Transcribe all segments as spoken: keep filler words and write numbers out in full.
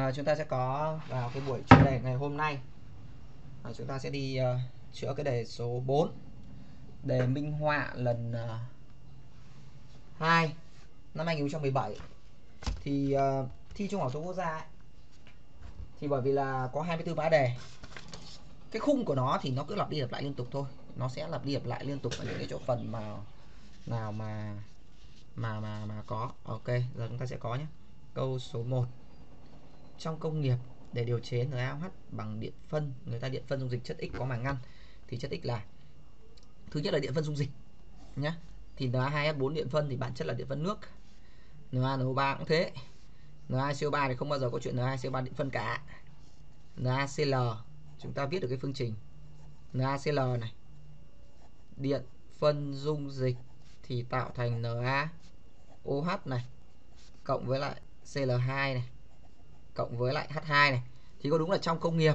à, chúng ta sẽ có vào cái buổi chuyên đề ngày hôm nay, à, chúng ta sẽ đi uh, chữa cái đề số bốn, đề minh họa lần uh, hai năm hai nghìn không trăm mười bảy. Thì uh, thi Trung học phổ thông quốc gia ấy, thì bởi vì là có hai mươi tư mã đề, cái khung của nó thì nó cứ lặp đi lặp lại liên tục thôi, nó sẽ lặp đi lặp lại liên tục ở những cái chỗ phần mà nào mà mà mà mà có. Ok, giờ chúng ta sẽ có nhé. Câu số một. Trong công nghiệp, để điều chế NaOH bằng điện phân, người ta điện phân dung dịch chất X có màng ngăn. Thì chất X là, thứ nhất là điện phân dung dịch nhá. Thì N A hai S bốn điện phân thì bản chất là điện phân nước. NaNO3 cũng thế. NaCO3 thì không bao giờ có chuyện NaCO3 điện phân cả. NaCl, chúng ta viết được cái phương trình NaCl này, điện phân dung dịch thì tạo thành NaOH này, cộng với lại Cl hai này, cộng với lại H hai này. Thì có đúng là trong công nghiệp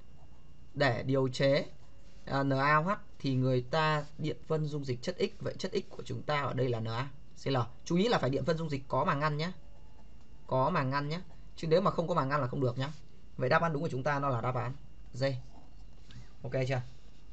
để điều chế uh, NaOH thì người ta điện phân dung dịch chất X. Vậy chất X của chúng ta ở đây là NaCl. Chú ý là phải điện phân dung dịch có màng ngăn nhé, có màng ngăn nhé, chứ nếu mà không có màng ngăn là không được nhé. Vậy đáp án đúng của chúng ta nó là đáp án D. Ok chưa?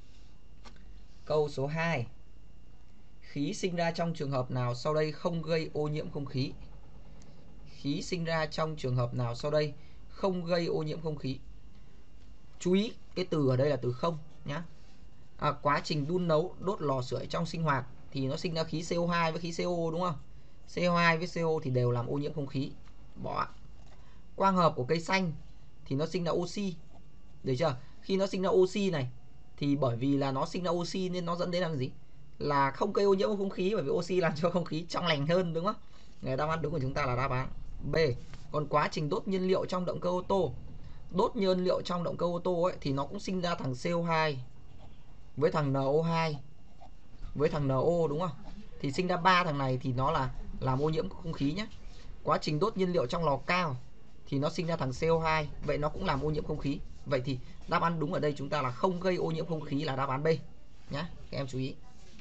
Câu số hai. Khí sinh ra trong trường hợp nào sau đây không gây ô nhiễm không khí? Khí sinh ra trong trường hợp nào sau đây không gây ô nhiễm không khí? Chú ý cái từ ở đây là từ không nhá. À, quá trình đun nấu, đốt lò sưởi trong sinh hoạt thì nó sinh ra khí C O hai với khí C O, đúng không? C O hai với C O thì đều làm ô nhiễm không khí, bỏ. Quang hợp của cây xanh thì nó sinh ra oxy, được chưa? Khi nó sinh ra oxy này thì bởi vì là nó sinh ra oxy nên nó dẫn đến làm gì? Là không gây ô nhiễm không khí, bởi vì oxy làm cho không khí trong lành hơn, đúng không? Người đáp án đúng của chúng ta là đáp án B. Còn quá trình đốt nhiên liệu trong động cơ ô tô, đốt nhiên liệu trong động cơ ô tô ấy thì nó cũng sinh ra thằng C O hai với thằng N O hai với thằng N O, đúng không? Thì sinh ra ba thằng này thì nó là làm ô nhiễm không khí nhé. Quá trình đốt nhiên liệu trong lò cao thì nó sinh ra thằng C O hai, vậy nó cũng làm ô nhiễm không khí. Vậy thì đáp án đúng ở đây chúng ta là không gây ô nhiễm không khí, là đáp án B nhá. Các em chú ý.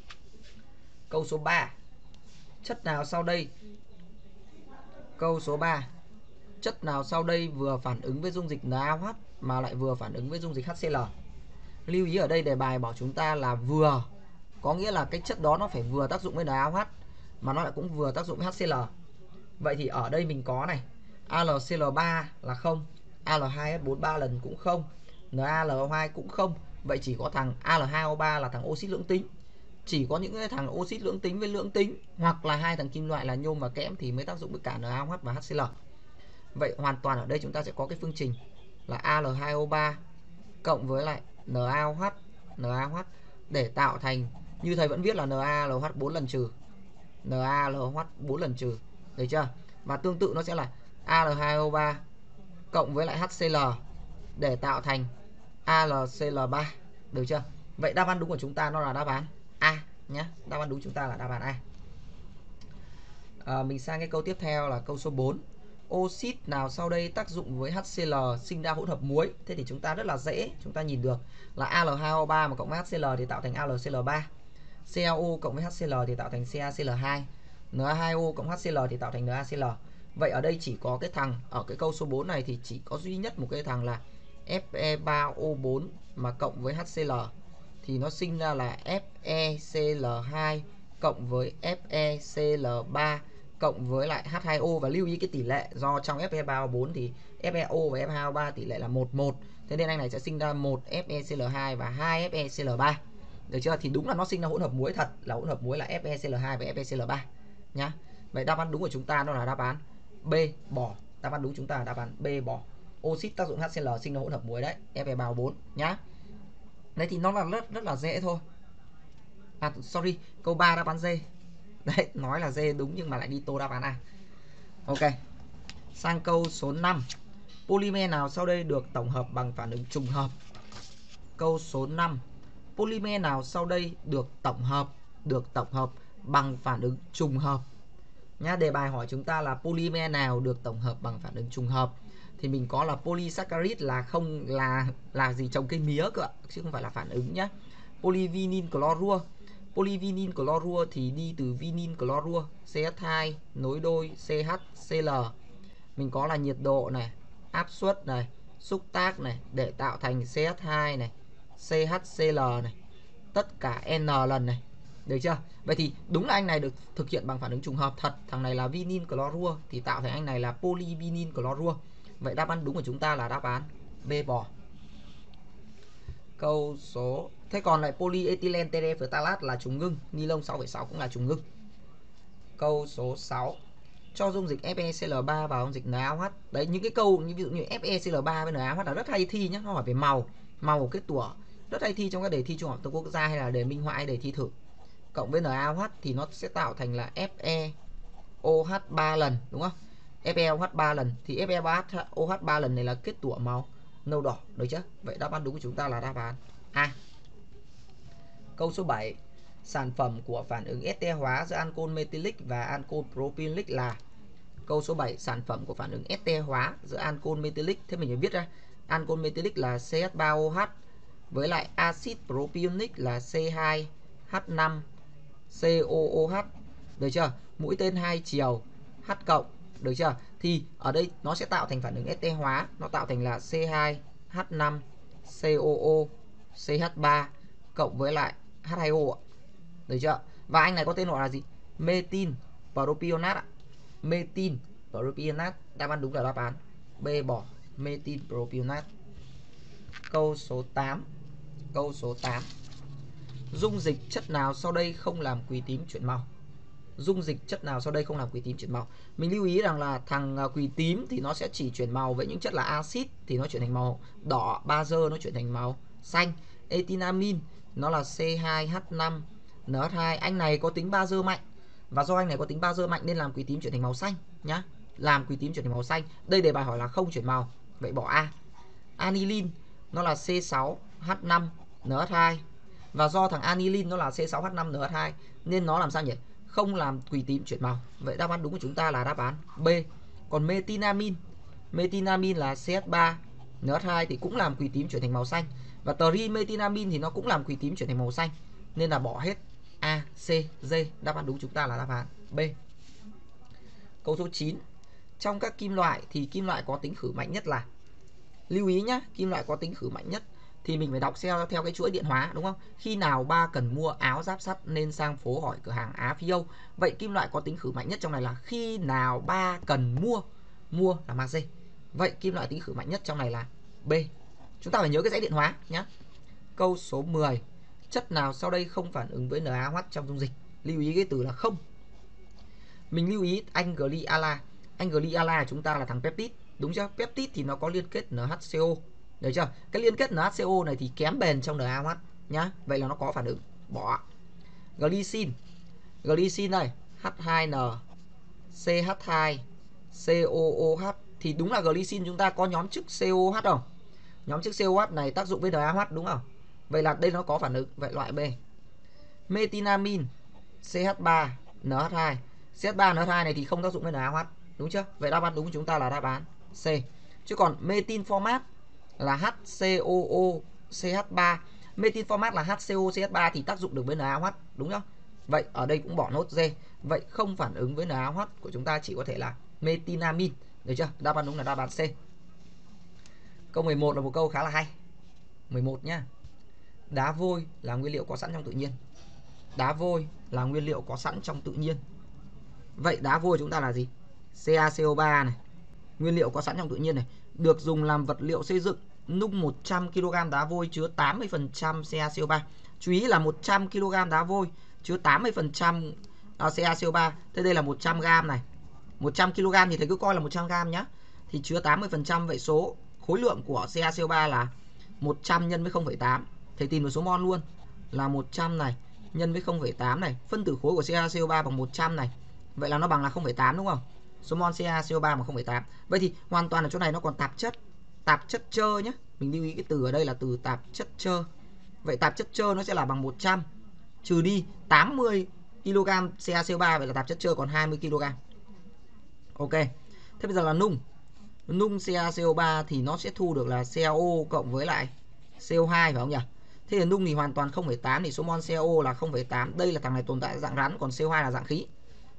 Câu số ba. Chất nào sau đây? Câu số ba. Chất nào sau đây vừa phản ứng với dung dịch NaOH mà lại vừa phản ứng với dung dịch HCl? Lưu ý ở đây đề bài bảo chúng ta là vừa, có nghĩa là cái chất đó nó phải vừa tác dụng với NaOH mà nó lại cũng vừa tác dụng với HCl. Vậy thì ở đây mình có này, A L C L ba là không, A L hai S bốn ba lần cũng không, Na L O hai cũng không. Vậy chỉ có thằng A L hai O ba là thằng oxit lưỡng tính. Chỉ có những cái thằng oxit lưỡng tính với lưỡng tính, hoặc là hai thằng kim loại là nhôm và kẽm thì mới tác dụng với cả NaOH và HCl. Vậy hoàn toàn ở đây chúng ta sẽ có cái phương trình là A L hai O ba cộng với lại NaOH NaOH để tạo thành, như thầy vẫn viết là NaLH bốn lần trừ, NaLH bốn lần trừ, được chưa? Và tương tự nó sẽ là A L hai O ba cộng với lại HCl để tạo thành A L C L ba, được chưa? Vậy đáp án đúng của chúng ta nó là đáp án A nhé. Đáp án đúng chúng ta là đáp án A. À, mình sang cái câu tiếp theo là câu số bốn. Oxit nào sau đây tác dụng với HCl sinh ra hỗn hợp muối? Thế thì chúng ta rất là dễ, chúng ta nhìn được là A L hai O ba mà cộng với HCl thì tạo thành A L C L ba, C A O cộng với HCl thì tạo thành CaCl hai, N A hai O cộng HCl thì tạo thành NaCl. Vậy ở đây chỉ có cái thằng, ở cái câu số bốn này thì chỉ có duy nhất một cái thằng là F E ba O bốn mà cộng với HCl thì nó sinh ra là F E C L hai cộng với F E C L ba cộng với lại H hai O. Và lưu ý cái tỷ lệ, do trong F E ba O bốn thì F E O và F hai O ba tỷ lệ là một một, thế nên anh này sẽ sinh ra một F E C L hai và hai F E C L ba, được chưa? Thì đúng là nó sinh ra hỗn hợp muối thật, là hỗn hợp muối là F E C L hai và F E C L ba nhá. Vậy đáp án đúng của chúng ta nó là đáp án B, bỏ. Đáp án đúng chúng ta là đáp án B, bỏ. Oxit tác dụng HCl sinh ra hỗn hợp muối đấy, F E ba O bốn nhá. Đấy thì nó là rất rất là dễ thôi. À sorry, câu ba đáp án D. Đấy, nói là D đúng nhưng mà lại đi tô đáp án A. Ok. Sang câu số năm. Polymer nào sau đây được tổng hợp bằng phản ứng trùng hợp? Câu số năm. Polymer nào sau đây được tổng hợp được tổng hợp bằng phản ứng trùng hợp? Nhá, đề bài hỏi chúng ta là polymer nào được tổng hợp bằng phản ứng trùng hợp, thì mình có là polysaccharide là không là là gì, trồng cây mía cơ ạ, chứ không phải là phản ứng nhá. Polyvinyl chlorua, polyvinyl chlorua thì đi từ vinyl chlorua, C H hai nối đôi C H C L. Mình có là nhiệt độ này, áp suất này, xúc tác này để tạo thành xê hát hai này, xê hát xê lờ này, tất cả N lần này. Được chưa? Vậy thì đúng là anh này được thực hiện bằng phản ứng trùng hợp thật. Thằng này là vinin clorua thì tạo thành anh này là polyvinin clorua. Vậy đáp án đúng của chúng ta là đáp án B bò. Câu số thế còn lại polyethylene terephthalate là trùng ngưng, ni lông sáu phẩy sáu cũng là trùng ngưng. Câu số sáu. Cho dung dịch F e C l ba vào dung dịch en a ô hát. Đấy, những cái câu như ví dụ như F e C l ba với en a ô hát là rất hay thi nhé. Nó hỏi về màu, màu của kết tủa. Rất hay thi trong các đề thi trung học phổ thông quốc gia hay là đề minh họa hay đề thi thử. Cộng với en a ô hát thì nó sẽ tạo thành là F e O H ba lần, đúng không? F e O H ba lần thì F e O H ba lần này là kết tủa màu nâu đỏ, được chưa? Vậy đáp án đúng của chúng ta là đáp án A. Câu số bảy. Sản phẩm của phản ứng ester hóa giữa ancol methylic và ancol propylic là. Câu số bảy. Sản phẩm của phản ứng ester hóa giữa ancol methylic. Thế mình phải viết ra. Ancol methylic là C H ba O H với lại axit propionic là C hai H năm C O O H. Được chưa? Mũi tên hai chiều H cộng. Được chưa? Thì ở đây nó sẽ tạo thành phản ứng ester hóa, nó tạo thành là C hai H năm C O O C H ba cộng với lại H hai O. Được chưa? Và anh này có tên gọi là gì? Methyl propionate. Methyl propionate. Đáp án đúng là đáp án B bỏ, methyl propionate. Câu số tám. Câu số tám. Dung dịch chất nào sau đây không làm quỳ tím chuyển màu? Dung dịch chất nào sau đây không làm quỳ tím chuyển màu? Mình lưu ý rằng là thằng quỳ tím thì nó sẽ chỉ chuyển màu với những chất là axit thì nó chuyển thành màu đỏ, bazơ nó chuyển thành màu xanh. Etinamin nó là C hai H năm N H hai. Anh này có tính bazơ mạnh và do anh này có tính bazơ mạnh nên làm quỳ tím chuyển thành màu xanh nhá. Làm quỳ tím chuyển thành màu xanh. Đây đề bài hỏi là không chuyển màu, vậy bỏ A. Anilin nó là C sáu H năm N H hai và do thằng anilin nó là C sáu H năm N H hai nên nó làm sao nhỉ? Không làm quỳ tím chuyển màu. Vậy đáp án đúng của chúng ta là đáp án B. Còn metinamin, metinamin là C H ba N H hai thì cũng làm quỳ tím chuyển thành màu xanh và trimetinamin thì nó cũng làm quỳ tím chuyển thành màu xanh nên là bỏ hết A, C, D. Đáp án đúng của chúng ta là đáp án B. Câu số chín. Trong các kim loại thì kim loại có tính khử mạnh nhất là. Lưu ý nhá, kim loại có tính khử mạnh nhất thì mình phải đọc theo theo cái chuỗi điện hóa, đúng không? Khi nào ba cần mua áo giáp sắt nên sang phố hỏi cửa hàng Á Phi Âu. Vậy kim loại có tính khử mạnh nhất trong này là khi nào ba cần mua. Mua là magie. Vậy kim loại tính khử mạnh nhất trong này là B. Chúng ta phải nhớ cái dãy điện hóa nhé. Câu số mười. Chất nào sau đây không phản ứng với en a ô hát trong dung dịch? Lưu ý cái từ là không. Mình lưu ý anh glyala. Anh glyala chúng ta là thằng peptide, đúng chưa? Peptide thì nó có liên kết en hát xê o. Được chưa? Cái liên kết en hát xê o này thì kém bền trong en a ô hát nhá. Vậy là nó có phản ứng, bỏ. Glycine. Glycine này, H hai N C H hai C O O H thì đúng là glycine chúng ta có nhóm chức C O O H không? Nhóm chức C O O H này tác dụng với en a ô hát đúng không? Vậy là đây nó có phản ứng, vậy loại B. Metinamin C H ba N H hai. C H ba N H hai này thì không tác dụng với en a ô hát, đúng chưa? Vậy đáp án đúng của chúng ta là đáp án C. Chứ còn methyl-format là H C O O C H ba. Methyl-format là H C O C H ba thì tác dụng được với en a ô hát, đúng không? Vậy ở đây cũng bỏ nốt D. Vậy không phản ứng với en a ô hát của chúng ta chỉ có thể là metinamin, được chưa? Đáp án đúng là đáp án C. Câu mười một là một câu khá là hay. mười một nhá. Đá vôi là nguyên liệu có sẵn trong tự nhiên. Đá vôi là nguyên liệu có sẵn trong tự nhiên. Vậy đá vôi chúng ta là gì? CaCO ba này, nguyên liệu có sẵn trong tự nhiên này, được dùng làm vật liệu xây dựng. Nung một trăm ki lô gam đá vôi chứa tám mươi phần trăm CaCO ba. Chú ý là một trăm ki lô gam đá vôi chứa tám mươi phần trăm CaCO ba. Thế đây là một trăm gam này. một trăm ki lô gam thì thầy cứ coi là một trăm gam nhá. Thì chứa tám mươi phần trăm, vậy số khối lượng của CaCO ba là một trăm nhân với không phẩy tám. Thầy tìm được số mol luôn. Là một trăm này nhân với không phẩy tám này, phân tử khối của CaCO ba bằng một trăm này. Vậy là nó bằng là không phẩy tám đúng không? Số mol CaCO ba bằng không phẩy tám. Vậy thì hoàn toàn ở chỗ này nó còn tạp chất. Tạp chất trơ nhé. Mình lưu ý cái từ ở đây là từ tạp chất trơ. Vậy tạp chất trơ nó sẽ là bằng một trăm trừ đi tám mươi ki lô gam CaCO ba, vậy là tạp chất trơ còn hai mươi ki lô gam. Ok. Thế bây giờ là nung. Nung CaCO ba thì nó sẽ thu được là CaO cộng với lại C O hai phải không nhỉ? Thế là nung thì hoàn toàn không phẩy tám thì số mol CaO là không phẩy tám. Đây là thằng này tồn tại dạng rắn, còn C O hai là dạng khí.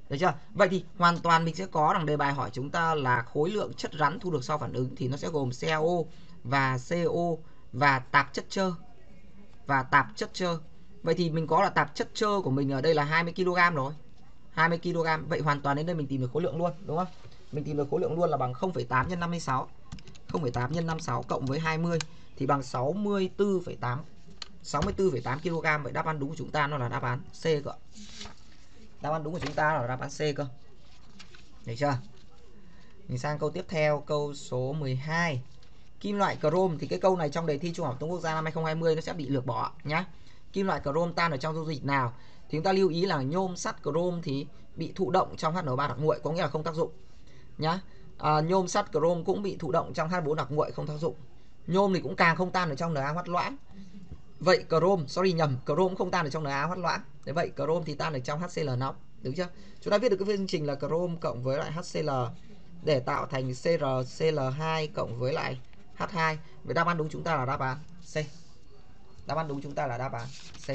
Được chưa? Vậy thì hoàn toàn mình sẽ có rằng đề bài hỏi chúng ta là khối lượng chất rắn thu được sau phản ứng thì nó sẽ gồm xê a ô và xê o và tạp chất xơ và tạp chất xơ. Vậy thì mình có là tạp chất xơ của mình ở đây là hai mươi ki lô gam rồi. hai mươi ki lô gam. Vậy hoàn toàn đến đây mình tìm được khối lượng luôn, đúng không? Mình tìm được khối lượng luôn là bằng không phẩy tám nhân năm mươi sáu. không phẩy tám nhân năm mươi sáu cộng với hai mươi thì bằng sáu mươi tư phẩy tám. sáu mươi tư phẩy tám ki lô gam. Vậy đáp án đúng của chúng ta nó là đáp án C cơ. Đáp án đúng của chúng ta là đáp án C cơ. Được chưa? Mình sang câu tiếp theo, câu số mười hai. Kim loại chrome, thì cái câu này trong đề thi Trung học phổ thông quốc gia năm hai không hai không nó sẽ bị lược bỏ nhá. Kim loại chrome tan ở trong dung dịch nào? Thì chúng ta lưu ý là nhôm, sắt, chrome thì bị thụ động trong H N O ba đặc nguội, có nghĩa là không tác dụng nhá. À, nhôm, sắt, chrome cũng bị thụ động trong H bốn đặc nguội, không tác dụng. Nhôm thì cũng càng không tan ở trong NaOH loãng. Vậy chrome, sorry nhầm, chrome không tan ở trong NaOH loãng. Thế vậy chrome thì tan ở trong HCl nóng, đúng chưa? Chúng ta viết được cái phương trình là chrome cộng với lại HCl để tạo thành C r C l hai cộng với lại H hai. Vậy đáp án đúng chúng ta là đáp án C. Đáp án đúng chúng ta là đáp án C.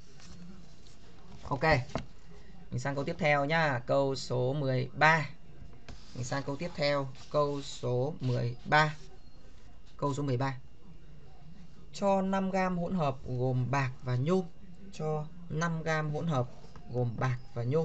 Ok. Mình sang câu tiếp theo nhá, câu số mười ba. Mình sang câu tiếp theo, câu số mười ba. Câu số mười ba. Cho năm gam hỗn hợp gồm bạc và nhôm. Cho năm gam hỗn hợp gồm bạc và nhôm.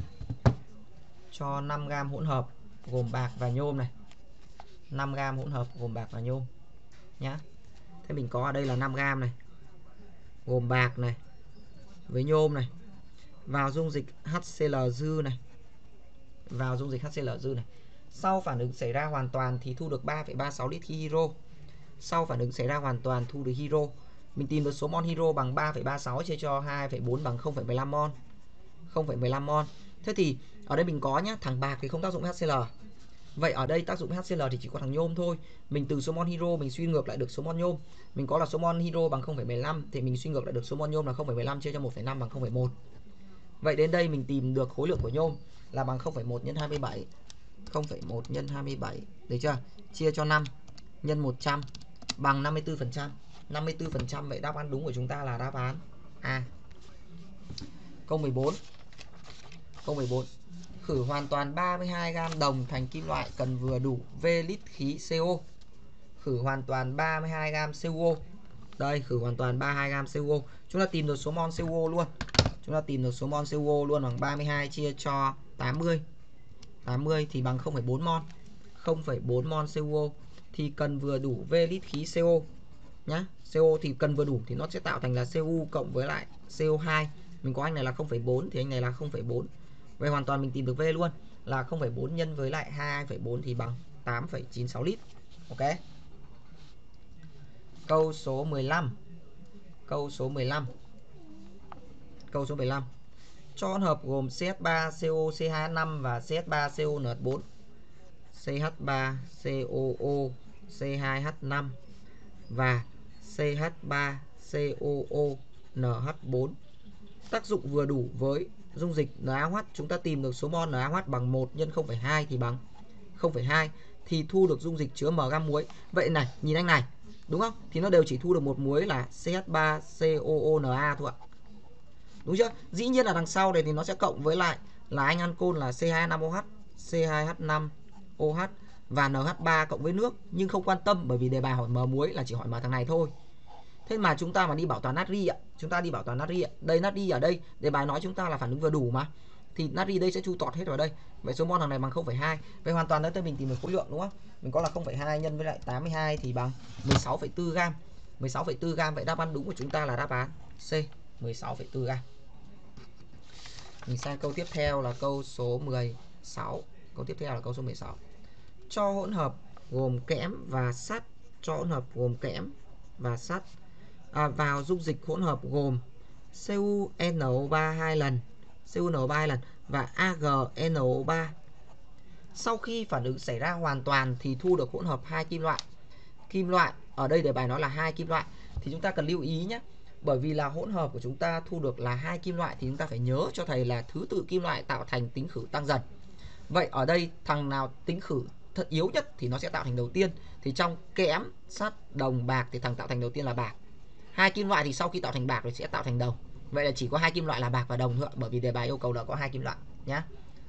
Cho năm gam hỗn hợp gồm bạc và nhôm này. năm gam hỗn hợp gồm bạc và nhôm nhá. Thế mình có ở đây là năm gam này, gồm bạc này với nhôm này, vào dung dịch HCl dư này. Vào dung dịch HCl dư này. Sau phản ứng xảy ra hoàn toàn thì thu được ba phẩy ba mươi sáu lít khí hydro. Sau phản ứng xảy ra hoàn toàn thu được hydro. Mình tìm được số mol hydro bằng ba phẩy ba mươi sáu chia cho hai phẩy bốn bằng không phẩy mười lăm mol. không phẩy mười lăm mol. Thế thì ở đây mình có nhá, thằng bạc thì không tác dụng với HCl. Vậy ở đây tác dụng với HCl thì chỉ có thằng nhôm thôi. Mình từ số mol hydro mình suy ngược lại được số mol nhôm. Mình có là số mol hydro bằng không phẩy mười lăm thì mình suy ngược lại được số mol nhôm là không phẩy mười lăm chia cho một phẩy năm bằng không phẩy một. Vậy đến đây mình tìm được khối lượng của nhôm là bằng không phẩy một nhân hai mươi bảy. không phẩy một nhân hai mươi bảy, được chưa? Chia cho năm nhân một trăm bằng năm mươi tư phần trăm. năm mươi tư phần trăm. Vậy đáp án đúng của chúng ta là đáp án A. Câu mười bốn. Câu mười bốn. Khử hoàn toàn ba mươi hai gam đồng thành kim loại cần vừa đủ V lít khí xê o. Khử hoàn toàn ba mươi hai gam xê u o. Đây, khử hoàn toàn ba mươi hai gam xê u o. Chúng ta tìm được số mol xê u o luôn. Chúng ta tìm được số mol xê u o luôn bằng ba mươi hai chia cho tám mươi. tám mươi thì bằng không phẩy bốn mol. không phẩy bốn mol xê u o thì cần vừa đủ V lít khí xê o nhá. xê o thì cần vừa đủ thì nó sẽ tạo thành là xê u cộng với lại xê o hai. Mình có anh này là không phẩy bốn thì anh này là không phẩy bốn. Vậy hoàn toàn mình tìm được V luôn là không phẩy bốn nhân với lại hai phẩy bốn thì bằng tám phẩy chín sáu lít. Ok. Câu số mười lăm. Câu số mười lăm. Câu số mười lăm. Cho hỗn hợp gồm xê hát ba xê o xê hai hát năm và xê hát ba xê o en hát bốn. xê hát ba xê o o xê hai hát năm và xê hát ba xê o o en hát bốn. Tác dụng vừa đủ với dung dịch NaOH. Chúng ta tìm được số mol NaOH bằng một nhân không phẩy hai thì bằng không phẩy hai thì thu được dung dịch chứa M gam muối. Vậy này, nhìn anh này, đúng không? Thì nó đều chỉ thu được một muối là xê hát ba xê o o en a thôi ạ. Đúng chưa? Dĩ nhiên là đằng sau này thì nó sẽ cộng với lại là anh ancol là xê hai hát năm o hát, xê hai hát năm o hát và en hát ba cộng với nước, nhưng không quan tâm bởi vì đề bài hỏi M muối là chỉ hỏi M thằng này thôi. Thế mà chúng ta mà đi bảo toàn natri ạ, chúng ta đi bảo toàn natri ạ. Đây natri ở đây, đề bài nói chúng ta là phản ứng vừa đủ mà. Thì natri đây sẽ chui tọt hết vào đây. Vậy số mol thằng này bằng không phẩy hai. Vậy hoàn toàn đây mình tìm được khối lượng đúng không? Mình có là không phẩy hai nhân với lại tám mươi hai thì bằng mười sáu phẩy bốn gam. mười sáu phẩy bốn gam. Vậy đáp án đúng của chúng ta là đáp án C, mười sáu phẩy bốn gam. Mình sang câu tiếp theo là câu số mười sáu. Câu tiếp theo là câu số mười sáu. Cho hỗn hợp gồm kẽm và sắt. Cho hỗn hợp gồm kẽm và sắt à, vào dung dịch hỗn hợp gồm xê u en o ba hai lần, xê u en o ba hai lần và a giê en o ba. Sau khi phản ứng xảy ra hoàn toàn thì thu được hỗn hợp hai kim loại. Kim loại ở đây đề bài nói là hai kim loại thì chúng ta cần lưu ý nhé. Bởi vì là hỗn hợp của chúng ta thu được là hai kim loại thì chúng ta phải nhớ cho thầy là thứ tự kim loại tạo thành tính khử tăng dần. Vậy ở đây thằng nào tính khử thật yếu nhất thì nó sẽ tạo thành đầu tiên. Thì trong kẽm, sắt, đồng, bạc thì thằng tạo thành đầu tiên là bạc. Hai kim loại thì sau khi tạo thành bạc rồi sẽ tạo thành đồng. Vậy là chỉ có hai kim loại là bạc và đồng thôi, bởi vì đề bài yêu cầu là có hai kim loại nhé.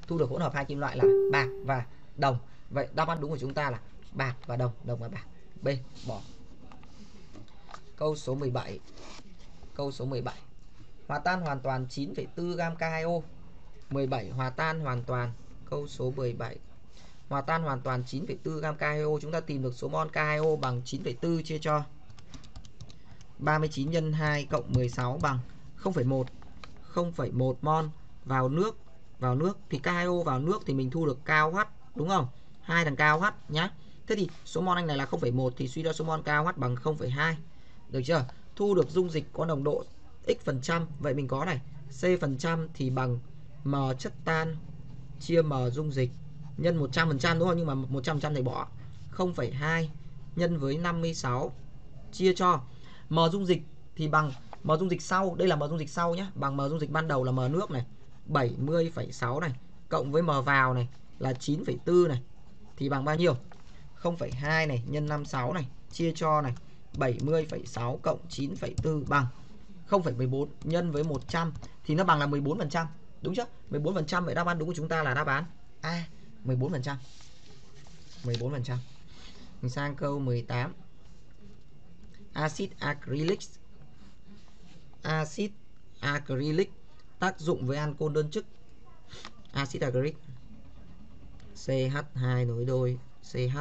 thu được hỗn hợp hai kim loại là bạc và đồng. Vậy đáp án đúng của chúng ta là bạc và đồng, đồng và bạc. B, bỏ. Câu số mười bảy. Câu số mười bảy. Hòa tan hoàn toàn chín phẩy bốn gam K hai O. mười bảy. Hòa tan hoàn toàn. Câu số mười bảy. Hòa tan hoàn toàn chín phẩy bốn gam K hai O. Chúng ta tìm được số mol K hai O bằng chín phẩy bốn chia cho ba mươi chín nhân hai cộng mười sáu bằng không phẩy một. không phẩy một mol vào nước. Vào nước thì K hai O vào nước thì mình thu được KOH, đúng không? hai thằng KOH nhá. Thế thì số mol anh này là không phẩy một thì suy ra số mol KOH bằng không phẩy hai. Được chưa? Thu được dung dịch có nồng độ x phần trăm. Vậy mình có này, C phần trăm thì bằng M chất tan chia M dung dịch nhân một trăm phần trăm, đúng không? Nhưng mà một trăm phần trăm thì bỏ. không phẩy hai nhân với năm mươi sáu chia cho M dung dịch thì bằng M dung dịch sau, đây là M dung dịch sau nhé, bằng M dung dịch ban đầu là M nước này, bảy mươi phẩy sáu này, cộng với M vào này là chín phẩy bốn này thì bằng bao nhiêu? không phẩy hai này nhân năm mươi sáu này chia cho này bảy mươi phẩy sáu cộng chín phẩy bốn bằng không phẩy mười bốn nhân với một trăm thì nó bằng là mười bốn phần trăm, đúng chưa? mười bốn phần trăm. Vậy đáp án đúng của chúng ta là đáp án A, mười bốn phần trăm. mười bốn phần trăm. Mình sang câu mười tám. Axit acrylic. Axit acrylic tác dụng với ancol đơn chức. Axit acrylic C H hai nối đôi CH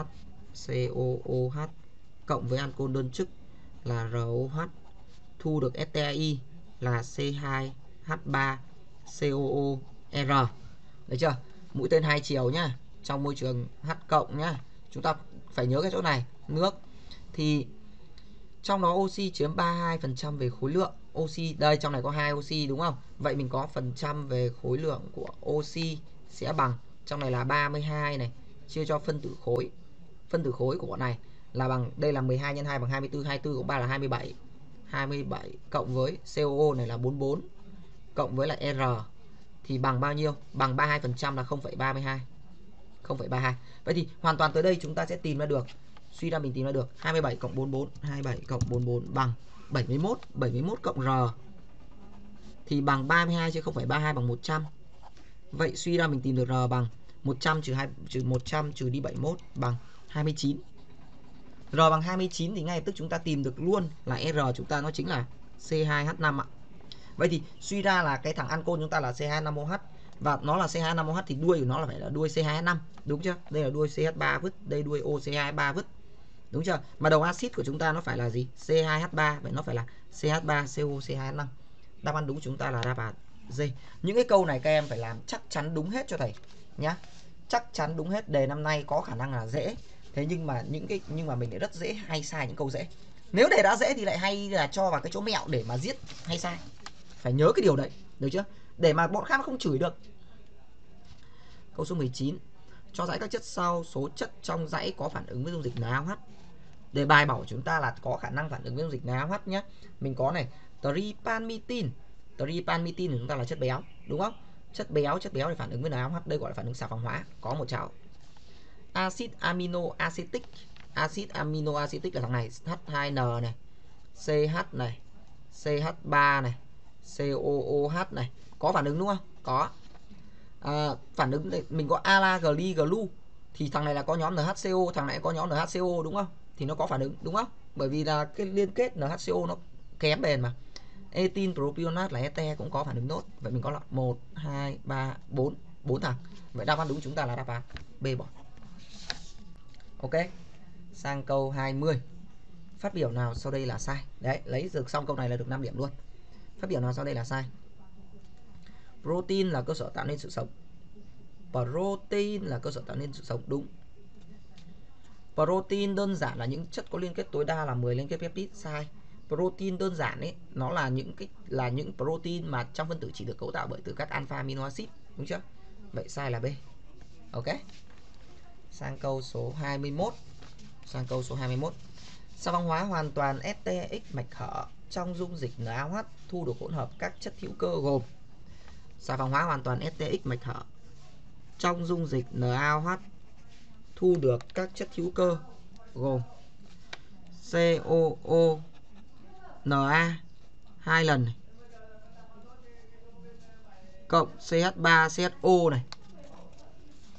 COOH cộng với ancol đơn chức là R O H, thu được S T A I là C hai H ba C O O R. Được chưa? Mũi tên hai chiều nhá. Trong môi trường H cộng nhá. Chúng ta phải nhớ cái chỗ này, nước thì trong đó oxy chiếm ba mươi hai phần trăm về khối lượng. Oxy đây, trong này có hai oxy đúng không? Vậy mình có phần trăm về khối lượng của oxy sẽ bằng, trong này là ba mươi hai này chia cho phân tử khối. Phân tử khối của bọn này là bằng, đây là mười hai nhân hai bằng hai mươi tư, hai mươi tư cộng ba là hai mươi bảy. hai mươi bảy cộng với C O O này là bốn mươi bốn cộng với lại R thì bằng bao nhiêu? Bằng ba mươi hai phần trăm là không phẩy ba mươi hai. không phẩy ba mươi hai. Vậy thì hoàn toàn tới đây chúng ta sẽ tìm ra được, suy ra mình tìm ra được hai mươi bảy cộng bốn mươi bốn, hai mươi bảy cộng bốn mươi bốn bằng bảy mươi mốt, bảy mươi mốt cộng R thì bằng ba mươi hai chứ không phải ba mươi hai bằng một trăm. Vậy suy ra mình tìm được R bằng một trăm trừ hai trừ một trăm trừ đi bảy mươi mốt bằng hai mươi chín. R bằng hai mươi chín thì ngay lập tức chúng ta tìm được luôn là R chúng ta nó chính là C hai H năm ạ. Vậy thì suy ra là cái thằng ancol chúng ta là C hai H năm O H và nó là C hai H năm O H thì đuôi của nó là phải là đuôi C hai H năm, đúng chưa? Đây là đuôi C H ba vứt, đây đuôi O C hai H ba vứt. Đúng chưa? Mà đầu axit của chúng ta nó phải là gì? C hai H ba, vậy nó phải là C H ba C O C hai H năm. Đáp án đúng của chúng ta là đáp án D. Những cái câu này các em phải làm chắc chắn đúng hết cho thầy nhá. Chắc chắn đúng hết, đề năm nay có khả năng là dễ. Thế nhưng mà những cái nhưng mà mình lại rất dễ hay sai những câu dễ. Nếu đề đã dễ thì lại hay là cho vào cái chỗ mẹo để mà giết hay sai. Phải nhớ cái điều đấy, được chưa? Để mà bọn khác nó không chửi được. Câu số mười chín. Cho dãy các chất sau, số chất trong dãy có phản ứng với dung dịch en a o hát. Đề bài bảo chúng ta là có khả năng phản ứng với dung dịch en a o hát nhé. Mình có này, tripalmitin. Tripalmitin của chúng ta là chất béo, đúng không? Chất béo, chất béo để phản ứng với en a o hát, đây gọi là phản ứng xạ phòng hóa, có một cháu. Acid amino acetic. Acid amino acetic là thằng này, H hai N này, CH này, C H ba này, C O O H này, có phản ứng đúng không? Có. À, phản ứng đây, mình có alagly glu thì thằng này là có nhóm en hát xê o, thằng này có nhóm en hát xê o đúng không? Thì nó có phản ứng đúng không? Bởi vì là cái liên kết en hát xê o nó kém bền mà. Ethyl propionate là ete cũng có phản ứng tốt. Vậy mình có là một, hai, ba, bốn, bốn thằng. Vậy đáp án đúng chúng ta là đáp án B bỏ. Ok. Sang câu hai mươi. Phát biểu nào sau đây là sai? Đấy, lấy được xong câu này là được năm điểm luôn. Phát biểu nào sau đây là sai? Protein là cơ sở tạo nên sự sống. Protein là cơ sở tạo nên sự sống, đúng. Protein đơn giản là những chất có liên kết tối đa là mười liên kết peptide, sai. Protein đơn giản ấy, nó là những cái là những protein mà trong phân tử chỉ được cấu tạo bởi từ các alpha amino acid, đúng chưa? Vậy sai là B. Ok. Sang câu số hai mươi mốt. Sang câu số hai mươi mốt. Xà phòng hóa hoàn toàn S T X mạch hở trong dung dịch en a o hát thu được hỗn hợp các chất hữu cơ gồm. Xà phòng hóa hoàn toàn S T X mạch hở trong dung dịch en a o hát thu được các chất hữu cơ gồm C O O Na hai lần này, cộng C H ba C H O này,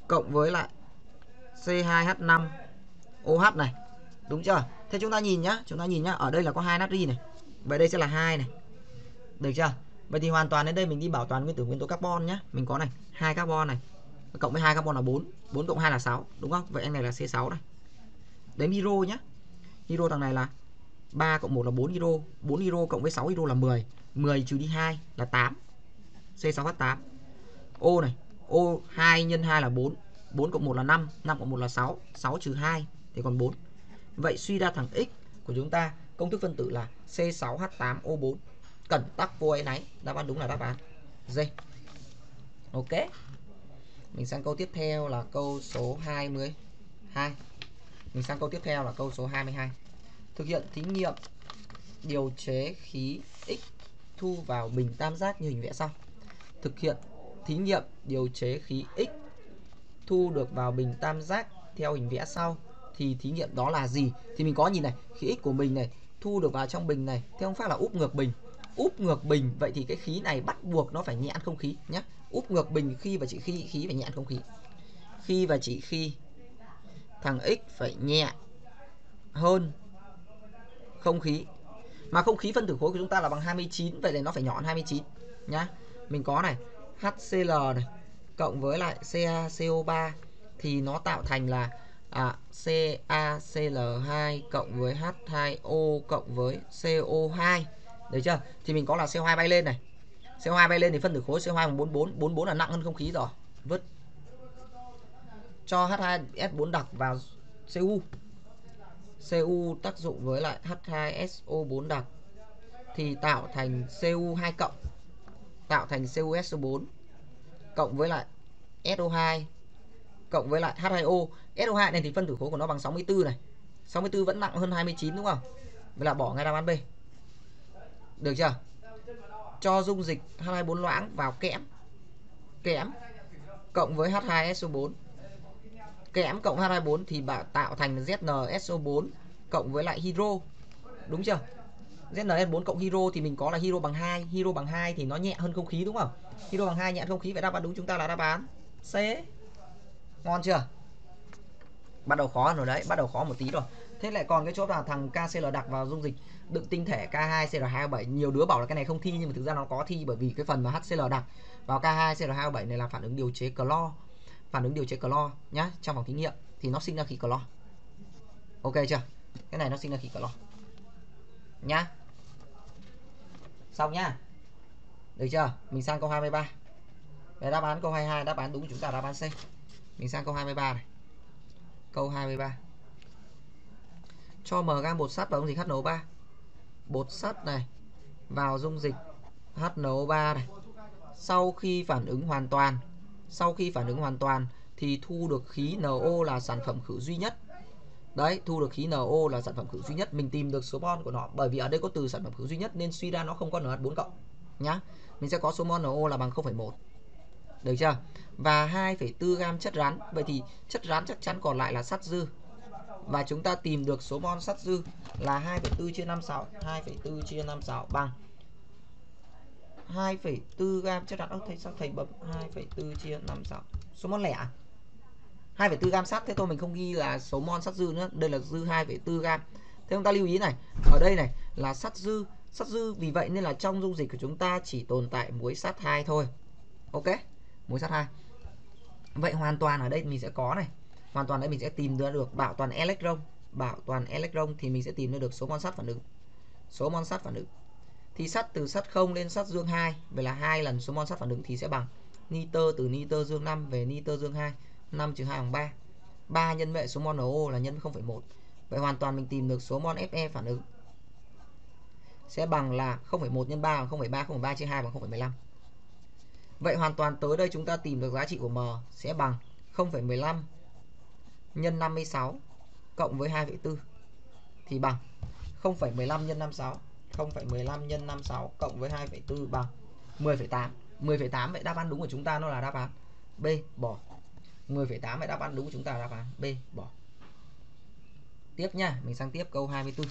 cộng với lại C hai H năm O H này. Đúng chưa? Thế chúng ta nhìn nhá, chúng ta nhìn nhá, ở đây là có hai natri này. Vậy đây sẽ là hai này. Được chưa? Vậy thì hoàn toàn đến đây mình đi bảo toàn nguyên tử nguyên tố carbon nhá. Mình có này, hai carbon này. Cộng với hai carbon là bốn, bốn cộng hai là sáu, đúng không? Vậy anh này là C sáu này. Đếm hydro nhá. Hydro thằng này là ba cộng một là bốn hydro, bốn hydro cộng với sáu hydro là mười, mười trừ đi hai là tám. C sáu H tám. O này, O hai nhân hai là bốn, bốn cộng một là năm, năm cộng một là sáu, sáu trừ hai thì còn bốn. Vậy suy ra thằng X của chúng ta công thức phân tử là C sáu H tám O bốn. Cẩn tắc vô ấy náy, đáp án đúng là đáp án D. Ok. Mình sang câu tiếp theo là câu số hai mươi hai. Mình sang câu tiếp theo là câu số hai mươi hai. Thực hiện thí nghiệm điều chế khí X thu vào bình tam giác như hình vẽ sau. Thực hiện thí nghiệm điều chế khí X thu được vào bình tam giác theo hình vẽ sau thì thí nghiệm đó là gì? Thì mình có nhìn này, khí X của mình này thu được vào trong bình này theo phương pháp là úp ngược bình. Úp ngược bình, vậy thì cái khí này bắt buộc nó phải nhẹ ăn không khí nhé. Úp ngược bình khi và chỉ khi khí phải nhẹ ăn không khí. Khi và chỉ khi thằng X phải nhẹ hơn không khí. Mà không khí phân tử khối của chúng ta là bằng hai mươi chín, vậy thì nó phải nhỏ hơn hai mươi chín nhá. Mình có này, HCl này cộng với lại CaCO ba thì nó tạo thành là à, CaCl hai cộng với H hai O cộng với C O hai. Được chưa? Thì mình có là C O hai bay lên này. C O hai bay lên thì phân tử khối C O hai bằng bốn mươi bốn, bốn mươi bốn là nặng hơn không khí rồi. Vứt. Cho H hai S bốn đặc vào Cu. Cu tác dụng với lại H hai S O bốn đặc thì tạo thành Cu hai cộng, tạo thành C U S O bốn cộng với lại S O hai cộng với lại H hai O. S O hai này thì phân tử khối của nó bằng sáu mươi tư này. sáu mươi tư vẫn nặng hơn hai mươi chín đúng không? Vậy là bỏ ngay đáp án B. Được chưa? Cho dung dịch H hai bốn loãng vào kẽm. Kẽm cộng với H hai S O bốn. Kẽm cộng H hai bốn thì tạo thành Z N S O bốn cộng với lại hydro. Đúng chưa? Z N S bốn cộng hydro thì mình có là hydro bằng hai, hydro bằng hai thì nó nhẹ hơn không khí đúng không? Hydro bằng hai nhẹ hơn không khí, vậy đáp án đúng chúng ta là đáp án C. Ngon chưa? Bắt đầu khó rồi đấy, bắt đầu khó một tí rồi. Thế lại còn cái chỗ là thằng KCl đặc vào dung dịch đựng tinh thể K hai C R hai O bảy. Nhiều đứa bảo là cái này không thi nhưng mà thực ra nó có thi, bởi vì cái phần mà HCl đặc vào K hai C R hai O bảy này là phản ứng điều chế clo. Phản ứng điều chế clo nhá, trong phòng thí nghiệm thì nó sinh ra khí clo. Ok chưa? Cái này nó sinh ra khí clo. Nhá. Xong nhá. Được chưa? Mình sang câu hai mươi ba. Về đáp án câu hai mươi hai, đáp án đúng của chúng ta là đáp án C. Mình sang câu hai mươi ba này. Câu hai mươi ba. Cho m gam bột sắt vào dung dịch H N O ba. Bột sắt này vào dung dịch H N O ba này. Sau khi phản ứng hoàn toàn, sau khi phản ứng hoàn toàn thì thu được khí N O là sản phẩm khử duy nhất. Đấy, thu được khí N O là sản phẩm khử duy nhất. Mình tìm được số mol của nó, bởi vì ở đây có từ sản phẩm khử duy nhất nên suy ra nó không có N H bốn cộng nhá. Mình sẽ có số mol N O là bằng không phẩy một. Được chưa? Và hai phẩy bốn gam chất rắn. Vậy thì chất rắn chắc chắn còn lại là sắt dư. Và chúng ta tìm được số mol sắt dư là hai phẩy bốn chia năm mươi sáu, hai phẩy bốn chia năm mươi sáu bằng hai phẩy bốn gam chất rắn. Ơ, thấy sao thầy bấm hai phẩy bốn chia năm mươi sáu. Số mol lẻ à? hai phẩy bốn gam sắt, thế thôi mình không ghi là số mol sắt dư nữa, đây là dư hai phẩy bốn gam. Thế chúng ta lưu ý này, ở đây này là sắt dư, sắt dư vì vậy nên là trong dung dịch của chúng ta chỉ tồn tại muối sắt hai thôi. Ok, muối sắt hai. Vậy hoàn toàn ở đây mình sẽ có này, hoàn toàn đây mình sẽ tìm ra được bảo toàn electron, bảo toàn electron thì mình sẽ tìm ra được số mol sắt phản ứng. Số mol sắt phản ứng thì sắt từ sắt không lên sắt dương hai, vậy là hai lần số mol sắt phản ứng thì sẽ bằng nitơ từ nitơ dương năm về nitơ dương hai, năm trừ hai bằng ba. ba nhân với số mol N O là nhân không phẩy một. Vậy hoàn toàn mình tìm được số mol Fe phản ứng sẽ bằng là không phẩy một nhân ba bằng không phẩy ba, không phẩy ba chia hai bằng không phẩy mười lăm. Vậy hoàn toàn tới đây chúng ta tìm được giá trị của M sẽ bằng không phẩy mười lăm nhân năm mươi sáu cộng với hai phẩy bốn thì bằng không phẩy mười lăm nhân năm mươi sáu, không phẩy mười lăm nhân năm mươi sáu cộng với hai phẩy bốn bằng mười phẩy tám. mười phẩy tám, vậy đáp án đúng của chúng ta nó là đáp án B, bỏ. mười phẩy tám, vậy đáp án đúng của chúng ta là đáp án B, bỏ. Tiếp nha, mình sang tiếp câu hai mươi tư.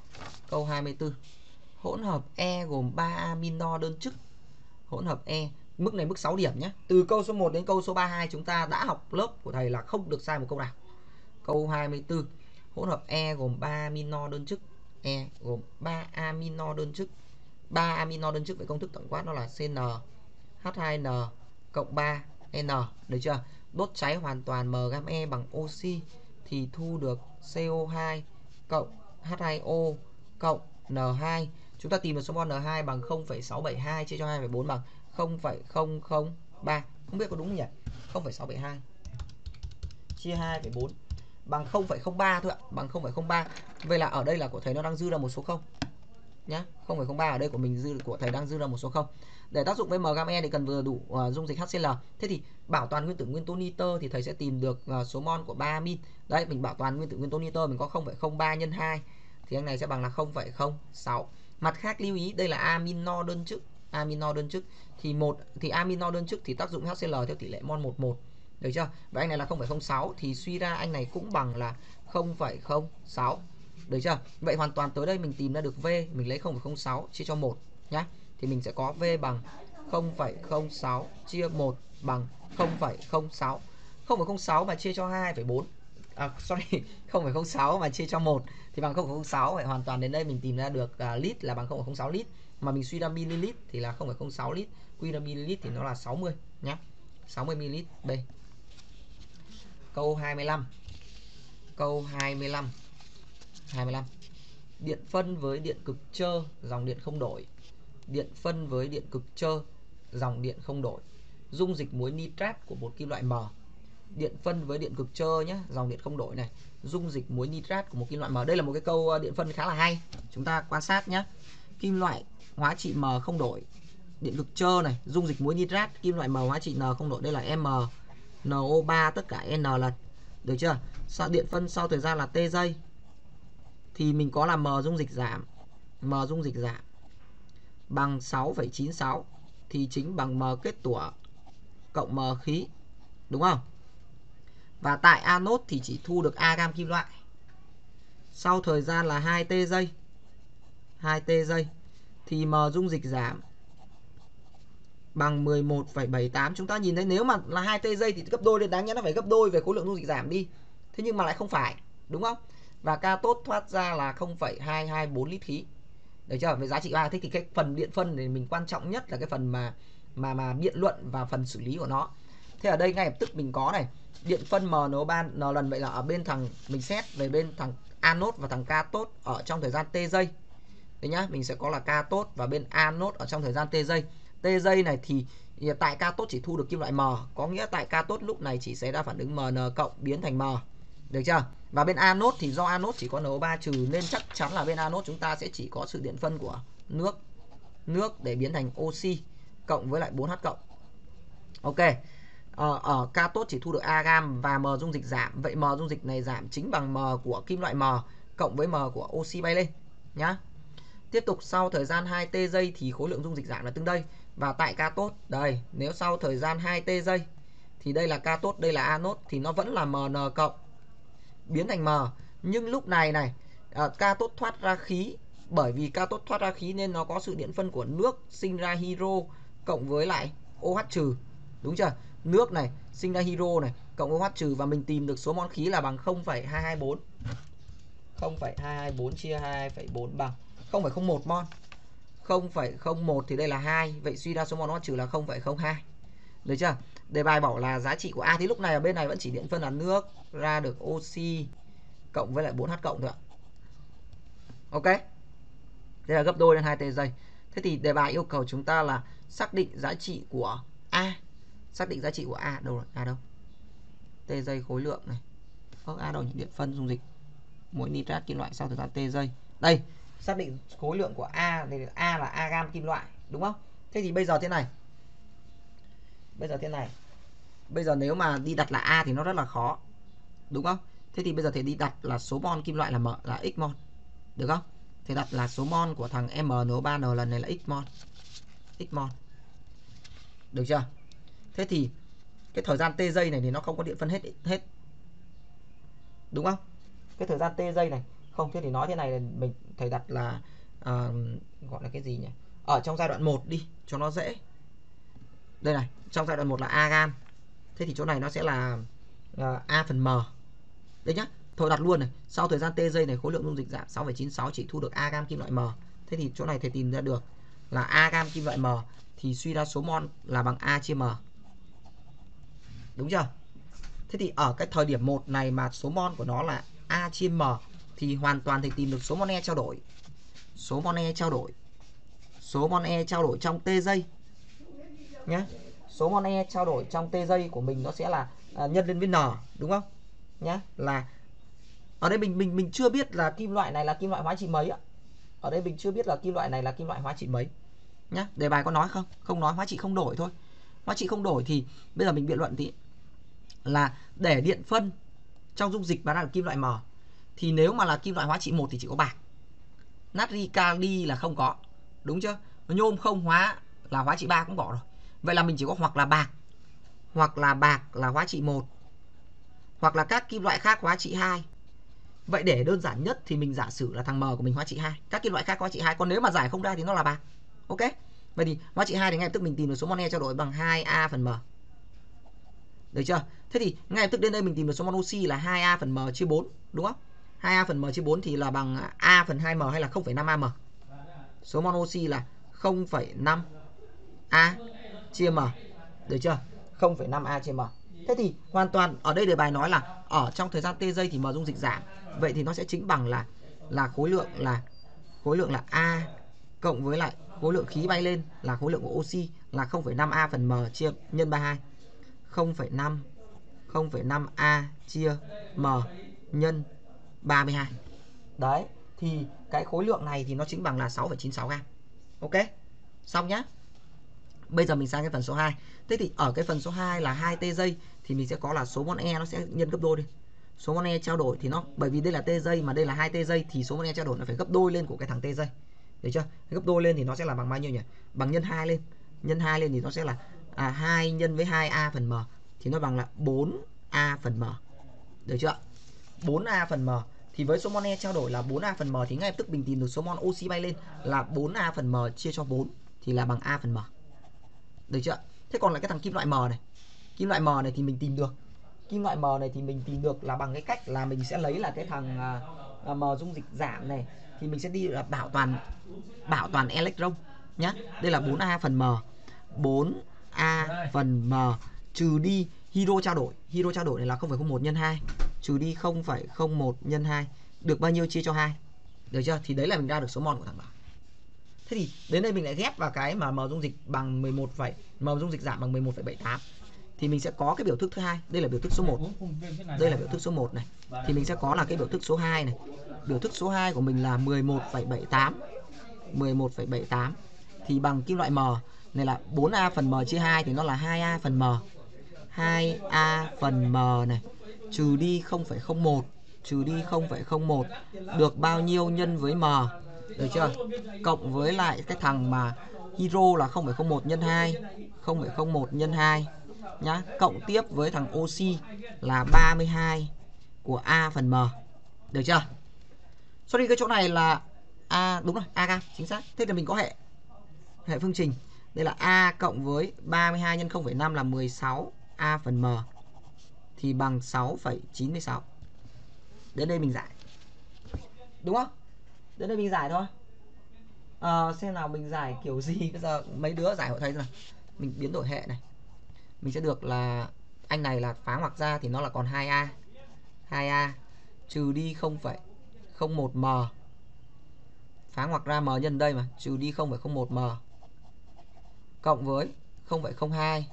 Câu hai mươi tư. Hỗn hợp E gồm ba aminor đơn chức. Hỗn hợp E Mức này mức sáu điểm nhé. Từ câu số một đến câu số ba mươi hai chúng ta đã học lớp của thầy là không được sai một câu nào. Câu hai mươi tư. Hỗn hợp E gồm ba amino đơn chức. E gồm ba amino đơn chức. ba amino đơn chức với công thức tổng quát nó là xê en hát hai en cộng ba en. Được chưa? Đốt cháy hoàn toàn M gam E bằng oxy thì thu được xê o hai cộng hát hai o cộng en hai. Chúng ta tìm được số mol en hai bằng không phẩy sáu bảy hai chia cho hai phẩy bốn bằng không phẩy không không ba. Không biết có đúng không nhỉ? không phẩy sáu bảy hai chia hai phẩy bốn bằng không phẩy không ba thôi ạ, bằng không phẩy không ba. Vậy là ở đây là của thầy nó đang dư ra một số không nhá. không phẩy không ba ở đây của mình dư của thầy đang dư ra một số không. Để tác dụng với M gam E thì cần vừa đủ uh, dung dịch hát xê lờ. Thế thì bảo toàn nguyên tử nguyên tố nitơ thì thầy sẽ tìm được uh, số mol của ba amin. Đấy, mình bảo toàn nguyên tử nguyên tố nitơ mình có không phẩy không ba nhân hai thì anh này sẽ bằng là không phẩy không sáu. Mặt khác lưu ý đây là amino đơn chức, amino đơn chức thì một thì amino đơn chức thì tác dụng hát xê lờ theo tỷ lệ mol một một. Được chưa? Và anh này là không phẩy không sáu thì suy ra anh này cũng bằng là không phẩy không sáu. Được chưa? Vậy hoàn toàn tới đây mình tìm ra được V, mình lấy không phẩy không sáu chia cho một nhá. Thì mình sẽ có V bằng không phẩy không sáu chia một bằng không phẩy không sáu. không phẩy không sáu mà chia cho hai phẩy bốn. À sorry, không phẩy không sáu mà chia cho một thì bằng không phẩy không sáu. Vậy hoàn toàn đến đây mình tìm ra được uh, lít là bằng không phẩy không sáu lít, mà mình suy ra ml thì là không phẩy không sáu lít, quy ra ml thì nó là sáu mươi nhá. sáu mươi mi-li-lít B. Câu hai mươi lăm. Câu hai mươi lăm. hai mươi lăm. Điện phân với điện cực trơ, dòng điện không đổi. Điện phân với điện cực trơ, dòng điện không đổi. Dung dịch muối nitrat của một kim loại M. Điện phân với điện cực trơ nhé, dòng điện không đổi này. Dung dịch muối nitrat của một kim loại M. Đây là một cái câu điện phân khá là hay. Chúng ta quan sát nhé. Kim loại hóa trị M không đổi. Điện cực trơ này, dung dịch muối nitrat, kim loại M hóa trị N không đổi. Đây là M, N O ba tất cả N lần. Được chưa? Sau điện phân sau thời gian là T giây thì mình có là M dung dịch giảm, M dung dịch giảm bằng sáu phẩy chín sáu thì chính bằng M kết tủa cộng M khí. Đúng không? Và tại anode thì chỉ thu được A gam kim loại. Sau thời gian là hai T giây, hai T giây thì M dung dịch giảm bằng mười một phẩy bảy tám. Chúng ta nhìn thấy nếu mà là hai T giây thì gấp đôi, lên đáng nhẽ nó phải gấp đôi về khối lượng dung dịch giảm đi. Thế nhưng mà lại không phải, đúng không? Và cathode thoát ra là không phẩy hai hai bốn lít khí. Được chưa? Về giá trị A. Thế thì cái phần điện phân thì mình quan trọng nhất là cái phần mà mà mà biện luận và phần xử lý của nó. Thế ở đây ngay lập tức mình có này, điện phân M N O ba N lần, vậy là ở bên thằng mình xét về bên thằng anode và thằng cathode ở trong thời gian T giây. Đấy nhá, mình sẽ có là cathode và bên anode ở trong thời gian T giây. T giây này thì tại cathode chỉ thu được kim loại M, có nghĩa tại cathode lúc này chỉ xảy ra phản ứng Mn cộng biến thành M. Được chưa? Và bên anode thì do anode chỉ có N O ba trừ nên chắc chắn là bên anode chúng ta sẽ chỉ có sự điện phân của nước nước để biến thành oxy cộng với lại bốn H cộng. Ok. Ờ, ở cathode chỉ thu được A gam và M dung dịch giảm. Vậy M dung dịch này giảm chính bằng M của kim loại M cộng với M của oxy bay lên nhá. Tiếp tục sau thời gian hai T giây thì khối lượng dung dịch giảm là tương đây. Và tại cathode, đây, nếu sau thời gian hai T giây thì đây là cathode, đây là anode thì nó vẫn là Mn cộng biến thành M. Nhưng lúc này này, uh, cathode thoát ra khí, bởi vì cathode thoát ra khí nên nó có sự điện phân của nước sinh ra hydro cộng với lại OH trừ. Đúng chưa? Nước này sinh ra hydro này cộng OH trừ và mình tìm được số mol khí là bằng không phẩy hai hai bốn. không phẩy hai hai bốn chia hai phẩy bốn bằng không phẩy không một mol. không phẩy không một thì đây là hai, vậy suy ra số mol OH trừ là không phẩy không hai. Được chưa? Đề bài bảo là giá trị của A thì lúc này ở bên này vẫn chỉ điện phân là nước, ra được oxy cộng với lại bốn H cộng thôi ạ. Ok. Đây là gấp đôi lên hai T giây. Thế thì đề bài yêu cầu chúng ta là xác định giá trị của A. Xác định giá trị của A đâu rồi? A đâu? T giây khối lượng này. Ơ A đâu nhỉ? Điện phân dung dịch muối nitrat kim loại sau thời gian T giây. Đây, xác định khối lượng của A thì A là A gam kim loại, đúng không? Thế thì bây giờ thế này. Bây giờ thế này. Bây giờ nếu mà đi đặt là A thì nó rất là khó. Đúng không? Thế thì bây giờ thầy đi đặt là số mol kim loại là M là x mol. Được không? Thầy đặt là số mol của thằng M N O ba N lần này là x mol. X mol. Được chưa? Thế thì cái thời gian T giây này thì nó không có điện phân hết hết. Đúng không? Cái thời gian T giây này không, thế thì nói thế này là mình thầy đặt là uh, gọi là cái gì nhỉ? Ở trong giai đoạn một đi cho nó dễ. Đây này, trong giai đoạn một là A gam. Thế thì chỗ này nó sẽ là uh, A phần M. Đấy nhá. Thôi đặt luôn này. Sau thời gian t giây này khối lượng dung dịch giảm sáu phẩy chín sáu, chỉ thu được A gam kim loại M. Thế thì chỗ này thầy tìm ra được là A gam kim loại M thì suy ra số mol là bằng A chia M. Đúng chưa? Thế thì ở cái thời điểm một này mà số mol của nó là A chia M thì hoàn toàn thầy tìm được số mol E trao đổi. Số mol E trao đổi. Số mol E trao đổi trong t giây nhé. Số mol E trao đổi trong t giây của mình nó sẽ là à, nhân lên với N, đúng không? Nhá, là ở đây mình mình mình chưa biết là kim loại này là kim loại hóa trị mấy ạ. Ở đây mình chưa biết là kim loại này là kim loại hóa trị mấy nhá. Đề bài có nói không? Không nói, hóa trị không đổi thôi. Hóa trị không đổi thì bây giờ mình biện luận thì là để điện phân trong dung dịch mà đang là kim loại M thì nếu mà là kim loại hóa trị một thì chỉ có bạc. Natri kali là không có. Đúng chưa? Nhôm không hóa là hóa trị ba cũng bỏ rồi. Vậy là mình chỉ có hoặc là bạc, hoặc là bạc là hóa trị một, hoặc là các kim loại khác hóa trị hai. Vậy để đơn giản nhất thì mình giả sử là thằng M của mình hóa trị hai, các kim loại khác hóa trị hai. Còn nếu mà giải không ra thì nó là bạc. Ok. Vậy thì hóa trị hai thì ngay lập tức mình tìm được số mol E trao đổi bằng hai A phần M. Được chưa? Thế thì ngay lập tức đến đây mình tìm được số mol oxy là hai A phần M chia bốn, đúng không? hai A phần M chia bốn thì là bằng A phần hai M hay là không phẩy năm A M. Số mol oxy là không phẩy năm A chia M. Được chưa? không phẩy năm A chia M. Thế thì hoàn toàn ở đây đề bài nói là ở trong thời gian t giây thì M dung dịch giảm. Vậy thì nó sẽ chính bằng là là khối lượng là khối lượng là A cộng với lại khối lượng khí bay lên là khối lượng của oxy là không phẩy năm A phần M chia nhân ba mươi hai. không phẩy năm không phẩy năm A chia M nhân ba mươi hai. Đấy, thì cái khối lượng này thì nó chính bằng là sáu phẩy chín sáu gam. Ok. Xong nhá. Bây giờ mình sang cái phần số hai. Thế thì ở cái phần số hai là hai t giây thì mình sẽ có là số mol E nó sẽ nhân gấp đôi đi. Số mol E trao đổi thì nó bởi vì đây là t giây mà đây là hai t giây thì số mol E trao đổi nó phải gấp đôi lên của cái thằng t giây. Được chưa? Gấp đôi lên thì nó sẽ là bằng bao nhiêu nhỉ? Bằng nhân hai lên. Nhân hai lên thì nó sẽ là à, hai nhân với hai A phần M thì nó bằng là bốn A phần M. Được chưa? bốn A phần M thì với số mol E trao đổi là bốn A phần M thì ngay lập tức mình tìm được số mol oxy bay lên là bốn A phần M chia cho bốn thì là bằng A phần M. Được chưa? Thế còn lại cái thằng kim loại M này. Kim loại M này thì mình tìm được. Kim loại M này thì mình tìm được là bằng cái cách là mình sẽ lấy là cái thằng à, M dung dịch giảm này thì mình sẽ đi là bảo toàn bảo toàn electron nhá. Đây là bốn A phần M. bốn A phần M trừ đi hydro trao đổi. Hydro trao đổi này là không phẩy không một nhân hai trừ đi không phẩy không một nhân hai được bao nhiêu chia cho hai. Được chưa? Thì đấy là mình ra được số mol của thằng đó. Thế thì đến đây mình lại ghép vào cái mà M dung dịch bằng mười một, M dung dịch giảm bằng mười một phẩy bảy tám thì mình sẽ có cái biểu thức thứ hai. Đây là biểu thức số một. Đây là biểu thức số một này. Thì mình sẽ có là cái biểu thức số hai này. Biểu thức số hai của mình là mười một phẩy bảy tám. mười một phẩy bảy tám thì bằng kim loại M này là bốn A phần M chia hai thì nó là hai A phần M. hai A phần M này trừ đi không phẩy không một trừ đi không phẩy không một được bao nhiêu nhân với M. Được chưa? Cộng với lại cái thằng mà hydro là không phẩy không một nhân hai, không phẩy không một nhân hai nhá, cộng tiếp với thằng oxy là ba mươi hai của A phần M. Được chưa? Sorry, cái chỗ này là A, đúng rồi, A gam, chính xác. Thế thì mình có hệ hệ phương trình. Đây là A cộng với ba mươi hai nhân không phẩy năm là mười sáu A phần M thì bằng sáu phẩy chín mươi sáu. Đến đây mình giải. Đúng không? Đến đây mình giải thôi. À, xem nào mình giải kiểu gì. Bây giờ mấy đứa giải hộ thầy rồi. Mình biến đổi hệ này. Mình sẽ được là anh này là phá ngoặc ra thì nó là còn hai A. hai A trừ đi không phẩy không một M. Phá ngoặc ra M nhân đây mà, trừ đi không phẩy không một M. Cộng với không phẩy không hai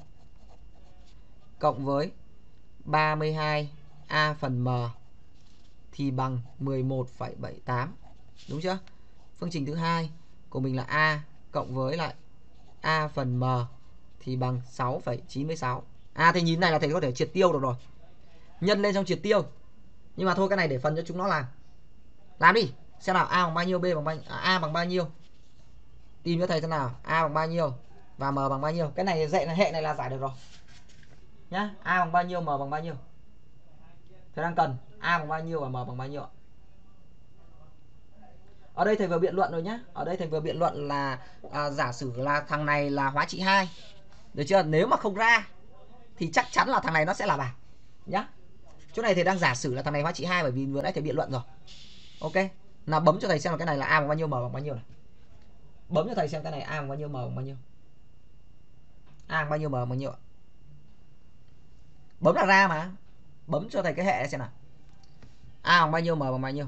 cộng với ba mươi hai A phần M thì bằng mười một phẩy bảy tám. Đúng chưa? Phương trình thứ hai của mình là A cộng với lại A phần M thì bằng sáu phẩy chín mươi sáu. À, thì nhìn này là thầy có thể triệt tiêu được rồi. Nhân lên trong triệt tiêu. Nhưng mà thôi, cái này để phần cho chúng nó làm. Làm đi. Xem nào, A bằng bao nhiêu, B bằng bao nhiêu, à, A bằng bao nhiêu. Tìm cho thầy xem nào, A bằng bao nhiêu và M bằng bao nhiêu. Cái này dạy là hệ này là giải được rồi. Nhá, A bằng bao nhiêu, M bằng bao nhiêu. Thầy đang cần A bằng bao nhiêu và M bằng bao nhiêu. Ở đây thầy vừa biện luận rồi nhá. Ở đây thầy vừa biện luận là à, giả sử là thằng này là hóa trị hai. Được chưa? Nếu mà không ra thì chắc chắn là thằng này nó sẽ là bạc nhá. Chỗ này thầy đang giả sử là thằng này hóa trị hai, bởi vì vừa nãy thầy biện luận rồi. Ok. Nào bấm cho thầy xem là cái này là A bằng bao nhiêu, M bằng bao nhiêu này. Bấm cho thầy xem cái này A bằng bao nhiêu, M bằng bao nhiêu. A bằng bao nhiêu, M bằng bao nhiêu ạ? Bấm là ra mà. Bấm cho thầy cái hệ xem nào. A bằng bao nhiêu, M bằng bao nhiêu.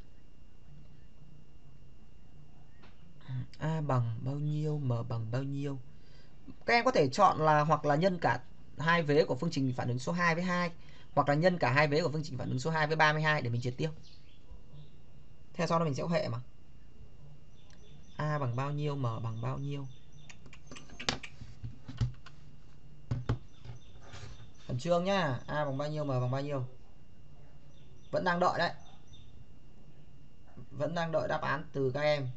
A bằng bao nhiêu, M bằng bao nhiêu. Các em có thể chọn là hoặc là nhân cả hai vế của phương trình phản ứng số hai với hai, hoặc là nhân cả hai vế của phương trình phản ứng số hai với ba mươi hai để mình triệt tiêu. Theo sau đó mình sẽ có hệ mà. A bằng bao nhiêu, M bằng bao nhiêu. Khẩn trương nhá. A bằng bao nhiêu, M bằng bao nhiêu. Vẫn đang đợi đấy. Vẫn đang đợi đáp án từ các em.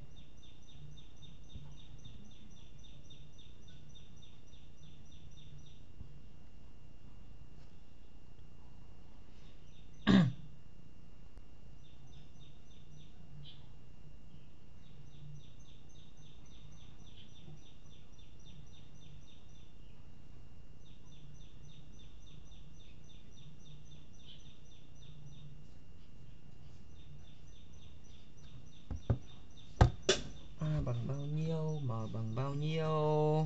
A bằng bao nhiêu, M bằng bao nhiêu.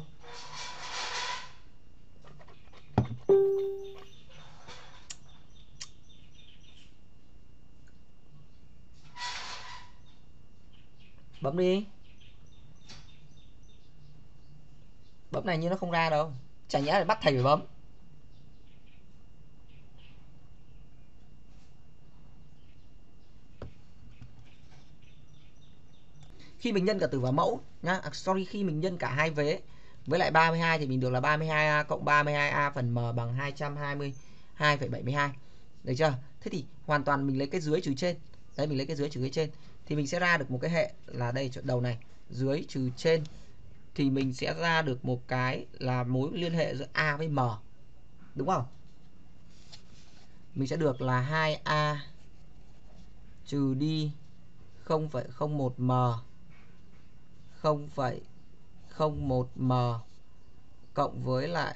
Bấm đi. Bấm này như nó không ra đâu. Chả nhẽ là bắt thầy phải bấm. Khi mình nhân cả tử và mẫu nhá, à, sorry, khi mình nhân cả hai vế với lại ba mươi hai thì mình được là ba mươi hai A cộng ba mươi hai A phần M bằng hai trăm hai mươi hai phẩy bảy mươi hai. Được chưa? Thế thì hoàn toàn mình lấy cái dưới trừ trên. Đấy, mình lấy cái dưới trừ cái trên thì mình sẽ ra được một cái hệ là đây, chỗ đầu này, dưới trừ trên thì mình sẽ ra được một cái là mối liên hệ giữa A với M. Đúng không? Mình sẽ được là hai A trừ đi không phẩy không một M không phẩy không một M cộng với lại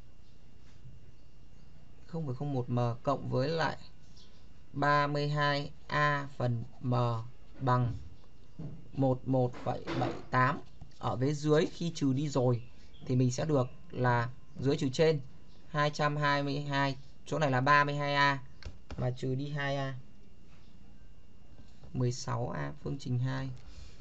không phẩy không một M cộng với lại ba mươi hai A phần M bằng mười một phẩy bảy tám. Ở vế dưới khi trừ đi rồi thì mình sẽ được là dưới trừ trên hai trăm hai mươi hai, chỗ này là ba mươi hai A mà trừ đi hai A, mười sáu A phương trình hai.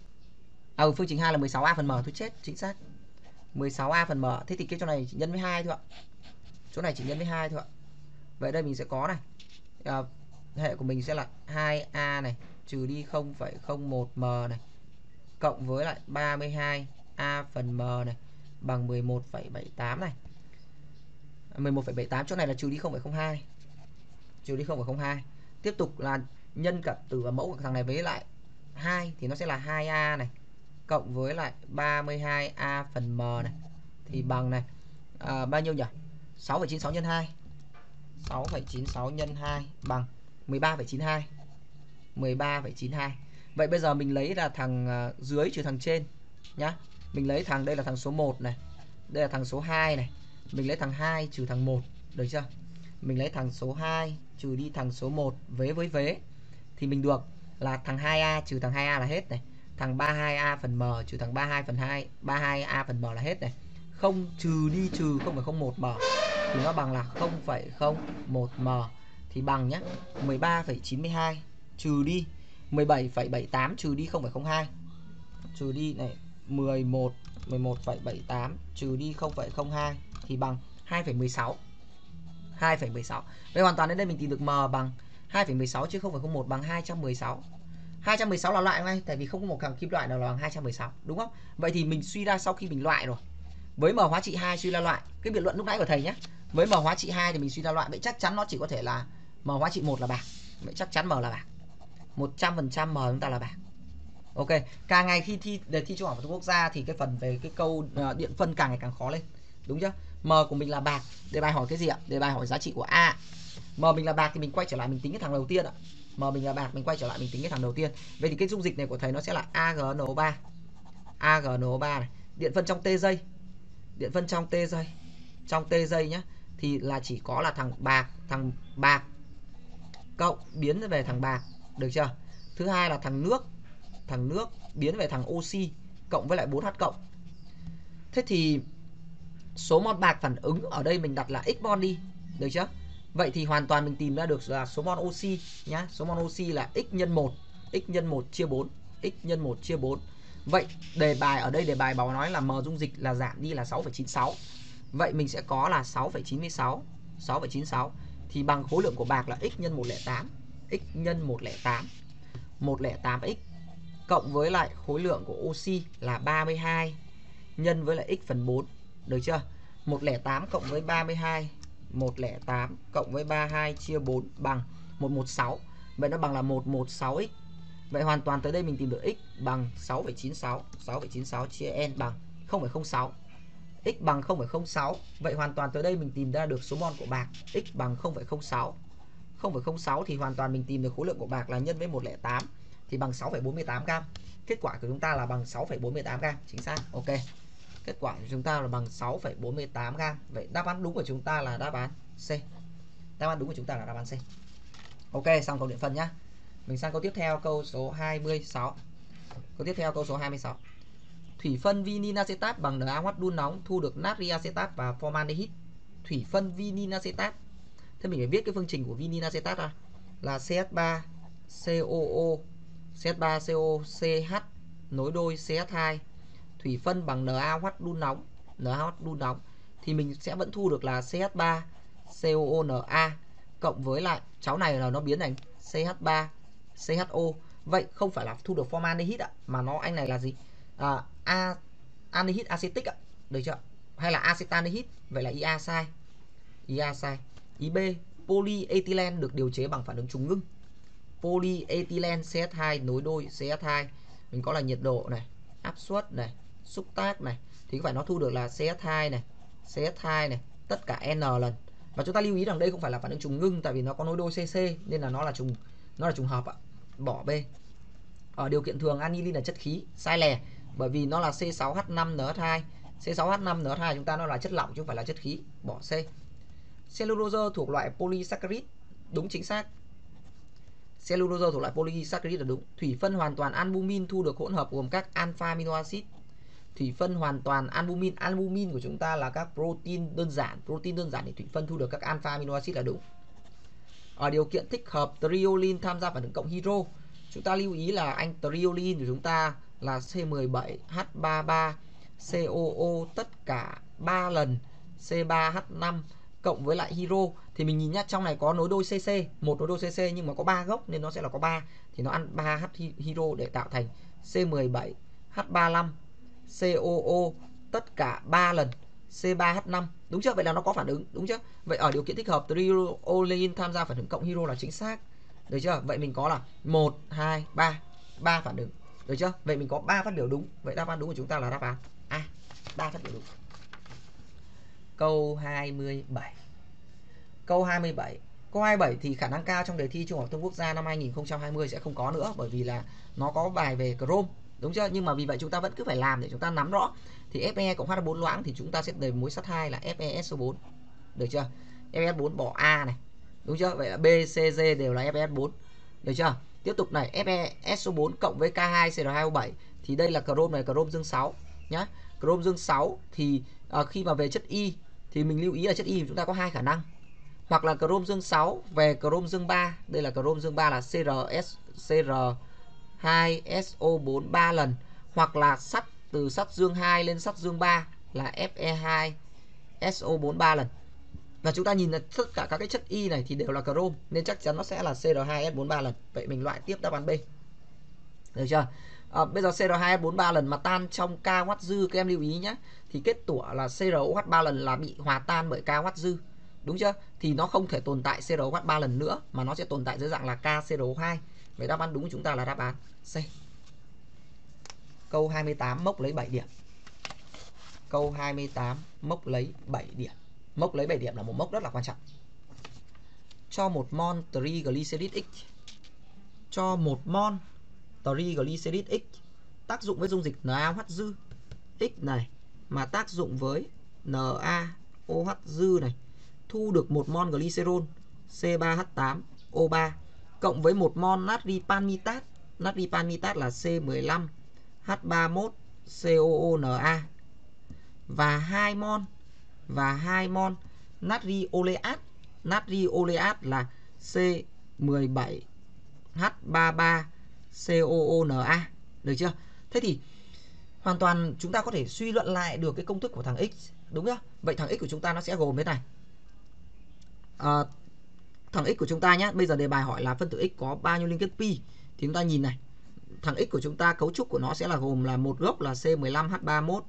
À, phương trình hai là mười sáu A phần M, tôi chết, chính xác. mười sáu A phần M. Thế thì cái chỗ này chỉ nhân với hai thôi ạ. Chỗ này chỉ nhân với hai thôi ạ. Vậy đây mình sẽ có này. À, hệ của mình sẽ là hai A này trừ đi không phẩy không một M này cộng với lại ba mươi hai A phần M này bằng mười một phẩy bảy tám này. mười một phẩy bảy tám chỗ này là trừ đi không phẩy không hai. Trừ đi không phẩy không hai. Tiếp tục là nhân cả tử và mẫu của thằng này với lại hai thì nó sẽ là hai A này cộng với lại ba mươi hai A phần M này thì bằng này à, bao nhiêu nhỉ? sáu phẩy chín sáu nhân hai. sáu phẩy chín sáu nhân hai bằng mười ba phẩy chín hai. mười ba phẩy chín hai. Vậy bây giờ mình lấy là thằng uh, dưới trừ thằng trên nhá. Mình lấy thằng đây là thằng số một này, đây là thằng số hai này. Mình lấy thằng hai trừ thằng một, được chưa? Mình lấy thằng số hai trừ đi thằng số một vế với vế thì mình được là thằng hai A trừ thằng hai A là hết này. Thằng ba mươi hai A phần M trừ thằng ba mươi hai phần hai, ba mươi hai A phần M là hết này. Không trừ đi trừ không phẩy không một M thì nó bằng là không phẩy không một M thì bằng nhá, mười ba phẩy chín mươi hai trừ đi mười bảy phẩy bảy tám trừ đi không phẩy không hai. Trừ đi này mười một mười một phẩy bảy tám trừ đi không phẩy không hai thì bằng hai phẩy mười sáu. hai phẩy mười sáu. Vậy hoàn toàn đến đây mình tìm được M bằng hai phẩy mười sáu chứ không phẩy không một bằng hai trăm mười sáu. hai trăm mười sáu là loại ngay, tại vì không có một thằng kim loại nào là bằng hai trăm mười sáu, đúng không? Vậy thì mình suy ra sau khi mình loại rồi, với M hóa trị hai suy ra loại, cái biện luận lúc nãy của thầy nhé. Với M hóa trị hai thì mình suy ra loại, vậy chắc chắn nó chỉ có thể là M hóa trị một là bạc. Vậy chắc chắn M là bạc. một trăm phần trăm M chúng ta là bạc. Ok, càng ngày khi thi đề thi Trung học phổ thông quốc gia thì cái phần về cái câu uh, điện phân càng ngày càng khó lên. Đúng chưa? M của mình là bạc. Đề bài hỏi cái gì ạ? Đề bài hỏi giá trị của A. M mình là bạc thì mình quay trở lại mình tính cái thằng đầu tiên ạ. M mình là bạc, mình quay trở lại mình tính cái thằng đầu tiên. Vậy thì cái dung dịch này của thầy nó sẽ là A G N O ba. A G N O ba này. Điện phân trong T giây. Điện phân trong T giây. trong T dây nhá, thì là chỉ có là thằng bạc, thằng bạc cộng biến về thằng bạc, được chưa? Thứ hai là thằng nước, thằng nước biến về thằng oxy cộng với lại bốn H cộng. Thế thì số mol bạc phản ứng ở đây mình đặt là x mol đi, được chưa? Vậy thì hoàn toàn mình tìm ra được là số mol oxy nhá, số mol oxy là x nhân một, x nhân một chia bốn, x nhân một chia bốn. Vậy đề bài ở đây đề bài bảo nói là m dung dịch là giảm đi là sáu phẩy chín sáu. Vậy mình sẽ có là sáu phẩy chín sáu, sáu phẩy chín sáu thì bằng khối lượng của bạc là x nhân một trăm lẻ tám, x nhân một trăm lẻ tám, một trăm lẻ tám x cộng với lại khối lượng của oxy là ba mươi hai nhân với lại x phần bốn, được chưa? một trăm lẻ tám cộng với ba mươi hai, một trăm lẻ tám cộng với ba mươi hai chia bốn bằng một trăm mười sáu. Vậy nó bằng là một trăm mười sáu x. Vậy hoàn toàn tới đây mình tìm được x bằng sáu phẩy chín sáu, sáu phẩy chín sáu chia n bằng không phẩy không sáu. X bằng không phẩy không sáu. Vậy hoàn toàn tới đây mình tìm ra được số mol của bạc, x bằng không phẩy không sáu. không phẩy không sáu thì hoàn toàn mình tìm được khối lượng của bạc là nhân với một trăm lẻ tám thì bằng sáu phẩy bốn mươi tám gam. Kết quả của chúng ta là bằng sáu phẩy bốn mươi tám gam, chính xác. Ok. Kết quả của chúng ta là bằng sáu phẩy bốn mươi tám gam. Vậy đáp án đúng của chúng ta là đáp án C. Đáp án đúng của chúng ta là đáp án C. Ok, xong câu điện phân nhá. Mình sang câu tiếp theo, câu số hai mươi sáu. Câu tiếp theo câu số hai mươi sáu. Thủy phân vinin acetat bằng NaOH đun nóng thu được natri acetat và formaldehyde. Thủy phân vinin acetat. Thế mình phải viết cái phương trình của vinin acetat ra là C H ba C O O, C H ba C O C H nối đôi C H hai. Thủy phân bằng NaOH đun nóng, NaOH đun nóng thì mình sẽ vẫn thu được là C H ba C O O N A cộng với lại cháu này là nó biến thành C H ba C H O. Vậy không phải là thu được formaldehyde ạ, mà nó anh này là gì? À, a aldehyde acetic ạ, được chưa? Hay là acetaldehyde, vậy là i a sai. i a sai. Ý B, polyethylene được điều chế bằng phản ứng trùng ngưng. Polyethylene C H hai nối đôi C H hai. Mình có là nhiệt độ này, áp suất này, xúc tác này thì phải nó thu được là C H hai này, C H hai này, tất cả n lần. Và chúng ta lưu ý rằng đây không phải là phản ứng trùng ngưng tại vì nó có nối đôi C C nên là nó là trùng nó là trùng hợp ạ. Bỏ B. Ở điều kiện thường aniline là chất khí, sai lẻ bởi vì nó là C sáu H năm N H hai. C sáu H năm N H hai chúng ta nó là chất lỏng chứ không phải là chất khí, bỏ C. Cellulose thuộc loại polysaccharide, đúng chính xác. Cellulose thuộc loại polysaccharide là đúng. Thủy phân hoàn toàn albumin thu được hỗn hợp gồm các alpha amino acid. Thủy phân hoàn toàn albumin, albumin của chúng ta là các protein đơn giản, protein đơn giản thì thủy phân thu được các alpha amino acid là đúng. Ở điều kiện thích hợp triolin tham gia phản ứng cộng hydro, chúng ta lưu ý là anh triolin của chúng ta là C mười bảy H ba mươi ba C O O tất cả ba lần C ba H năm cộng với lại hydro thì mình nhìn nhá, trong này có nối đôi C C, một nối đôi C C nhưng mà có ba gốc nên nó sẽ là có ba thì nó ăn ba H hydro để tạo thành C mười bảy H ba mươi lăm C O O tất cả ba lần C ba H năm, đúng chưa? Vậy là nó có phản ứng, đúng chưa? Vậy ở điều kiện thích hợp triolin tham gia phản ứng cộng hydro là chính xác. Được chưa? Vậy mình có là một hai ba, ba phản ứng. Được chưa? Vậy mình có ba phát biểu đúng. Vậy đáp án đúng của chúng ta là đáp án A, ba phát biểu đúng. Câu hai mươi bảy. Câu hai mươi bảy. Câu hai mươi bảy thì khả năng cao trong đề thi Trung học phổ thông quốc gia năm hai nghìn không trăm hai mươi sẽ không có nữa bởi vì là nó có bài về chrome, đúng chưa? Nhưng mà vì vậy chúng ta vẫn cứ phải làm để chúng ta nắm rõ. Thì Fe cộng H bốn loãng thì chúng ta sẽ đề mối sắt hai là Fe S O bốn. Được chưa? Fe S bốn bỏ A này. Đúng chưa? Vậy là B, C, D đều là Fe S bốn. Được chưa? Tiếp tục này, Fe S O bốn cộng với K hai C R hai O bảy thì đây là chrome này, chrome dương sáu nhá. Chrome dương sáu thì à, khi mà về chất Y thì mình lưu ý là chất Y chúng ta có hai khả năng. Hoặc là chrome dương sáu về chrome dương ba, đây là chrome dương ba là C R S C R hai S O bốn ba lần, hoặc là sắt từ sắt dương hai lên sắt dương ba là Fe hai S O bốn ba lần. Và chúng ta nhìn là tất cả các cái chất Y này thì đều là chrome nên chắc chắn nó sẽ là C R hai S bốn ba lần. Vậy mình loại tiếp đáp án B. Được chưa? À, bây giờ C R hai S bốn ba lần mà tan trong kW dư, các em lưu ý nhé. Thì kết tủa là C R O H ba lần là bị hòa tan bởi kW dư. Đúng chưa? Thì nó không thể tồn tại C R O H ba lần nữa mà nó sẽ tồn tại dưới dạng là K C R O hai. Vậy đáp án đúng của chúng ta là đáp án C. Câu hai mươi tám mốc lấy bảy điểm. Câu hai mươi tám mốc lấy bảy điểm. Mốc lấy bảy điểm là một mốc rất là quan trọng. Cho một mol triglycerid X. Cho một mol triglycerid X tác dụng với dung dịch NaOH dư X này mà tác dụng với Na OH dư này thu được một mol glycerol C ba H tám O ba cộng với một mol natri palmitat. Natri palmitat là C mười lăm H ba mốt COONa và hai mol và hai mol natri oleat. Natri oleat là C mười bảy H ba ba COONa. Được chưa? Thế thì hoàn toàn chúng ta có thể suy luận lại được cái công thức của thằng X, đúng không? Vậy thằng X của chúng ta nó sẽ gồm thế này. À, thằng X của chúng ta nhé, bây giờ đề bài hỏi là phân tử X có bao nhiêu liên kết pi, thì chúng ta nhìn này. Thằng X của chúng ta cấu trúc của nó sẽ là gồm là một gốc là C mười lăm H ba mốt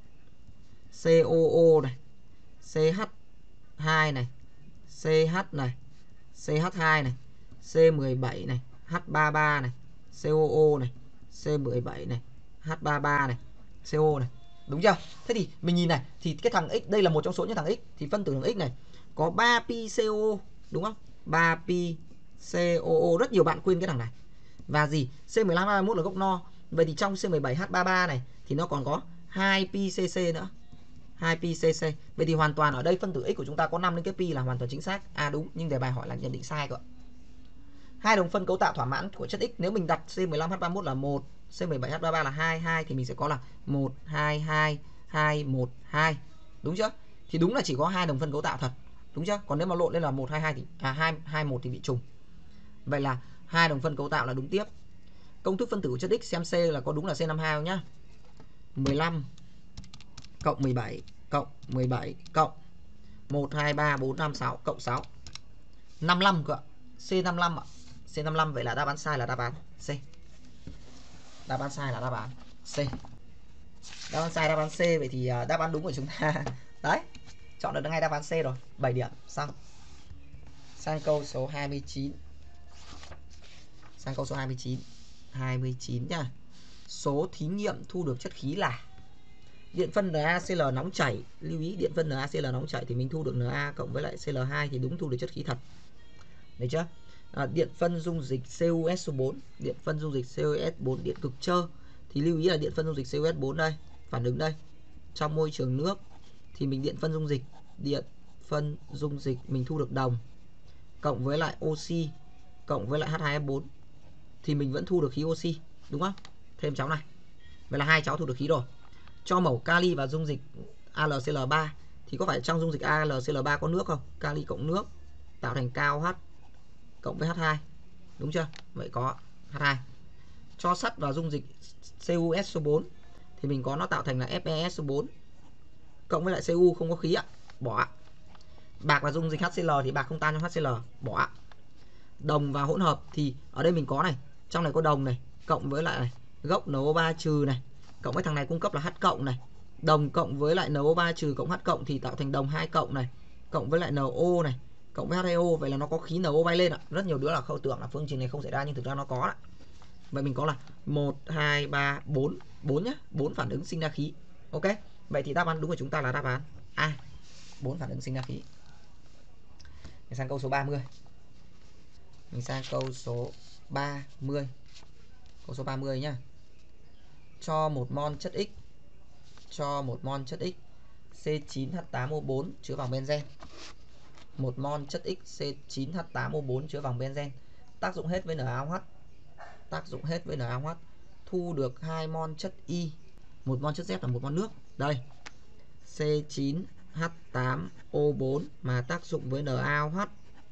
COO này, C H hai này, CH này, C H hai này, C mười bảy này, H ba ba này, COO này, C mười bảy này, H ba ba này, C O này. Đúng chưa? Thế thì mình nhìn này, thì cái thằng X đây là một trong số những thằng X, thì phân tử thằng X này có ba pi COO, đúng không? ba pi COO, rất nhiều bạn quên cái thằng này. Và gì? C mười lăm H ba mốt là gốc no. Vậy thì trong C mười bảy H ba ba này thì nó còn có hai pi C C nữa. hai pi C C. Vậy thì hoàn toàn ở đây phân tử X của chúng ta có năm liên kết pi là hoàn toàn chính xác. À đúng, nhưng đề bài hỏi là nhận định sai cơ. Hai đồng phân cấu tạo thỏa mãn của chất X, nếu mình đặt C mười lăm H ba mốt là một, C mười bảy H ba ba là hai, hai thì mình sẽ có là một, hai, hai, hai, một, hai. Đúng chưa? Thì đúng là chỉ có hai đồng phân cấu tạo thật. Đúng chưa? Còn nếu mà lộn lên là một, hai, hai thì à hai, hai, một thì bị trùng. Vậy là hai đồng phân cấu tạo là đúng tiếp. Công thức phân tử của chất X xem C là có đúng là C năm mươi hai không nhá. mười lăm cộng mười bảy cộng mười bảy cộng một, hai, ba, bốn, năm, sáu cộng sáu. năm mươi lăm cơ ạ. C năm mươi lăm ạ. C năm mươi lăm, vậy là đáp án sai là đáp án C. Đáp án sai là đáp án C. Đáp án sai đáp án C, vậy thì đáp án đúng của chúng ta đấy, chọn được ngay đáp án C rồi. bảy điểm, xong. Sang câu số hai mươi chín. Sang câu số hai mươi chín. hai mươi chín nha. Số thí nghiệm thu được chất khí là điện phân NaCl nóng chảy. Lưu ý điện phân NaCl nóng chảy thì mình thu được Na cộng với lại C L hai thì đúng thu được chất khí thật. Được chưa? À, điện phân dung dịch C U S số bốn. Điện phân dung dịch C U S bốn điện cực trơ. Thì lưu ý là điện phân dung dịch C U S bốn đây, phản ứng đây. Trong môi trường nước thì mình điện phân dung dịch, điện phân dung dịch mình thu được đồng cộng với lại oxy cộng với lại H hai S bốn thì mình vẫn thu được khí oxy, đúng không? Thêm cháu này. Vậy là hai cháu thu được khí rồi. Cho mẩu kali vào dung dịch A L C L ba thì có phải trong dung dịch A L C L ba có nước không? Kali cộng nước tạo thành KOH cộng với H hai. Đúng chưa? Vậy có H hai. Cho sắt vào dung dịch C U S số bốn thì mình có nó tạo thành là F E S số bốn cộng với lại C U không có khí ạ, bỏ ạ. Bạc vào dung dịch H C L thì bạc không tan trong H C L, bỏ ạ. Đồng và hỗn hợp thì ở đây mình có này, trong này có đồng này cộng với lại này, gốc N O ba trừ này cộng với thằng này cung cấp là H cộng này. Đồng cộng với lại N O ba trừ cộng H cộng thì tạo thành đồng hai cộng này cộng với lại N O này cộng với H hai O, vậy là nó có khí N O bay lên ạ. Rất nhiều đứa là không tưởng là phương trình này không xảy ra nhưng thực ra nó có ạ. Vậy mình có là một, hai, ba, bốn, bốn nhá, bốn phản ứng sinh ra khí. Ok. Vậy thì đáp án đúng của chúng ta là đáp án A, bốn phản ứng sinh ra khí. Mình sang câu số ba mươi. Mình sang câu số ba mươi. Câu số ba mươi nhá. Cho một mol chất X, cho một mol chất X C chín H tám O bốn chứa vòng benzen. Một mol chất X C chín H tám O bốn chứa vòng benzen. Tác dụng hết với NaOH. Tác dụng hết với NaOH. Thu được hai mol chất Y. Một mol chất Z là một mol nước. Đây. C chín H tám O bốn mà tác dụng với NaOH.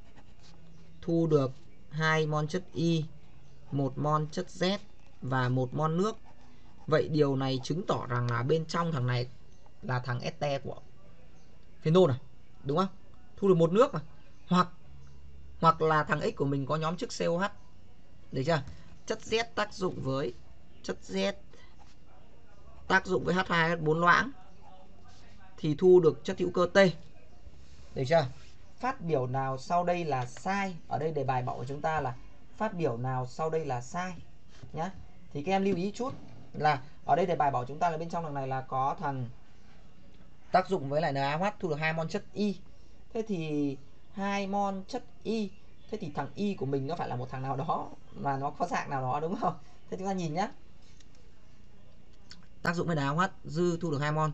Thu được hai mol chất Y, một mol chất Z và một mol nước. Vậy điều này chứng tỏ rằng là bên trong thằng này là thằng este của phenol này, đúng không? Thu được một nước mà. Hoặc hoặc là thằng X của mình có nhóm chức C O H. Được chưa? Chất Z tác dụng với chất Z tác dụng với H hai S bốn loãng thì thu được chất hữu cơ T. Được chưa? Phát biểu nào sau đây là sai? Ở đây đề bài bảo của chúng ta là phát biểu nào sau đây là sai nhá. Thì các em lưu ý chút là ở đây đề bài bảo chúng ta là bên trong thằng này là có thằng tác dụng với lại NaOH thu được hai mol chất Y. Thế thì hai mol chất Y, thế thì thằng Y của mình nó phải là một thằng nào đó mà nó có dạng nào đó, đúng không? Thế chúng ta nhìn nhá. Tác dụng với NaOH dư thu được hai mol,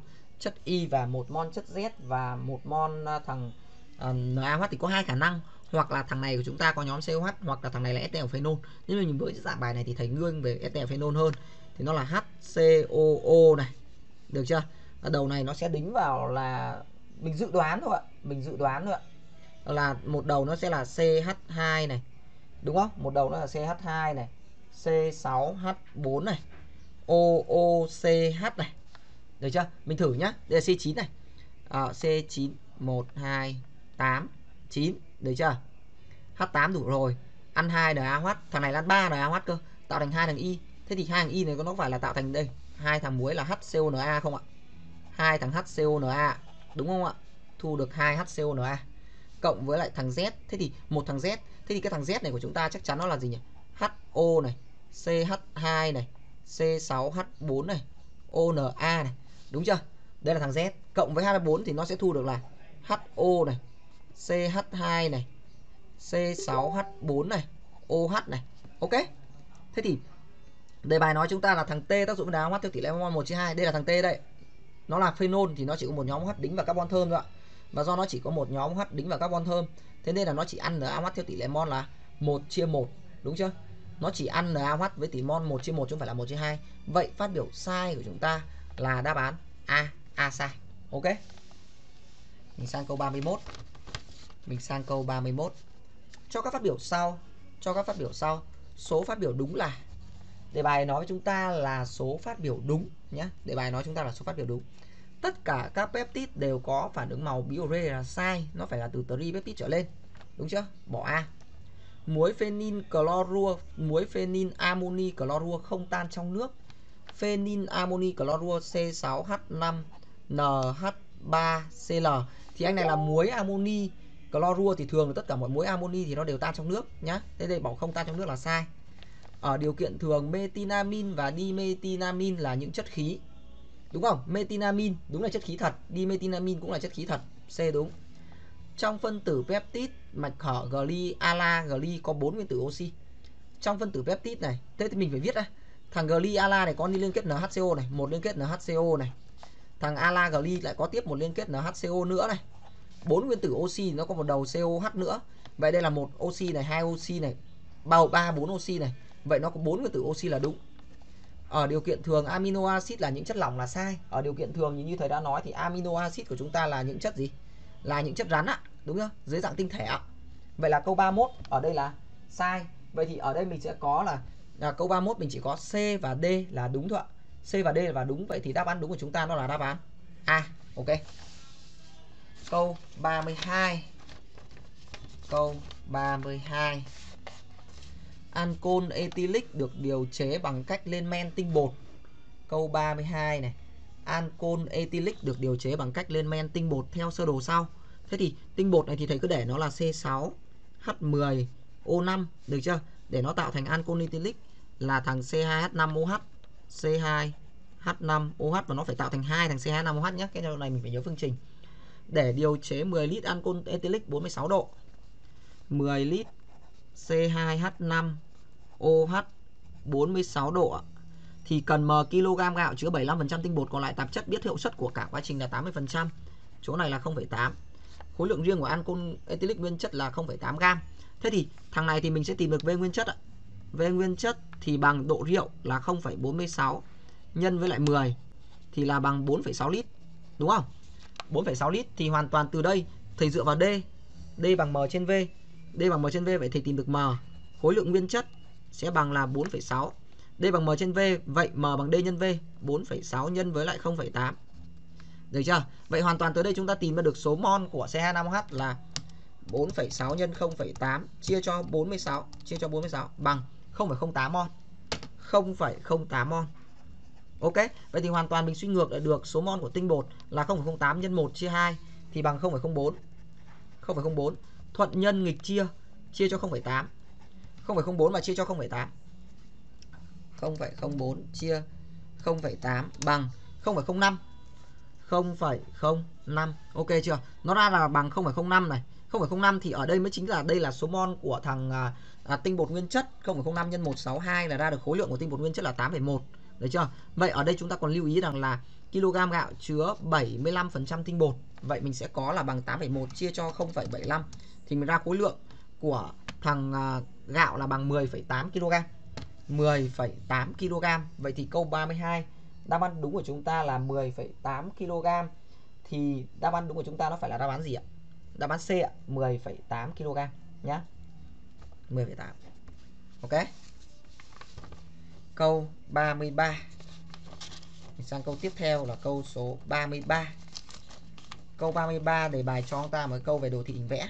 chất Y và một mol chất Z và một mol thằng uh, NaOH thì có hai khả năng, hoặc là thằng này của chúng ta có nhóm xê ô hát hoặc là thằng này là ethylphenol. Nhưng mà mình với dạng bài này thì thầy nghiêng về ethylphenol hơn, thì nó là hát xê ô ô này, được chưa? Ở đầu này nó sẽ đính vào là mình dự đoán thôi ạ, mình dự đoán thôi ạ, là một đầu nó sẽ là xê hát hai này, đúng không? Một đầu nó là xê hát hai này, xê sáu hát bốn này, ô ô xê hát này, được chưa? Mình thử nhá, đây là xê chín này, à, xê chín một hai tám chín, được chưa? hát tám đủ rồi, ăn hai NaOH, thằng này là ăn ba NaOH cơ, tạo thành hai thằng Y. Thế thì hai thằng Y này nó phải là tạo thành đây hai thằng muối là HCONa không ạ? Hai thằng HCONa, đúng không ạ? Thu được hai HCONa cộng với lại thằng Z. Thế thì một thằng Z, thế thì cái thằng Z này của chúng ta chắc chắn nó là gì nhỉ? hát o này, xê hát hai này, xê sáu hát bốn này, ô en a này, đúng chưa? Đây là thằng Z, cộng với hai mươi bốn thì nó sẽ thu được là hát o này, xê hát hai này, xê sáu hát bốn này, ô hát này. Ok. Thế thì đề bài nói chúng ta là thằng T tác dụng với NaOH theo tỷ lệ mol một chia hai. Đây là thằng T đây. Nó là phenol thì nó chỉ có một nhóm H đính vào carbon thơm thôi ạ. Và do nó chỉ có một nhóm H đính vào carbon thơm, thế nên là nó chỉ ăn NaOH theo tỷ lệ mol là một chia một, đúng chưa? Nó chỉ ăn NaOH với tỷ mol một chia một chứ không phải là một chia hai. Vậy phát biểu sai của chúng ta là đáp án A, A sai. Ok. Mình sang câu ba mươi mốt. Mình sang câu ba mươi mốt. Cho các phát biểu sau, cho các phát biểu sau, số phát biểu đúng là, đề bài nói với chúng ta là số phát biểu đúng nhé. Đề bài nói chúng ta là số phát biểu đúng. Tất cả các peptide đều có phản ứng màu biore là sai, nó phải là từ tripeptide trở lên, đúng chưa? Bỏ A. Muối phenyl chlorua, muối phenyl amoni chlorua không tan trong nước. Phenyl amoni chlorua xê sáu hát năm en hát ba xê lờ. Thì anh này là muối amoni chlorua thì thường là tất cả mọi muối amoni thì nó đều tan trong nước nhá. Thế đây bảo không tan trong nước là sai. Ở điều kiện thường metinamin và dimetinamin là những chất khí, đúng không? Metinamin đúng là chất khí thật, dimetinamin cũng là chất khí thật, C đúng. Trong phân tử peptide mạch hở gly ala gly có bốn nguyên tử oxy. Trong phân tử peptide này, thế thì mình phải viết ra thằng gly ala này có liên kết en hát xê o này, một liên kết en hát xê o này. Thằng ala gly lại có tiếp một liên kết en hát xê o nữa này. Bốn nguyên tử oxy nó có một đầu xê o hát nữa. Vậy đây là một oxy này, hai oxy này, bao ba bốn oxy này. Vậy nó có bốn nguyên tử oxy là đúng. Ở điều kiện thường amino acid là những chất lỏng là sai. Ở điều kiện thường như thầy đã nói thì amino acid của chúng ta là những chất gì? Là những chất rắn ạ, đúng không? Dưới dạng tinh thể ạ. Vậy là câu ba mươi mốt ở đây là sai. Vậy thì ở đây mình sẽ có là, là câu ba mươi mốt mình chỉ có C và D là đúng thôi ạ. C và D là đúng. Vậy thì đáp án đúng của chúng ta nó là đáp án A. Ok. Câu ba mươi hai. Câu ba mươi hai. Ancol ethylic được điều chế bằng cách lên men tinh bột. Câu ba mươi hai này. Ancol ethylic được điều chế bằng cách lên men tinh bột theo sơ đồ sau. Thế thì tinh bột này thì thầy cứ để nó là xê sáu hát mười o năm, được chưa? Để nó tạo thành ancol ethylic là thằng xê hai hát năm o hát, xê hai hát năm o hát, và nó phải tạo thành hai thằng xê hai hát năm o hát nhé. Cái này mình phải nhớ phương trình. Để điều chế mười lít ancol ethylic bốn mươi sáu độ. mười lít xê hai hát năm o hát bốn mươi sáu độ thì cần m kg gạo chứa bảy mươi lăm phần trăm tinh bột, còn lại tạp chất biết hiệu suất của cả quá trình là tám mươi phần trăm. Chỗ này là không phẩy tám. Khối lượng riêng của ancol ethylic nguyên chất là không phẩy tám gam. Thế thì thằng này thì mình sẽ tìm được V nguyên chất ạ. V nguyên chất thì bằng độ rượu là không phẩy bốn mươi sáu nhân với lại mười thì là bằng bốn phẩy sáu lít, đúng không? bốn phẩy sáu lít thì hoàn toàn từ đây thầy dựa vào D, D bằng m trên V. D bằng m trên V, vậy thầy tìm được m. Khối lượng nguyên chất sẽ bằng là bốn phẩy sáu. D bằng m trên V, vậy m bằng D nhân V, bốn phẩy sáu nhân với lại không phẩy tám. Được chưa? Vậy hoàn toàn tới đây chúng ta tìm ra được số mol của xê hai năm o hát là bốn phẩy sáu nhân không phẩy tám chia cho bốn mươi sáu, chia cho bốn mươi sáu bằng không phẩy không tám mol. không phẩy không tám mol. Ok, vậy thì hoàn toàn mình suy ngược lại được số mol của tinh bột là không phẩy không tám nhân một chia hai thì bằng không phẩy không bốn. không phẩy không bốn. Thuận nhân nghịch chia, chia cho không phẩy tám. không phẩy không bốn mà chia cho không phẩy tám. không phẩy không bốn chia không phẩy tám bằng không phẩy không năm. không phẩy không năm. Ok chưa? Nó ra là bằng không phẩy không năm này. không phẩy không năm thì ở đây mới chính là đây là số mol của thằng à, à, tinh bột nguyên chất. không phẩy không năm nhân một trăm sáu mươi hai là ra được khối lượng của tinh bột nguyên chất là tám phẩy một. Được chưa? Vậy ở đây chúng ta còn lưu ý rằng là kg gạo chứa bảy mươi lăm phần trăm tinh bột. Vậy mình sẽ có là bằng tám phẩy một chia cho không phẩy bảy mươi lăm thì mình ra khối lượng của thằng gạo là bằng mười phẩy tám ki lô gam. mười phẩy tám ki lô gam. Vậy thì câu ba mươi hai, đáp án đúng của chúng ta là mười phẩy tám ki lô gam. Thì đáp án đúng của chúng ta nó phải là đáp án gì ạ? Đáp án C ạ, mười phẩy tám ki lô gam nhá. mười phẩy tám. Ok. Câu ba mươi ba. Mình sang câu tiếp theo là câu số ba mươi ba. Câu ba mươi ba đề bài cho chúng ta một câu về đồ thị hình vẽ.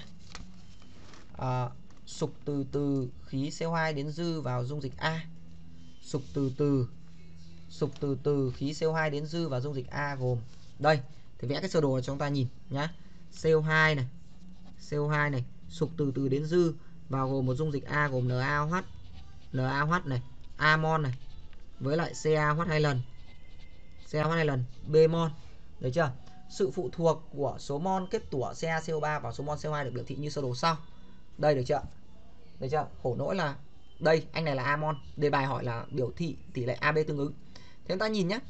À, sục từ từ khí xê o hai đến dư vào dung dịch A. Sục từ từ sục từ từ khí xê o hai đến dư vào dung dịch A gồm, đây thì vẽ cái sơ đồ cho chúng ta nhìn nhá. xê o hai này, xê o hai này, sục từ từ đến dư vào gồm một dung dịch A gồm NaOH, NaOH này, amon này, với lại CaOH hai lần, CaOH hai lần, B-mol. Được chưa? Sự phụ thuộc của số mol kết tủa CaCO ba vào số mol xê o hai được biểu thị như sơ đồ sau. Đây được chưa? Được chưa? Khổ nỗi là đây anh này là amon, đề bài hỏi là biểu thị tỷ lệ a bê tương ứng. Thế chúng ta nhìn nhé.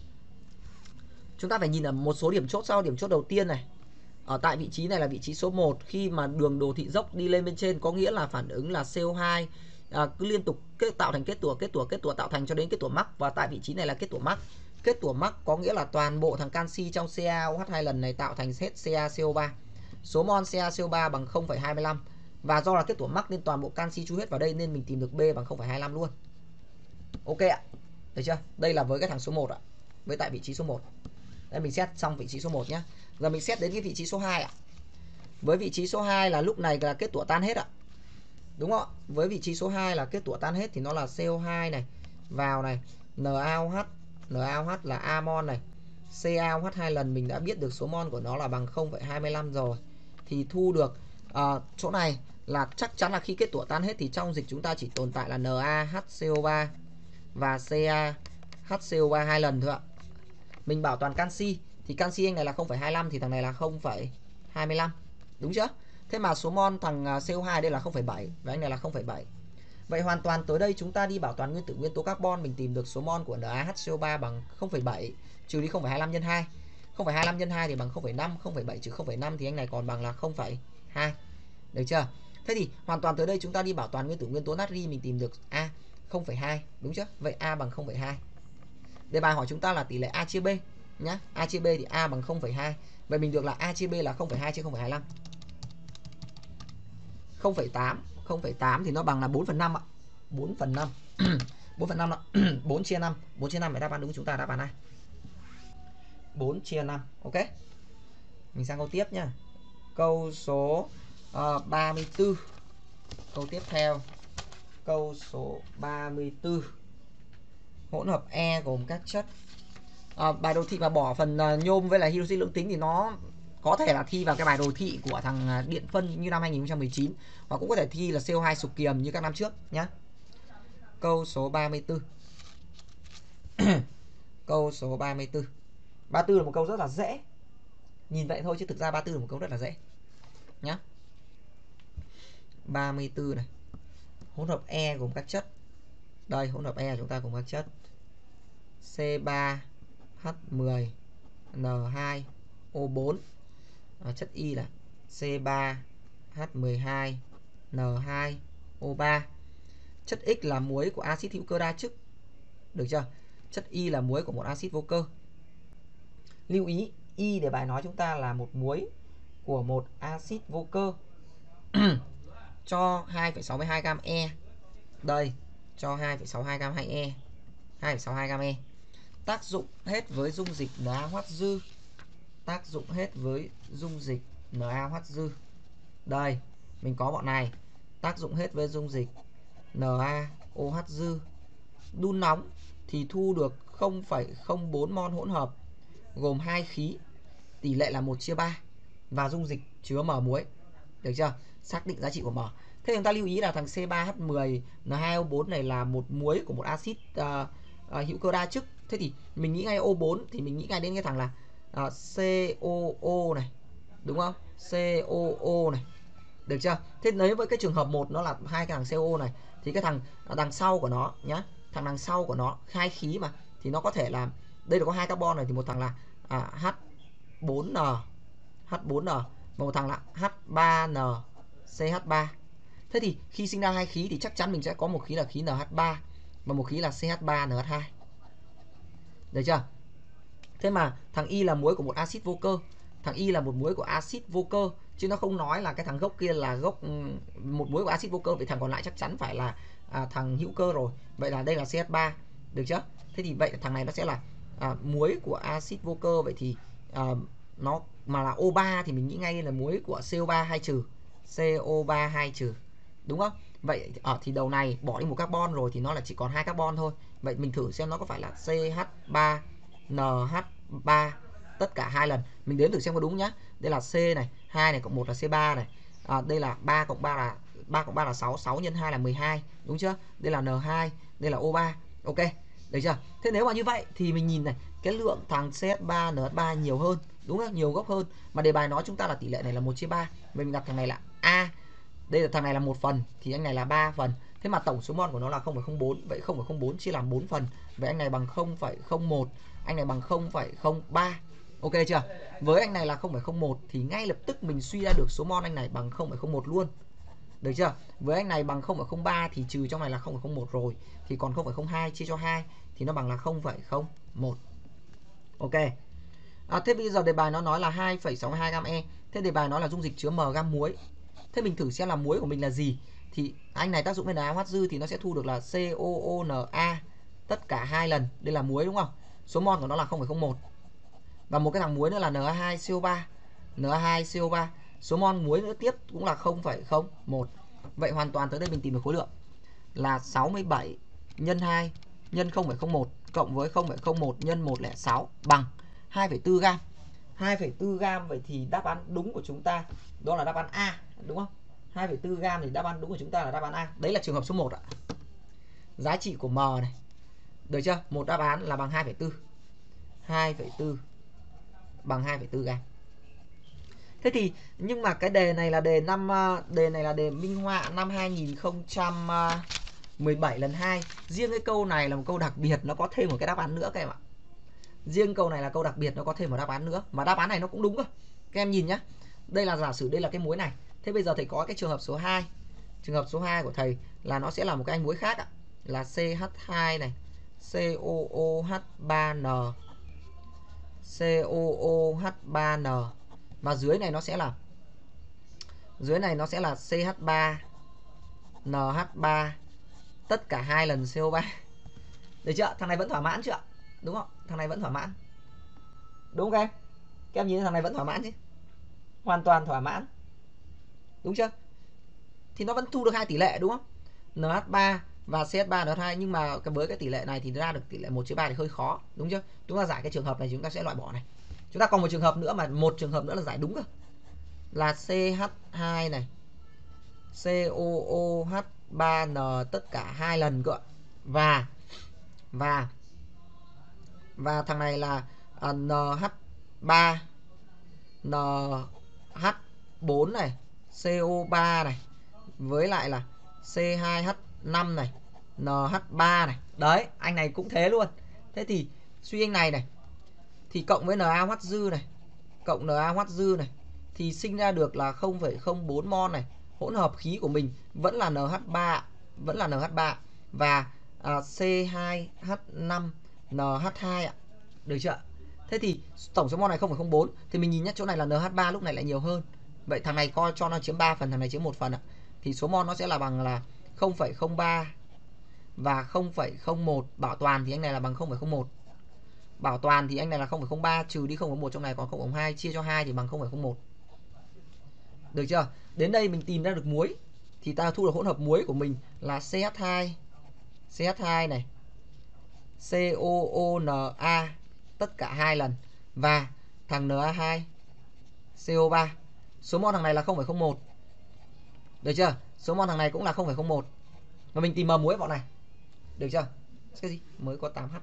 Chúng ta phải nhìn ở một số điểm chốt sau. Điểm chốt đầu tiên này, ở tại vị trí này là vị trí số một. Khi mà đường đồ thị dốc đi lên bên trên có nghĩa là phản ứng là xê o hai à, cứ liên tục kết, tạo thành kết tủa, kết tủa, kết tủa tạo thành cho đến kết tủa mắc. Và tại vị trí này là kết tủa mắc. Kết tủa mắc có nghĩa là toàn bộ thằng canxi trong CaOH hai lần này tạo thành hết CaCO ba. Số mol CaCO ba bằng không phẩy hai mươi lăm. Và do là kết tủa mắc nên toàn bộ canxi chui hết vào đây nên mình tìm được B bằng không phẩy hai mươi lăm luôn. Ok ạ. Được chưa? Đây là với cái thằng số một ạ. Với tại vị trí số một. Đây mình xét xong vị trí số một nhé. Giờ mình xét đến cái vị trí số hai ạ. Với vị trí số hai là lúc này là kết tủa tan hết ạ. Đúng không ạ? Với vị trí số hai là kết tủa tan hết thì nó là xê o hai này vào này, NaOH, NaOH là amon này, CaOH hai lần mình đã biết được số mol của nó là bằng không phẩy hai mươi lăm rồi. Thì thu được uh, chỗ này là chắc chắn là khi kết tủa tan hết thì trong dịch chúng ta chỉ tồn tại là NaHCO ba và CaHCO ba hai lần thôi ạ. Mình bảo toàn canxi thì canxi anh này là không phẩy hai mươi lăm thì thằng này là không phẩy hai mươi lăm. Đúng chưa? Thế mà số mol thằng xê o hai đây là không phẩy bảy và anh này là không phẩy bảy. Vậy hoàn toàn tới đây chúng ta đi bảo toàn nguyên tử nguyên tố carbon, mình tìm được số mol của NaHCO ba bằng không phẩy bảy trừ đi không phẩy hai mươi lăm nhân hai. không phẩy hai mươi lăm nhân hai thì bằng không phẩy năm, không phẩy bảy trừ không phẩy năm thì anh này còn bằng là không phẩy hai. Được chưa? Thế thì hoàn toàn tới đây chúng ta đi bảo toàn nguyên tử nguyên tố natri, mình tìm được A không phẩy hai, đúng chưa? Vậy A bằng không phẩy hai. Đề bài hỏi chúng ta là tỷ lệ A chia B nhá. A chia B thì A bằng không phẩy hai. Vậy mình được là A chia B là không phẩy hai chia không phẩy hai mươi lăm. không phẩy tám, không phẩy tám thì nó bằng là bốn phần năm ạ. bốn phần năm. bốn phần năm đó. bốn chia năm, bốn chia năm là đáp án đúng của chúng ta, đáp án A. bốn chia năm. Ok. Mình sang câu tiếp nhá. Câu số uh, ba mươi tư. Câu tiếp theo. Câu số ba mươi tư. Hỗn hợp E gồm các chất. À, bài đồ thị mà bỏ phần uh, nhôm với là hydroxit lưỡng tính thì nó có thể là thi vào cái bài đồ thị của thằng điện phân như năm hai nghìn không trăm mười chín, hoặc cũng có thể thi là xê o hai sục kiềm như các năm trước nhé. Câu số ba mươi tư. Câu số ba mươi tư. ba mươi tư là một câu rất là dễ. Nhìn vậy thôi chứ thực ra ba mươi tư là một câu rất là dễ nhé. ba mươi tư này. Hỗn hợp E gồm các chất. Đây, hỗn hợp E chúng ta gồm các chất C ba H mười N hai O bốn. À, chất Y là C ba H mười hai N hai O ba. Chất X là muối của axit hữu cơ đa chức. Được chưa? Chất Y là muối của một axit vô cơ. Lưu ý Y để bài nói chúng ta là một muối của một axit vô cơ. Cho hai phẩy sáu mươi hai gam E. Đây, cho hai phẩy sáu mươi hai gam hai E. hai phẩy sáu mươi hai gam E. Tác dụng hết với dung dịch NaOH dư. Tác dụng hết với dung dịch NaOH dư. Đây, mình có bọn này. Tác dụng hết với dung dịch NaOH dư. Đun nóng thì thu được không phẩy không bốn mol hỗn hợp gồm hai khí, tỷ lệ là một chia ba và dung dịch chứa M muối. Được chưa? Xác định giá trị của M. Thế chúng ta lưu ý là thằng C ba H mười N hai O bốn này là một muối của một axit uh, uh, hữu cơ đa chức. Thế thì mình nghĩ ngay O bốn thì mình nghĩ ngay đến cái thằng là uh, C O O này, đúng không? C O O này. Được chưa? Thế nếu với cái trường hợp một nó là hai cái thằng C O O này thì cái thằng đằng sau của nó nhá, thằng đằng sau của nó hai khí mà thì nó có thể là đây là có hai carbon này, thì một thằng là à, H bốn N H bốn N và một thằng là H ba N C H ba. Thế thì khi sinh ra hai khí thì chắc chắn mình sẽ có một khí là khí N H ba và một khí là C H ba N H hai. Được chưa? Thế mà thằng Y là muối của một axit vô cơ. Thằng Y là một muối của axit vô cơ, chứ nó không nói là cái thằng gốc kia là gốc một muối của axit vô cơ. Vậy thằng còn lại chắc chắn phải là à, thằng hữu cơ rồi. Vậy là đây là C H ba. Được chưa? Thế thì vậy thằng này nó sẽ là à, muối của axit vô cơ. Vậy thì à, nó mà là O ba thì mình nghĩ ngay là muối của C O ba hai trừ. C O ba hai trừ. Đúng không? Vậy ở à, thì đầu này bỏ đi một carbon rồi thì nó là chỉ còn hai carbon thôi. Vậy mình thử xem nó có phải là C H ba N H ba tất cả hai lần. Mình đếm thử xem có đúng nhá. Đây là C này, hai này cộng một là C ba này. À, đây là ba cộng ba là ba cộng ba là sáu, sáu nhân hai là mười hai, đúng chưa? Đây là N hai, đây là O ba. Ok, được chưa? Thế nếu mà như vậy thì mình nhìn này, cái lượng thằng C H ba N H ba nhiều hơn, đúng không? Nhiều gốc hơn. Mà đề bài nói chúng ta là tỷ lệ này là một chia ba. Mình đặt thằng này là A. Đây là thằng này là một phần thì anh này là ba phần. Thế mà tổng số mol của nó là không phẩy không bốn. Vậy không phẩy không bốn chia làm bốn phần. Vậy anh này bằng không phẩy không một, anh này bằng không phẩy không ba. Ok chưa? Với anh này là không phẩy không một thì ngay lập tức mình suy ra được số mol anh này bằng không phẩy không một luôn. Được chưa? Với anh này bằng không phẩy không ba thì trừ trong này là không phẩy không một rồi, thì còn không phẩy không hai chia cho hai thì nó bằng là không phẩy không một. Ok. À, thế bây giờ đề bài nó nói là hai phẩy sáu mươi hai gam E. Thế đề bài nói là dung dịch chứa M gam muối. Thế mình thử xem là muối của mình là gì. Thì anh này tác dụng với NaOH dư thì nó sẽ thu được là COONa tất cả hai lần. Đây là muối đúng không? Số mol của nó là không phẩy không một. Và một cái thằng muối nữa là N H hai C O ba. N H hai C O ba. Số mol muối nữa tiếp cũng là không phẩy không một. Vậy hoàn toàn tới đây mình tìm được khối lượng là sáu mươi bảy nhân hai nhân không phẩy không một cộng với không phẩy không một nhân một trăm lẻ sáu bằng hai phẩy bốn gam. hai phẩy bốn gam. Vậy thì đáp án đúng của chúng ta đó là đáp án A, đúng không? hai phẩy bốn gam thì đáp án đúng của chúng ta là đáp án A. Đấy là trường hợp số một ạ. Giá trị của M này. Được chưa? Một đáp án là bằng hai phẩy bốn. hai phẩy bốn bằng hai phẩy bốn gam. Thế thì nhưng mà cái đề này là đề năm đề này là đề minh họa năm hai nghìn không trăm mười bảy lần hai. Riêng cái câu này là một câu đặc biệt, nó có thêm một cái đáp án nữa các em ạ. Riêng câu này là câu đặc biệt, nó có thêm một đáp án nữa, mà đáp án này nó cũng đúng cơ. Các em nhìn nhá. Đây là giả sử đây là cái muối này. Thế bây giờ thầy có cái trường hợp số hai. Trường hợp số hai của thầy là nó sẽ là một cái anh muối khác ạ. Là C H hai này, C O O H ba N, C O O H ba N. Và dưới này nó sẽ là dưới này nó sẽ là C H ba N H ba tất cả hai lần C O ba. Được chưa? Thằng này vẫn thỏa mãn chưa? Đúng không? Thằng này vẫn thỏa mãn. Đúng không em? Các em nhìn thằng này vẫn thỏa mãn chứ? Hoàn toàn thỏa mãn. Đúng chưa? Thì nó vẫn thu được hai tỷ lệ đúng không? N H ba và C H ba N H hai, nhưng mà với cái tỷ lệ này thì ra được tỷ lệ một chia ba thì hơi khó, đúng chưa? Chúng ta giải cái trường hợp này chúng ta sẽ loại bỏ này. Chúng ta còn một trường hợp nữa, mà một trường hợp nữa là giải đúng cơ. Là C H hai này, C O O H ba N tất cả hai lần cơ. Và và và thằng này là uh, N H ba N H bốn này, C O ba này, với lại là C hai H năm này, N H ba này. Đấy, anh này cũng thế luôn. Thế thì suy anh này này thì cộng với NaOH dư này, cộng NaOH dư này thì sinh ra được là không phẩy không bốn mol này. Hỗn hợp khí của mình vẫn là N H ba, vẫn là N H ba và à, C hai H năm N H hai ạ. Được chưa? Thế thì tổng số mol này không phẩy không bốn thì mình nhìn nhé, chỗ này là N H ba lúc này lại nhiều hơn. Vậy thằng này coi cho nó chiếm ba phần, thằng này chiếm một phần ạ. Thì số mol nó sẽ là bằng là không phẩy không ba và không phẩy không một. Bảo toàn thì anh này là bằng không phẩy không một. Bảo toàn thì anh này là không phẩy không ba, trừ đi không phẩy không một trong này còn không phẩy không hai, chia cho hai thì bằng không phẩy không một. Được chưa? Đến đây mình tìm ra được muối. Thì ta thu được hỗn hợp muối của mình là C H hai, C H hai này, C O O N A tất cả hai lần và thằng N A hai C O ba. Số mol thằng này là không phẩy không một. Được chưa? Số mol thằng này cũng là không phẩy không một. Và mình tìm M muối bọn này. Được chưa? Cái gì? Mới có tám H.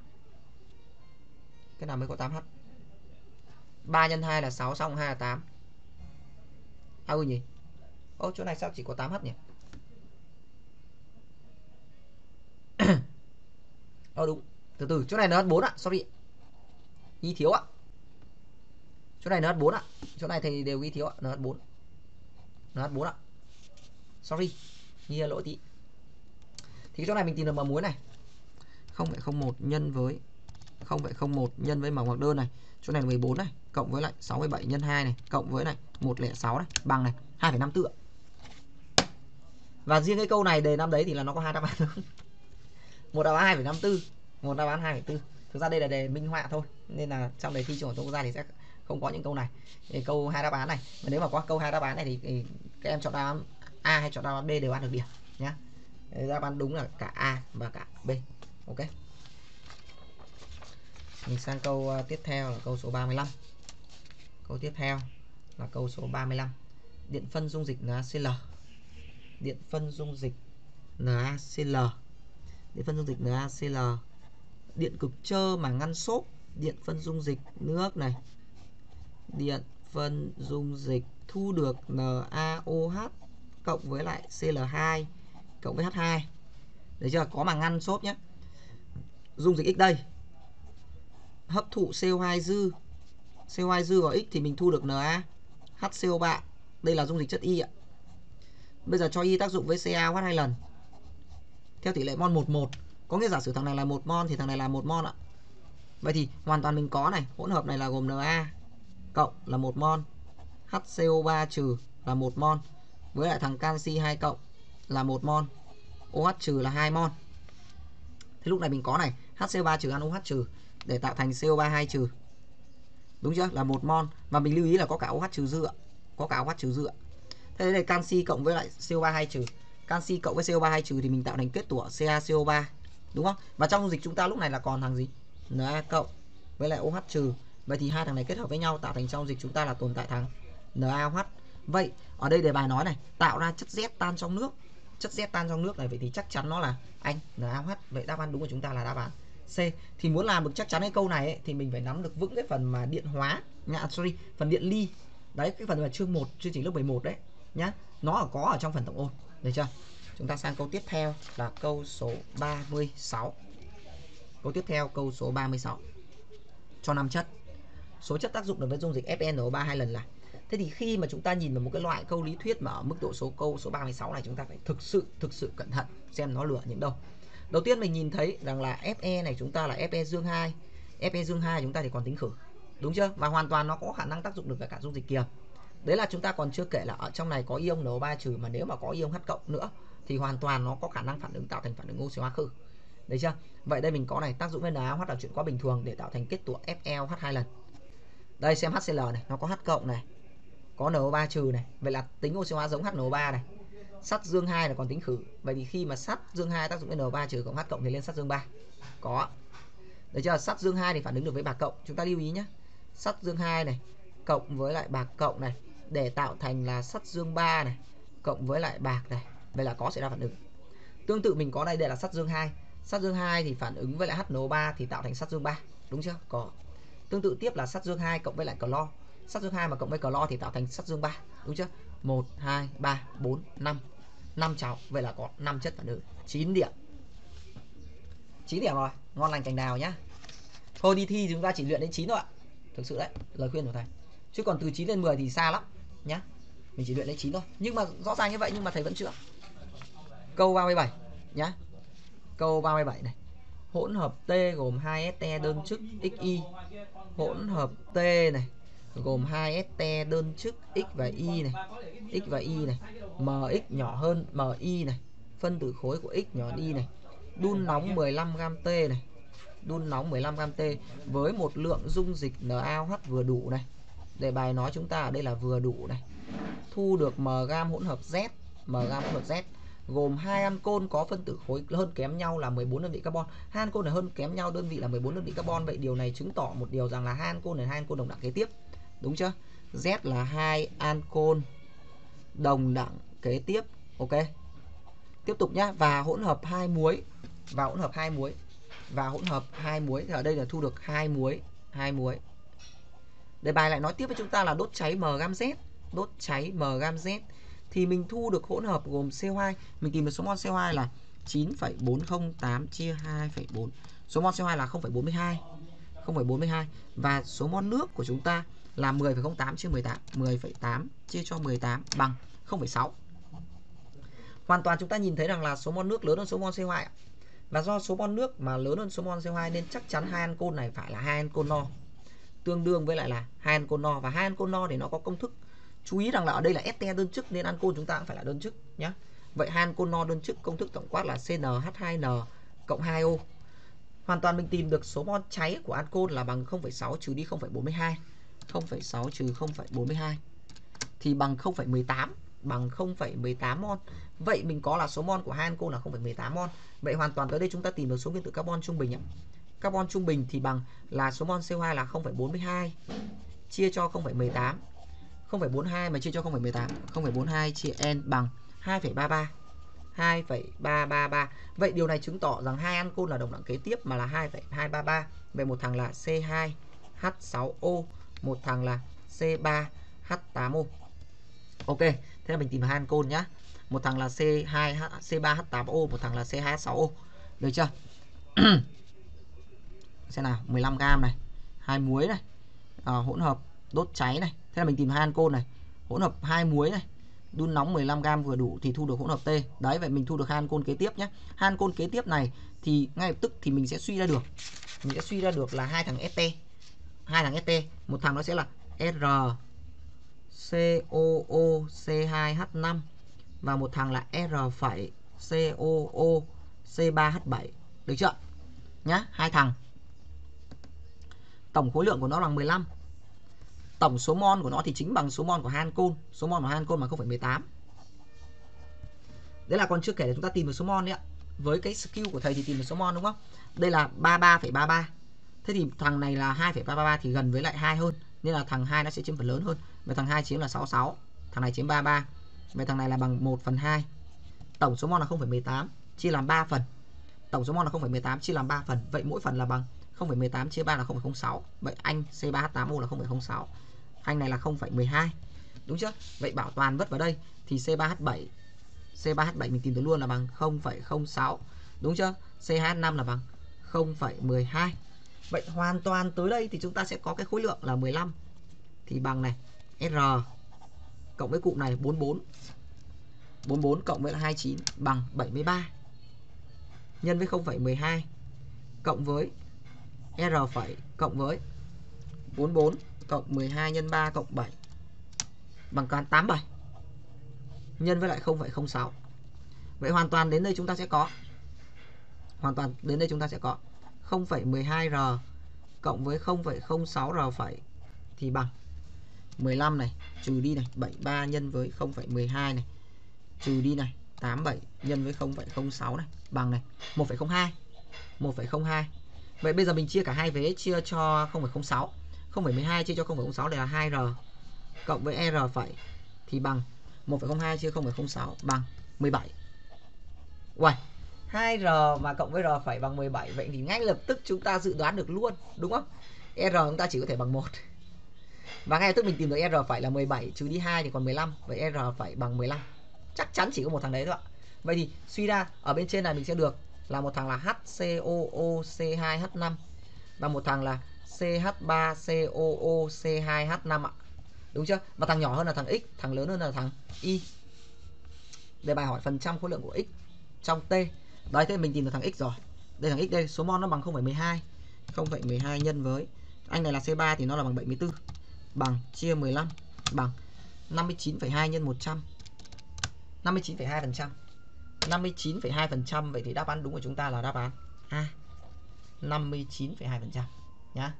Cái nào mới có tám H? ba nhân hai là sáu, sáu nhân hai là tám. À ừ nhỉ? Ô, chỗ này sao chỉ có tám H nhỉ? Ờ đúng. Từ từ, chỗ này en hát bốn ạ, sorry. Ghi thiếu ạ. Chỗ này en hát bốn ạ. Chỗ này thì đều ghi thiếu ạ, en hát bốn. en hát bốn ạ. Sorry. Ghi lỗi tí. Thì chỗ này mình tìm được M muối này. không phẩy không một nhân với không phẩy không một nhân với M ngoặc đơn này. Chỗ này là mười bốn này, cộng với lại sáu mươi bảy nhân hai này, cộng với lại một trăm lẻ sáu này, bằng này, hai phẩy năm tư ạ. Và riêng cái câu này đề năm đấy thì là nó có hai đáp án nữa. Một đáp án hai phẩy năm tư, một đáp án hai phẩy bốn. Thực ra đây là đề minh họa thôi, nên là trong đề thi Trung học phổ thông quốc gia thì sẽ không có những câu này. Thì câu hai đáp án này, mà nếu mà có câu hai đáp án này thì, thì các em chọn đáp án A hay chọn đáp án B đều ăn được điểm nhá. Đáp án đúng là cả A và cả B. Ok. Mình sang câu tiếp theo là câu số ba mươi lăm. Câu tiếp theo là câu số ba mươi lăm. Điện phân dung dịch NaCl. Điện phân dung dịch NaCl. Điện phân dung dịch NaCl. Điện cực trơ mà ngăn xốp. Điện phân dung dịch nước này. Điện phân dung dịch thu được NaOH cộng với lại xê lờ hai cộng với H hai. Đấy chưa? Có mà ngăn xốp nhé. Dung dịch X đây. Hấp thụ xê o hai dư. xê o hai dư vào X thì mình thu được NaHCO ba. Đây là dung dịch chất Y ạ. Bây giờ cho Y tác dụng với CaOH hai lần. Theo tỷ lệ mol một một. Có nghĩa giả sử thằng này là một mol thì thằng này là một mol ạ. Vậy thì hoàn toàn mình có này, hỗn hợp này là gồm Na cộng là một mol, HCO ba trừ là một mol, với lại thằng canxi hai cộng là một mol, OH trừ là hai mol. Thế lúc này mình có này, HCO ba trừ ăn OH trừ để tạo thành xê o ba hai trừ. Đúng chưa? Là một mol. Và mình lưu ý là có cả OH trừ dư ạ. Có cả OH trừ dư ạ. Thế đây là canxi cộng với lại xê o ba hai trừ. Canxi cộng với xê o ba hai trừ thì mình tạo thành kết tủa CaCO ba. Đúng không? Và trong dung dịch chúng ta lúc này là còn thằng gì? Na cộng với lại OH trừ. Vậy thì hai thằng này kết hợp với nhau tạo thành trong dịch chúng ta là tồn tại thằng NaOH. Vậy ở đây đề bài nói này, tạo ra chất Z tan trong nước. Chất Z tan trong nước này, vậy thì chắc chắn nó là anh NaOH. Vậy đáp án đúng của chúng ta là đáp án C. Thì muốn làm được chắc chắn cái câu này ấy, thì mình phải nắm được vững cái phần mà điện hóa, nhá, sorry, phần điện ly. Đấy, cái phần mà chương một, chương trình lớp mười một đấy nhá. Nó ở có ở trong phần tổng ôn. Được chưa? Chúng ta sang câu tiếp theo là câu số ba mươi sáu. Câu tiếp theo câu số ba mươi sáu. Cho năm chất. Số chất tác dụng đối với dung dịch ép e en o ba hai lần là. Thế thì khi mà chúng ta nhìn vào một cái loại câu lý thuyết mà ở mức độ số câu số ba mươi sáu này, chúng ta phải thực sự thực sự cẩn thận xem nó lừa những đâu. Đầu tiên mình nhìn thấy rằng là Fe này chúng ta là Fe dương hai. Fe dương hai chúng ta thì còn tính khử. Đúng chưa? Và hoàn toàn nó có khả năng tác dụng được với cả dung dịch kiềm. Đấy là chúng ta còn chưa kể là ở trong này có ion en o ba trừ, mà nếu mà có ion H cộng nữa thì hoàn toàn nó có khả năng phản ứng tạo thành phản ứng oxy hóa khử. Đấy chưa? Vậy đây mình có này, tác dụng với NaOH là chuyện quá bình thường để tạo thành kết tủa FeOH hai lần. Đây xem HCl này, nó có H cộng này, có en o ba trừ này, vậy là tính oxy hóa giống H N O ba này. Sắt dương hai là còn tính khử. Vậy thì khi mà sắt dương hai tác dụng với en o ba trừ cộng H cộng thì lên sắt dương ba. Có. Đấy chưa? Sắt dương hai thì phản ứng được với bạc cộng. Chúng ta lưu ý nhé. Sắt dương hai này cộng với lại bạc cộng này để tạo thành là sắt dương ba này cộng với lại bạc này. Vậy là có sẽ ra phản ứng. Tương tự mình có đây, đây là sắt dương hai. Sắt dương hai thì phản ứng với lại H N O ba thì tạo thành sắt dương ba. Đúng chưa? Có. Tương tự tiếp là sắt dương hai cộng với lại clo. Sắt dương hai mà cộng với clo thì tạo thành sắt dương ba. Đúng chưa? một, hai, ba, bốn, năm. năm cháu. Vậy là có năm chất phản ứng. chín điểm. chín điểm rồi. Ngon lành cành đào nhá. Thôi đi thi chúng ta chỉ luyện đến chín thôi ạ. Thực sự đấy, lời khuyên của thầy. Chứ còn từ chín lên mười thì xa lắm nhá. Mình chỉ luyện đến chín thôi. Nhưng mà rõ ràng như vậy nhưng mà thầy vẫn chưa. Câu ba mươi bảy nhá. Câu ba mươi bảy này. Hỗn hợp T gồm hai este đơn chức xy. Hỗn hợp T này gồm hai este đơn chức X và Y này. X và Y này. Mx nhỏ hơn Mi này. Phân tử khối của X nhỏ đi này. Đun nóng mười lăm gam T này. Đun nóng mười lăm gam T với một lượng dung dịch NaOH vừa đủ này. Đề bài nói chúng ta ở đây là vừa đủ này. Thu được M gam hỗn hợp Z. M gam hỗn hợp Z gồm hai ancol có phân tử khối hơn kém nhau là mười bốn đơn vị carbon. Hai ancol này hơn kém nhau đơn vị là mười bốn đơn vị carbon. Vậy điều này chứng tỏ một điều rằng là hai ancol này hai ancol đồng đẳng kế tiếp. Đúng chưa? Z là hai ancol đồng đẳng kế tiếp. Ok. Tiếp tục nhá. Và hỗn hợp hai muối. Và hỗn hợp hai muối. Và hỗn hợp hai muối. Thì ở đây là thu được hai muối. Hai muối. Đề bài lại nói tiếp với chúng ta là đốt cháy M gam Z. Đốt cháy M gam Z thì mình thu được hỗn hợp gồm xê o hai. Mình tìm được số mol xê o hai là chín phẩy bốn không tám chia hai phẩy bốn. Số mol xê o hai là không phẩy bốn mươi hai. không phẩy bốn mươi hai và số mol nước của chúng ta là mười phẩy không tám chia mười tám, mười phẩy tám chia cho mười tám bằng không phẩy sáu. Hoàn toàn chúng ta nhìn thấy rằng là số mol nước lớn hơn số mol xê o hai. Và do số mol nước mà lớn hơn số mol xê o hai nên chắc chắn hai ancol này phải là hai ancol no. Tương đương với lại là hai ancol no, và hai ancol no thì nó có công thức. Chú ý rằng là ở đây là este đơn chức nên ancol chúng ta cũng phải là đơn chức nhé. Vậy hai ancol no đơn chức công thức tổng quát là xê en hát hai en cộng hai O. Hoàn toàn mình tìm được số mol cháy của ancol là bằng không phẩy sáu trừ đi không phẩy bốn mươi hai. không phẩy sáu trừ không phẩy bốn mươi hai thì bằng không phẩy mười tám, bằng không phẩy mười tám mol. Vậy mình có là số mol của hai ancol là không phẩy mười tám mol. Vậy hoàn toàn tới đây chúng ta tìm được số nguyên tử carbon trung bình. Carbon trung bình thì bằng là số mol xê o hai là không phẩy bốn mươi hai chia cho không phẩy mười tám. không phẩy bốn mươi hai mà chia cho không phẩy mười tám, không phẩy bốn mươi hai chia n bằng hai phẩy ba mươi ba. hai phẩy ba ba ba. Vậy điều này chứng tỏ rằng hai ancol là đồng đẳng kế tiếp mà là hai phẩy hai ba ba. Vậy một thằng là xê hai H sáu O, một thằng là xê ba H tám O. Ok, thế là mình tìm được hai ancol nhá. Một thằng là xê hai H, xê ba H tám O, một thằng là xê hai H sáu O. Được chưa? Xem nào, mười lăm gam này, hai muối này, à, hỗn hợp đốt cháy này. Thế là mình tìm hai ancol này, hỗn hợp hai muối này, đun nóng mười lăm gam vừa đủ thì thu được hỗn hợp T. Đấy, vậy mình thu được hai ancol kế tiếp nhé. Hai ancol kế tiếp này thì ngay lập tức thì mình sẽ suy ra được. Mình sẽ suy ra được là hai thằng este. Hai thằng este, một thằng nó sẽ là R C O O C hai H năm và một thằng là R phẩy C O O C ba H bảy. Được chưa? Nhá, hai thằng. Tổng khối lượng của nó bằng mười lăm. Tổng số mol của nó thì chính bằng số mol của hai ancol. Số mol của hai ancol bằng không phẩy mười tám. Đấy là còn chưa kể là chúng ta tìm được số mol đấy ạ. Với cái skill của thầy thì tìm được số mol đúng không? Đây là ba mươi ba phẩy ba mươi ba. Thế thì thằng này là hai phẩy ba mươi ba thì gần với lại hai hơn, nên là thằng hai nó sẽ chiếm phần lớn hơn. Và thằng hai chiếm là sáu mươi sáu, thằng này chiếm ba mươi ba. Vậy thằng này là bằng một phần hai. Tổng số mol là không phẩy mười tám chia làm ba phần. Tổng số mol là không phẩy mười tám chia làm ba phần. Vậy mỗi phần là bằng không phẩy mười tám chia ba là không phẩy không sáu. Vậy anh xê ba H tám O là không phẩy không sáu. Anh này là không phẩy mười hai. Đúng chưa? Vậy bảo toàn vứt vào đây thì xê ba H bảy, xê ba H bảy mình tìm được luôn là bằng không phẩy không sáu. Đúng chưa? xê hai H năm là bằng không phẩy mười hai. Vậy hoàn toàn tới đây thì chúng ta sẽ có cái khối lượng là mười lăm thì bằng này R cộng với cụm này bốn mươi bốn. bốn mươi bốn cộng với là hai mươi chín bằng bảy mươi ba. Nhân với không phẩy mười hai cộng với R phẩy cộng với bốn mươi bốn cộng mười hai nhân ba cộng bảy bằng tám mươi bảy. Nhân với lại không phẩy không sáu. Vậy hoàn toàn đến đây chúng ta sẽ có Hoàn toàn đến đây chúng ta sẽ có không phẩy mười hai R cộng với không phẩy không sáu R phẩy thì bằng mười lăm này trừ đi này bảy mươi ba nhân với không phẩy mười hai này trừ đi này tám mươi bảy nhân với không phẩy không sáu này bằng này một phẩy không hai. một phẩy không hai. Vậy bây giờ mình chia cả hai vế, chia cho không phẩy không sáu. không phẩy mười hai chia cho không phẩy không sáu đây là hai R cộng với R phẩy thì bằng một phẩy không hai chia không phẩy không sáu bằng mười bảy. Uầy, hai R mà cộng với R phẩy bằng mười bảy. Vậy thì ngay lập tức chúng ta dự đoán được luôn, đúng không? R chúng ta chỉ có thể bằng một. Và ngay lập tức mình tìm được R phẩy là mười bảy, trừ đi hai thì còn mười lăm. Vậy R phẩy bằng mười lăm. Chắc chắn chỉ có một thằng đấy thôi ạ. Vậy thì suy ra ở bên trên này mình sẽ được là một thằng là H C O O C hai H năm và một thằng là C H ba C O O C hai H năm ạ. Đúng chưa? Và thằng nhỏ hơn là thằng X, thằng lớn hơn là thằng Y. Đề bài hỏi phần trăm khối lượng của X trong T. Đấy, thế mình tìm được thằng X rồi. Đây thằng X đây, số mol nó bằng không phẩy mười hai. không phẩy mười hai nhân với anh này là C ba thì nó là bằng bảy mươi tư. Bằng chia mười lăm bằng năm mươi chín phẩy hai nhân một trăm. năm mươi chín phẩy hai phần trăm. năm mươi chín phẩy hai phần trăm. Vậy thì đáp án đúng của chúng ta là đáp án A, năm mươi chín phẩy hai phần trăm nhá.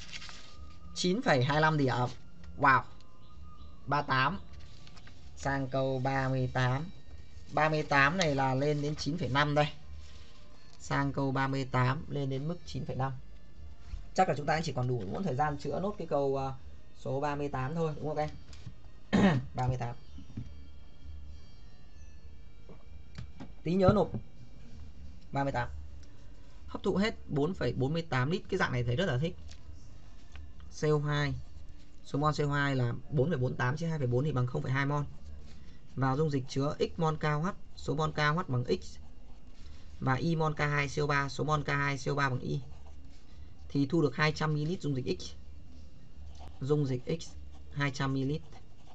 chín phẩy hai mươi lăm thì ở wow. ba mươi tám. Sang câu ba mươi tám. ba mươi tám này là lên đến chín phẩy năm đây. Sang câu ba mươi tám lên đến mức chín phẩy năm. Chắc là chúng ta chỉ còn đủ một thời gian chữa nốt cái câu uh, số ba mươi tám thôi, đúng không các em? ba mươi tám. Tí nhớ nộp. ba mươi tám. Hấp thụ hết bốn phẩy bốn mươi tám lít. Cái dạng này thấy rất là thích. xê o hai. Số mol xê o hai là bốn phẩy bốn mươi tám chia hai phẩy bốn thì bằng không phẩy hai mol. Vào dung dịch chứa x mol cao H. Số mol cao H bằng x. và Y mol K hai C O ba, số mol K hai C O ba bằng Y thì thu được hai trăm mi li lít dung dịch X. Dung dịch X hai trăm mi li lít.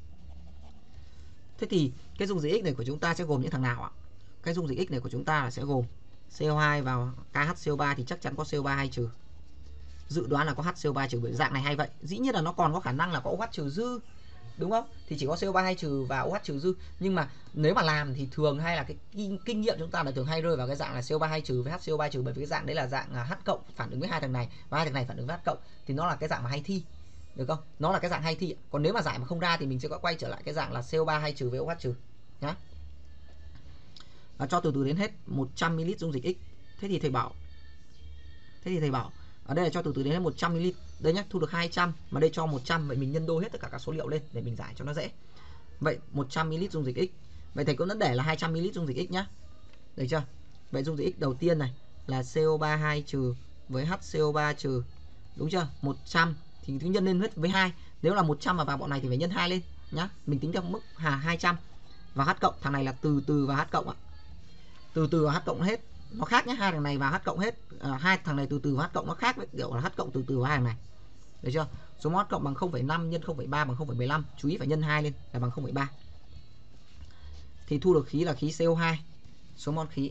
Thế thì cái dung dịch X này của chúng ta sẽ gồm những thằng nào ạ? Cái dung dịch X này của chúng ta là sẽ gồm C O hai vào K H C O ba thì chắc chắn có C O ba hai trừ. Dự đoán là có H C O ba trừ, bởi dạng này hay vậy. Dĩ nhiên là nó còn có khả năng là có OH trừ dư, đúng không? Thì chỉ có C O ba hai trừ và OH trừ dư. Nhưng mà nếu mà làm thì thường hay là cái kinh, kinh nghiệm chúng ta là thường hay rơi vào cái dạng là C O ba hai trừ với H C O ba trừ, bởi vì cái dạng đấy là dạng H cộng phản ứng với hai thằng này và hai thằng này phản ứng với H cộng, thì nó là cái dạng mà hay thi, được không? Nó là cái dạng hay thi. Còn nếu mà giải mà không ra thì mình sẽ có quay trở lại cái dạng là C O ba hai trừ với OH trừ nhá. Và cho từ từ đến hết một trăm mi li lít dung dịch X. Thế thì thầy bảo Thế thì thầy bảo ở đây là cho từ từ đến hết một trăm mi li lít. Đây nhá, thu được hai trăm mà đây cho một trăm, vậy mình nhân đôi hết tất cả các số liệu lên để mình giải cho nó dễ. Vậy một trăm mi li lít dung dịch X. Vậy thầy cũng đã để là hai trăm mi li lít dung dịch X nhá. Được chưa? Vậy dung dịch X đầu tiên này là C O ba hai trừ với H C O ba trừ. Đúng chưa? một trăm thì cứ nhân lên hết với hai. Nếu là một trăm mà vào bọn này thì phải nhân hai lên nhá. Mình tính theo mức hà hai trăm. Và H cộng, thằng này là từ từ và H cộng ạ. Từ từ và H cộng hết. Nó khác nhé, hai thằng này và H cộng hết. À, hai thằng này từ từ và H cộng nó khác với kiểu là H cộng từ từ và hai thằng này. Được chưa? Số mol H cộng bằng không phẩy năm nhân không phẩy ba bằng không phẩy mười lăm. Chú ý phải nhân hai lên là bằng không phẩy ba. Thì thu được khí là khí C O hai. Số mol khí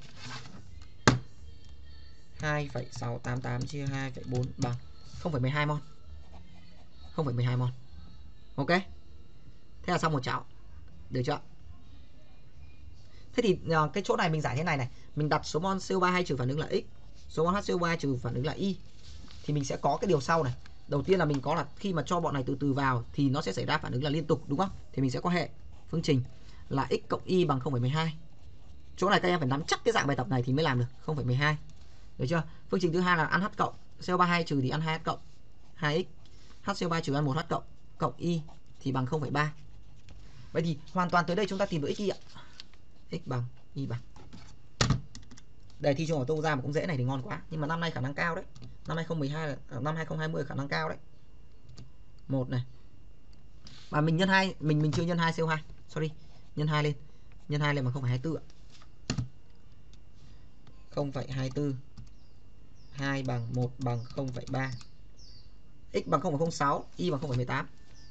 hai phẩy sáu tám tám chia hai phẩy bốn bằng không phẩy mười hai mol. không phẩy mười hai mol. Ok. Thế là xong một chảo. Được chưa? Thế thì uh, cái chỗ này mình giải thế này này, mình đặt số mol C O ba hai trừ phản ứng là X, số mol H C O ba trừ phản ứng là Y, thì mình sẽ có cái điều sau này. Đầu tiên là mình có là khi mà cho bọn này từ từ vào thì nó sẽ xảy ra phản ứng là liên tục, đúng không? Thì mình sẽ có hệ phương trình là X cộng Y bằng không phẩy mười hai. Chỗ này các em phải nắm chắc cái dạng bài tập này thì mới làm được không phẩy mười hai. Được chưa? Phương trình thứ hai là ăn H cộng, C O ba hai trừ thì ăn hai H cộng, hai x, H C O ba trừ ăn một H cộng, cộng Y thì bằng không phẩy ba. Vậy thì hoàn toàn tới đây chúng ta tìm được x y ạ. X bằng y bằng. Đề thi trung học phổ thông ra mà cũng dễ này thì ngon quá, nhưng mà năm nay khả năng cao đấy. Năm hai không một hai là năm hai không hai không khả năng cao đấy. Một này. Mà mình nhân hai, mình mình chưa nhân hai C O hai. Sorry. Nhân hai lên. Nhân hai lên bằng không phẩy hai mươi tư ạ. không phẩy hai mươi tư. hai bằng một bằng không phẩy ba. X bằng không phẩy không sáu, y bằng không phẩy mười tám.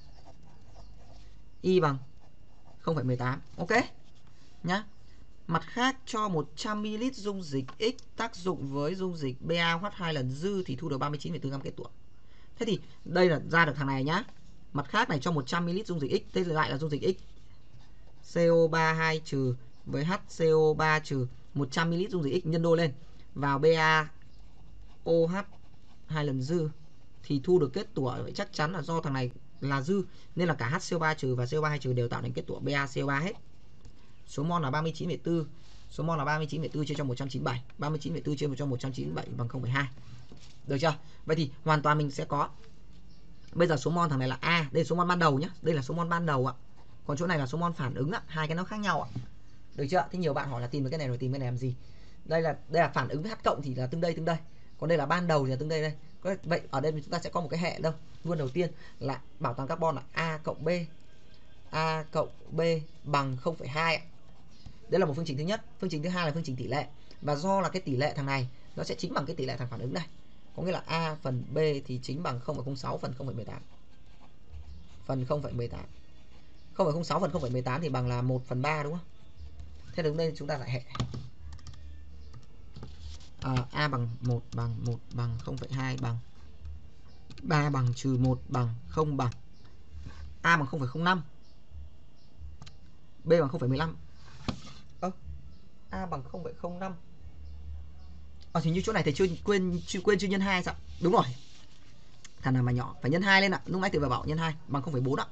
Y bằng không phẩy mười tám. Ok. Nhá. Mặt khác cho một trăm mi li lít dung dịch X tác dụng với dung dịch BaOH hai lần dư thì thu được ba mươi chín phẩy bốn gam kết tủa. Thế thì đây là ra được thằng này nhá. Mặt khác này cho một trăm mi li lít dung dịch X, đây lại là dung dịch X. C O ba hai trừ với H C O ba trừ một trăm mi li lít dung dịch X nhân đôi lên vào BaOH hai lần dư thì thu được kết tủa. Vậy chắc chắn là do thằng này là dư nên là cả H C O ba trừ và C O ba hai trừ đều tạo thành kết tủa BaCO ba hết. Số mol là ba mươi chín phẩy bốn. Số mol là ba mươi chín phẩy bốn chia cho một trăm chín mươi bảy. ba mươi chín phẩy bốn chia cho một trăm chín mươi bảy bằng không phẩy hai. Được chưa? Vậy thì hoàn toàn mình sẽ có. Bây giờ số mol thằng này là A, đây là số mol ban đầu nhá. Đây là số mol ban đầu ạ. Còn chỗ này là số mol phản ứng ạ, hai cái nó khác nhau ạ. Được chưa? Thì nhiều bạn hỏi là tìm được cái này rồi tìm cái này làm gì? Đây là đây là phản ứng với H cộng thì là tương đây tương đây. Còn đây là ban đầu thì là tương đây đây. Vậy ở đây chúng ta sẽ có một cái hệ đâu. Luôn đầu tiên là bảo toàn carbon là A cộng B. A cộng B bằng không phẩy hai ạ. Đây là một phương trình thứ nhất. Phương trình thứ hai là phương trình tỷ lệ. Và do là cái tỷ lệ thằng này nó sẽ chính bằng cái tỷ lệ thằng phản ứng này. Có nghĩa là A phần B thì chính bằng không phẩy không sáu phần không phẩy mười tám. Phần không phẩy mười tám. không phẩy không sáu phần không phẩy mười tám thì bằng là một phần ba đúng không? Thế đứng đây chúng ta giải hệ. À, A bằng một bằng một bằng không phẩy hai bằng ba bằng trừ một bằng không bằng A bằng không phẩy không năm. B bằng không phẩy mười lăm. Ơ, A bằng không phẩy không năm. Ờ thì như chỗ này thầy chưa quên chưa quên chưa nhân hai sao? Đúng rồi. Thằng nào mà nhỏ phải nhân hai lên ạ. Lúc nãy thầy vừa bảo nhân hai bằng không phẩy bốn ạ.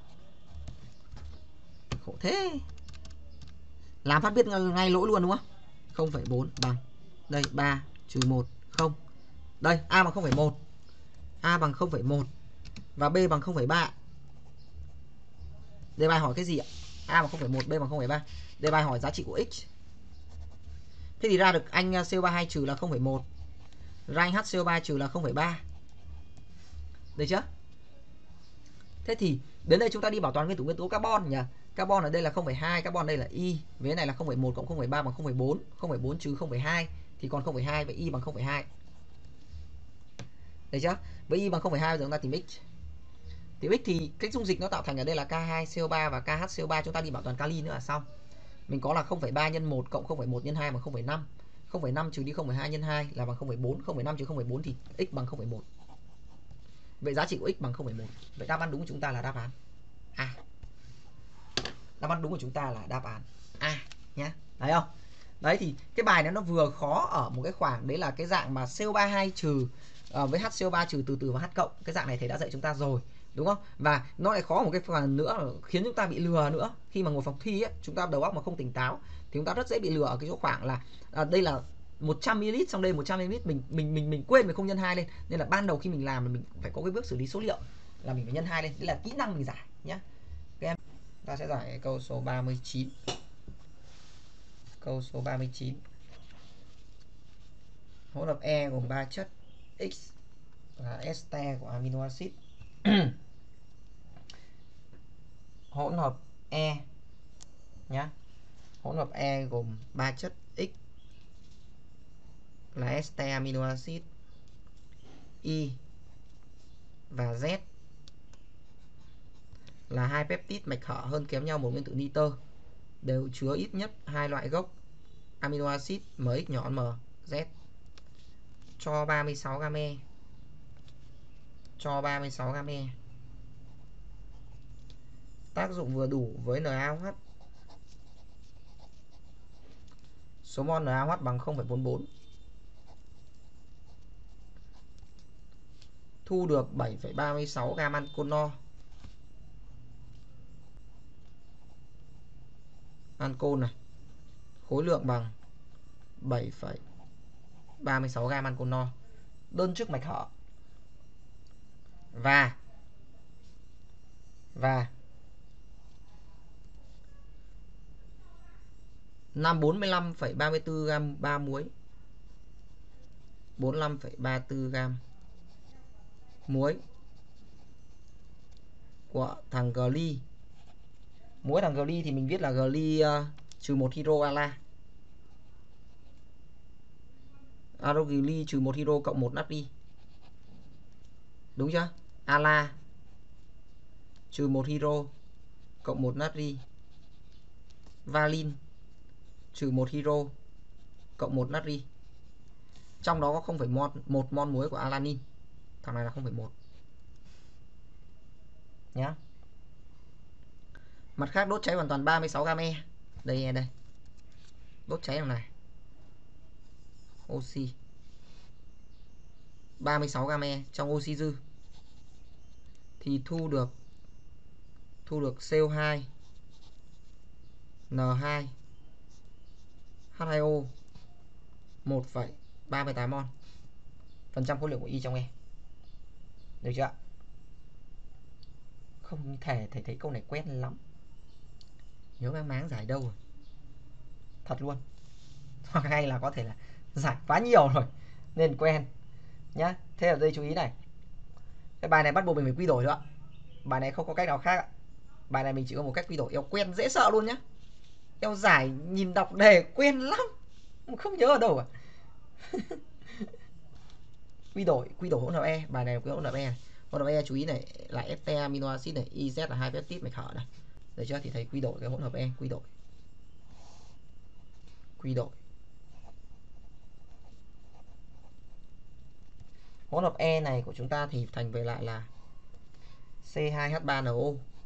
Khổ thế. Làm phát biết ngay lỗi luôn đúng không? không phẩy bốn bằng đây ba trừ một không. Đây A bằng không phẩy một. A bằng không phẩy một và B bằng không phẩy ba. Đề bài hỏi cái gì ạ? A bằng không phẩy một, B bằng không phẩy ba. Đề bài hỏi giá trị của x. Thế thì ra được anh C O ba hai trừ là không phẩy một. Ra anh H C O ba trừ là không phẩy ba. Được chưa? Thế thì đến đây chúng ta đi bảo toàn nguyên tử nguyên tố carbon nhỉ? Carbon ở đây là không phẩy hai, carbon đây là Y. Vế này là không phẩy một cộng không phẩy ba bằng không phẩy bốn. không phẩy bốn trừ không phẩy hai thì còn không phẩy hai, với y bằng không phẩy hai. Được chưa? Với y bằng không phẩy hai, giờ chúng ta tìm x. Tìm x thì cách dung dịch nó tạo thành ở đây là K hai C O ba và K H C O ba, chúng ta đi bảo toàn kali nữa là xong. Mình có là không phẩy ba nhân một cộng không phẩy một nhân hai bằng không phẩy năm. không phẩy năm trừ đi không phẩy hai nhân hai là bằng không phẩy bốn. không phẩy năm trừ không phẩy bốn thì x bằng không phẩy một. Vậy giá trị của x bằng không phẩy một. Vậy đáp án đúng của chúng ta là đáp án A. Đáp án đúng của chúng ta là đáp án A nhé. Thấy không? Đấy thì cái bài này nó vừa khó ở một cái khoảng đấy là cái dạng mà C O ba hai trừ uh, với H C O ba trừ từ từ và H cộng. Cái dạng này thầy đã dạy chúng ta rồi, đúng không? Và nó lại khó một cái phần nữa khiến chúng ta bị lừa nữa. Khi mà ngồi phòng thi ấy, chúng ta đầu óc mà không tỉnh táo thì chúng ta rất dễ bị lừa ở cái chỗ khoảng là uh, đây là một trăm mi li lít, xong đây một trăm mi li lít mình mình mình mình quên mình không nhân hai lên. Nên là ban đầu khi mình làm mình phải có cái bước xử lý số liệu là mình phải nhân hai lên. Đây là kỹ năng mình giải nhé. Các em, ta sẽ giải câu số ba mươi chín. Câu số ba mươi chín. Hỗn hợp E gồm ba chất X là ester của amino acid. Hỗn hợp E nhá. Hỗn hợp E gồm ba chất X là ester amino acid, Y và Z là hai peptide mạch hở hơn kém nhau một nguyên tử nitơ, đều chứa ít nhất hai loại gốc amino acid M X nhỏ M Z. Cho ba mươi sáu gam E. Cho ba mươi sáu gam E. Tác dụng vừa đủ với NaOH. Số mol NaOH bằng không phẩy bốn mươi bốn. Thu được bảy phẩy ba mươi sáu gam ancol no. Ancol này. Khối lượng bằng bảy phẩy ba mươi sáu gam ancol no. Đơn chức mạch hở. Và Và năm bốn mươi lăm phẩy ba mươi tư gam ba muối. bốn mươi lăm phẩy ba mươi tư gam muối của thằng gly. Muối thằng gly thì mình viết là gly uh, trừ một hydro ala. Arogly trừ một hydro cộng một natri. Đúng chưa? Ala trừ một hydro cộng một natri. Valin trừ một hydro cộng một natri. Trong đó có không phẩy một mol muối của alanin. Thằng này là không phẩy một. Nhá. Mặt khác đốt cháy hoàn toàn ba mươi sáu gam E. Đây E đây. Đốt cháy thằng này. Oxy. ba mươi sáu gam E trong oxy dư thì thu được thu được C O hai, N hai, H hai O một phẩy ba mươi tám mol. Phần trăm khối lượng của Y trong E. Được chưa ạ? Không thể thầy thấy câu này quen lắm. Nhớ mang máng giải đâu rồi. Thật luôn. Hoặc hay là có thể là giải quá nhiều rồi nên quen nhá. Thế ở đây chú ý này. Cái bài này bắt buộc mình phải quy đổi nữa. Bài này không có cách nào khác ạ. Bài này mình chỉ có một cách quy đổi. Eo quen dễ sợ luôn nhá. Eo giải nhìn đọc đề quen lắm. Không nhớ ở đâu à. Quy đổi, quy đổi hỗn hợp E. Bài này quy hỗn hợp E. Hỗn hợp E chú ý này là ester amino acid này, I Z là hai peptide mạch hở này. Được chưa? Thì thầy quy đổi cái hỗn hợp E, quy đổi. Quy đổi. Hỗn hợp E này của chúng ta thì thành về lại là C hai H ba N O.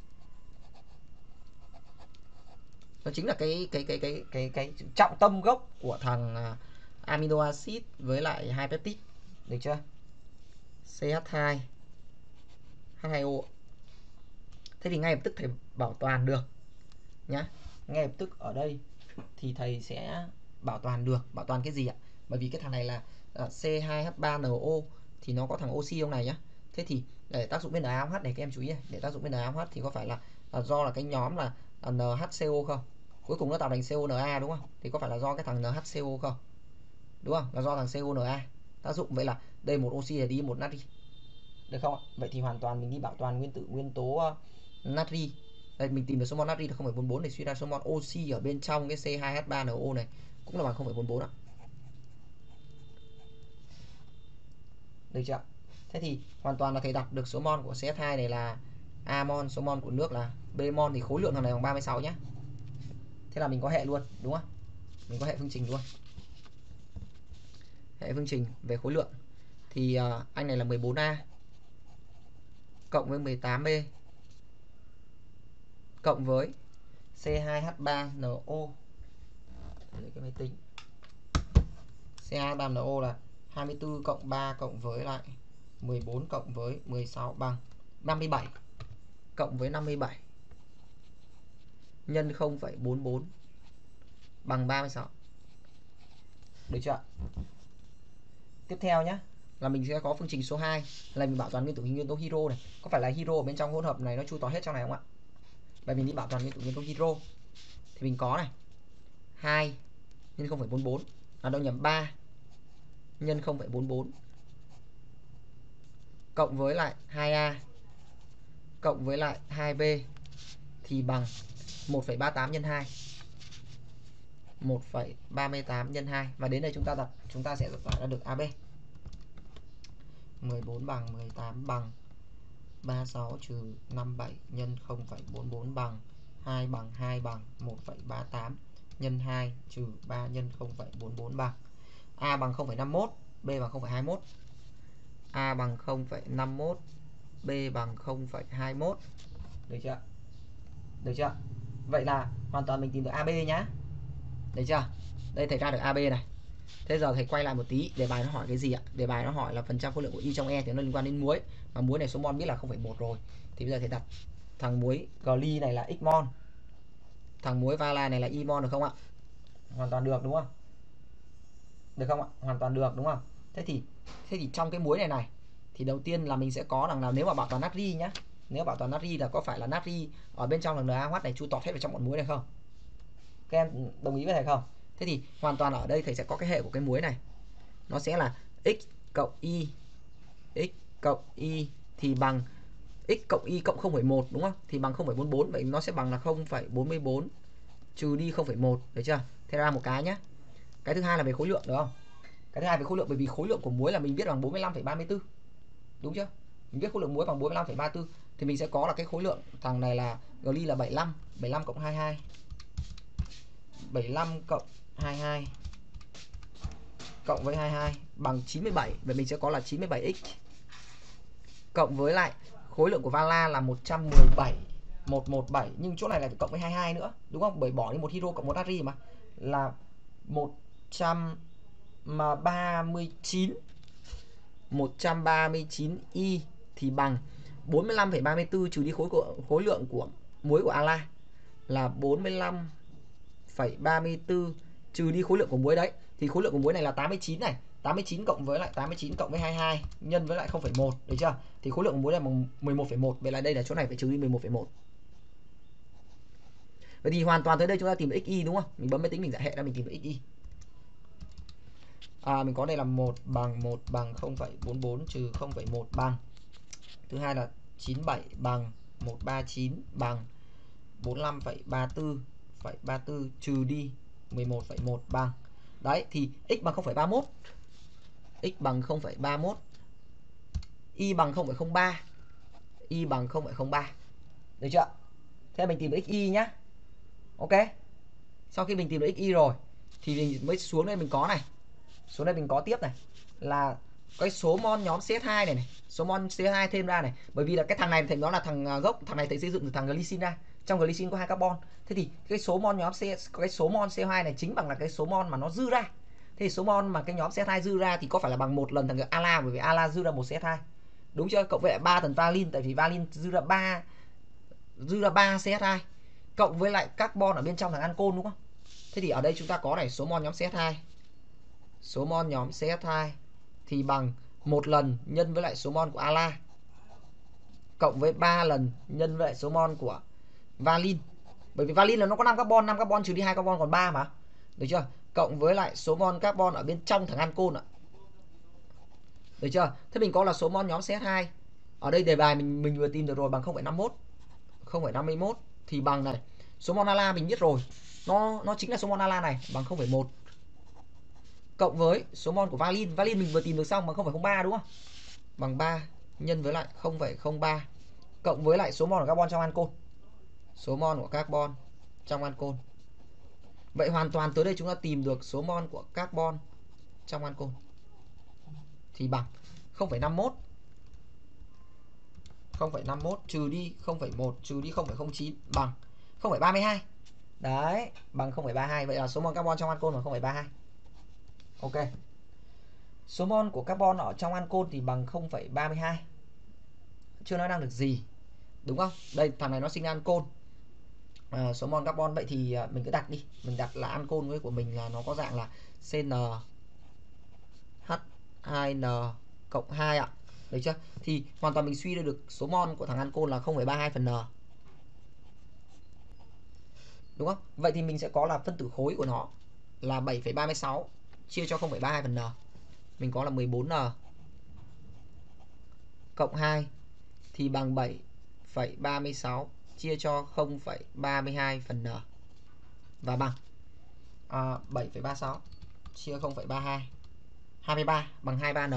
Nó chính là cái cái cái cái cái cái trọng tâm gốc của thằng amino acid với lại hai peptide. Được chưa? C H hai H hai O. Thế thì ngay lập tức thầy bảo toàn được nhá. Ngay lập tức ở đây thì thầy sẽ bảo toàn được. Bảo toàn cái gì ạ? Bởi vì cái thằng này là C hai H ba N O thì nó có thằng oxy trong này nhá. Thế thì để tác dụng với NaOH này các em chú ý này, để tác dụng với NaOH thì có phải là, là do là cái nhóm là N H C O không? Cuối cùng nó tạo thành C O N A đúng không? Thì có phải là do cái thằng N H C O không? Đúng không? Là do thằng C O N A tác dụng. Vậy là đây một oxy là đi một natri. Được không ạ? Vậy thì hoàn toàn mình đi bảo toàn nguyên tử nguyên tố uh, natri. Đây mình tìm được số mol natri là không phẩy bốn mươi bốn để suy ra số mol oxy ở bên trong cái C hai H ba N O này cũng là bằng không phẩy bốn mươi bốn ạ. Được chưa? Thế thì hoàn toàn là thầy đặt được số mol của xê ét hai này là A mol, số mol của nước là B mol, thì khối lượng thằng này bằng ba mươi sáu nhá. Thế là mình có hệ luôn, đúng không? Mình có hệ phương trình luôn. Hệ phương trình về khối lượng thì uh, anh này là mười bốn A cộng với mười tám B cộng với xê hai H ba N O. Lấy cái máy tính. xê hai H ba N O là hai mươi tư cộng ba cộng với lại mười bốn cộng với mười sáu bằng năm mươi bảy cộng với năm mươi bảy nhân không phẩy bốn bốn bằng ba mươi sáu. Được chưa? Tiếp theo nhé, là mình sẽ có phương trình số hai là mình bảo toàn nguyên tử hình nguyên tố hydro này. Có phải là hydro ở bên trong hỗn hợp này nó chui tọt hết trong này không ạ? Vậy mình đi bảo toàn nguyên tử nguyên tố hydro thì mình có này hai nhân không phẩy bốn bốn là đâu nhầm ba nhân không phẩy bốn bốn cộng với lại hai A cộng với lại hai B thì bằng một phẩy ba mươi tám nhân hai. một phẩy ba mươi tám nhân hai, và đến đây chúng ta đặt chúng ta sẽ giải ra được a bê. mười bốn bằng mười tám bằng ba mươi sáu trừ năm mươi bảy nhân không phẩy bốn bốn bằng hai bằng hai bằng một phẩy ba mươi tám nhân hai trừ ba nhân không phẩy bốn bốn bằng A bằng không phẩy năm mươi mốt, B bằng không phẩy hai mươi mốt. A bằng không phẩy năm mươi mốt, B bằng không phẩy hai mươi mốt. Được chưa? Được chưa? Vậy là hoàn toàn mình tìm được a bê nhá. Được chưa? Đây thầy ra được a bê này. Thế giờ thầy quay lại một tí, đề bài nó hỏi cái gì ạ? Đề bài nó hỏi là phần trăm khối lượng của Y trong E thì nó liên quan đến muối. Mà muối này số mol biết là không phẩy một rồi. Thì bây giờ thầy đặt thằng muối gly này là x mol, thằng muối vala này là y mol, được không ạ? Hoàn toàn được đúng không? Được không ạ? Hoàn toàn được đúng không? Thế thì thế thì trong cái muối này này thì đầu tiên là mình sẽ có rằng là nếu mà bảo toàn natri nhá. Nếu bảo toàn natri là có phải là natri ở bên trong thằng NaOH này chui tọt hết vào trong bọn muối này không? Các em đồng ý với thầy không? Thế thì hoàn toàn ở đây thầy sẽ có cái hệ của cái muối này. Nó sẽ là x cộng y, x cộng y thì bằng x cộng y cộng không phẩy một đúng không? Thì bằng không phẩy bốn bốn, vậy nó sẽ bằng là không phẩy bốn mươi bốn trừ đi không phẩy một, được chưa? Thế ra một cái nhé. Cái thứ hai là về khối lượng, được không? Cái thứ hai về khối lượng, bởi vì khối lượng của muối là mình biết bằng bốn mươi lăm phẩy ba mươi tư. Đúng chưa? Mình biết khối lượng muối bằng bốn mươi lăm phẩy ba mươi tư thì mình sẽ có là cái khối lượng thằng này là gly là bảy mươi lăm, bảy mươi lăm cộng hai mươi hai. bảy mươi lăm cộng hai mươi hai cộng với hai mươi hai bằng chín mươi bảy, vậy mình sẽ có là chín mươi bảy x cộng với lại khối lượng của vala là một trăm mười bảy một trăm mười bảy, nhưng chỗ này là phải cộng với hai mươi hai nữa, đúng không? Bởi bỏ đi một hydro cộng một natri mà, là một trăm ba mươi chín một trăm ba mươi chín y thì bằng bốn mươi lăm phẩy ba mươi tư trừ đi khối của khối lượng của muối của Ala là bốn mươi lăm phẩy ba mươi tư trừ đi khối lượng của muối đấy, thì khối lượng của muối này là tám mươi chín này, tám mươi chín cộng với lại tám mươi chín cộng với hai mươi hai nhân với lại không phẩy một, được chưa? Thì khối lượng của muối là bằng mười một phẩy một, vậy là đây là chỗ này phải trừ đi mười một phẩy một. Vậy thì hoàn toàn tới đây chúng ta tìm được xy đúng không? Mình bấm máy tính mình giải hệ ra mình tìm được xy. À, mình có đây là một bằng một bằng không phẩy bốn bốn trừ không phẩy một bằng. Thứ hai là chín mươi bảy bằng một trăm ba mươi chín bằng bốn mươi lăm phẩy ba mươi tư phẩy ba mươi tư trừ đi mười một phẩy một bằng. Đấy thì x bằng không phẩy ba mươi mốt. X bằng không phẩy ba mươi mốt. Y bằng không phẩy không ba. Y bằng không phẩy không ba. Được chưa? Thế mình tìm được xy nhá. Ok. Sau khi mình tìm được xy rồi thì mình mới xuống đây mình có này. Xuống đây mình có tiếp này là cái số mol nhóm xê ét hai này này, số mol xê ét hai thêm ra này, bởi vì là cái thằng này thầy nó là thằng gốc, thằng này thầy xây dựng từ thằng glycine ra. Trong glycine có hai carbon. Thế thì cái số mol nhóm C, cái số mol xê o hai này chính bằng là cái số mol mà nó dư ra. Thế thì số mol mà cái nhóm xê ét hai dư ra thì có phải là bằng một lần thằng Ala, bởi vì Ala dư ra một xê ét hai. Đúng chưa? Cộng với lại ba tầng valine, tại vì valine dư ra ba dư ra ba xê ét hai cộng với lại carbon ở bên trong thằng ancol, đúng không? Thế thì ở đây chúng ta có này số mol nhóm xê ét hai. Số mol nhóm xê ét hai thì bằng một lần nhân với lại số mol của Ala cộng với ba lần nhân với lại số mol của valine. Bởi vì valine là nó có năm carbon, năm carbon trừ đi hai carbon còn ba mà. Được chưa? Cộng với lại số mol carbon ở bên trong thằng ancol ạ. Được chưa? Thế mình có là số mol nhóm xê ét hai. Ở đây đề bài mình mình vừa tìm được rồi bằng không phẩy năm mươi mốt. không phẩy năm mươi mốt thì bằng này. Số mol Ala mình biết rồi. Nó nó chính là số mol Ala này bằng không phẩy một. Cộng với số mol của valine, valine mình vừa tìm được xong bằng không phẩy không ba đúng không? bằng ba nhân với lại không phẩy không ba cộng với lại số mol của carbon trong ancol. Số mol của carbon trong ancol. Vậy hoàn toàn tới đây chúng ta tìm được số mol của carbon trong ancol thì bằng không phẩy năm mốt. không phẩy năm mốt trừ đi không phẩy một trừ đi không phẩy không chín bằng không phẩy ba mươi hai. Đấy, bằng không phẩy ba mươi hai. Vậy là số mol carbon trong ancol là không phẩy ba mươi hai. Ok. Số mol của carbon ở trong ancol thì bằng không phẩy ba mươi hai. Chưa nói năng được gì. Đúng không? Đây, thằng này nó sinh ra ancol. À, số mol carbon vậy thì mình cứ đặt đi. Mình đặt là ancol với của mình là nó có dạng là xê en hát hai en cộng hai ạ. Được chưa? Thì hoàn toàn mình suy ra được số mol của thằng ancol là không phẩy ba mươi hai phần n. Đúng không? Vậy thì mình sẽ có là phân tử khối của nó là bảy phẩy ba mươi sáu chia cho không phẩy ba mươi hai phần n. Mình có là mười bốn n cộng hai thì bằng bảy phẩy ba mươi sáu chia cho không phẩy ba mươi hai phần n và bằng à, bảy phẩy ba mươi sáu chia không phẩy ba mươi hai, hai mươi ba bằng hai mươi ba n.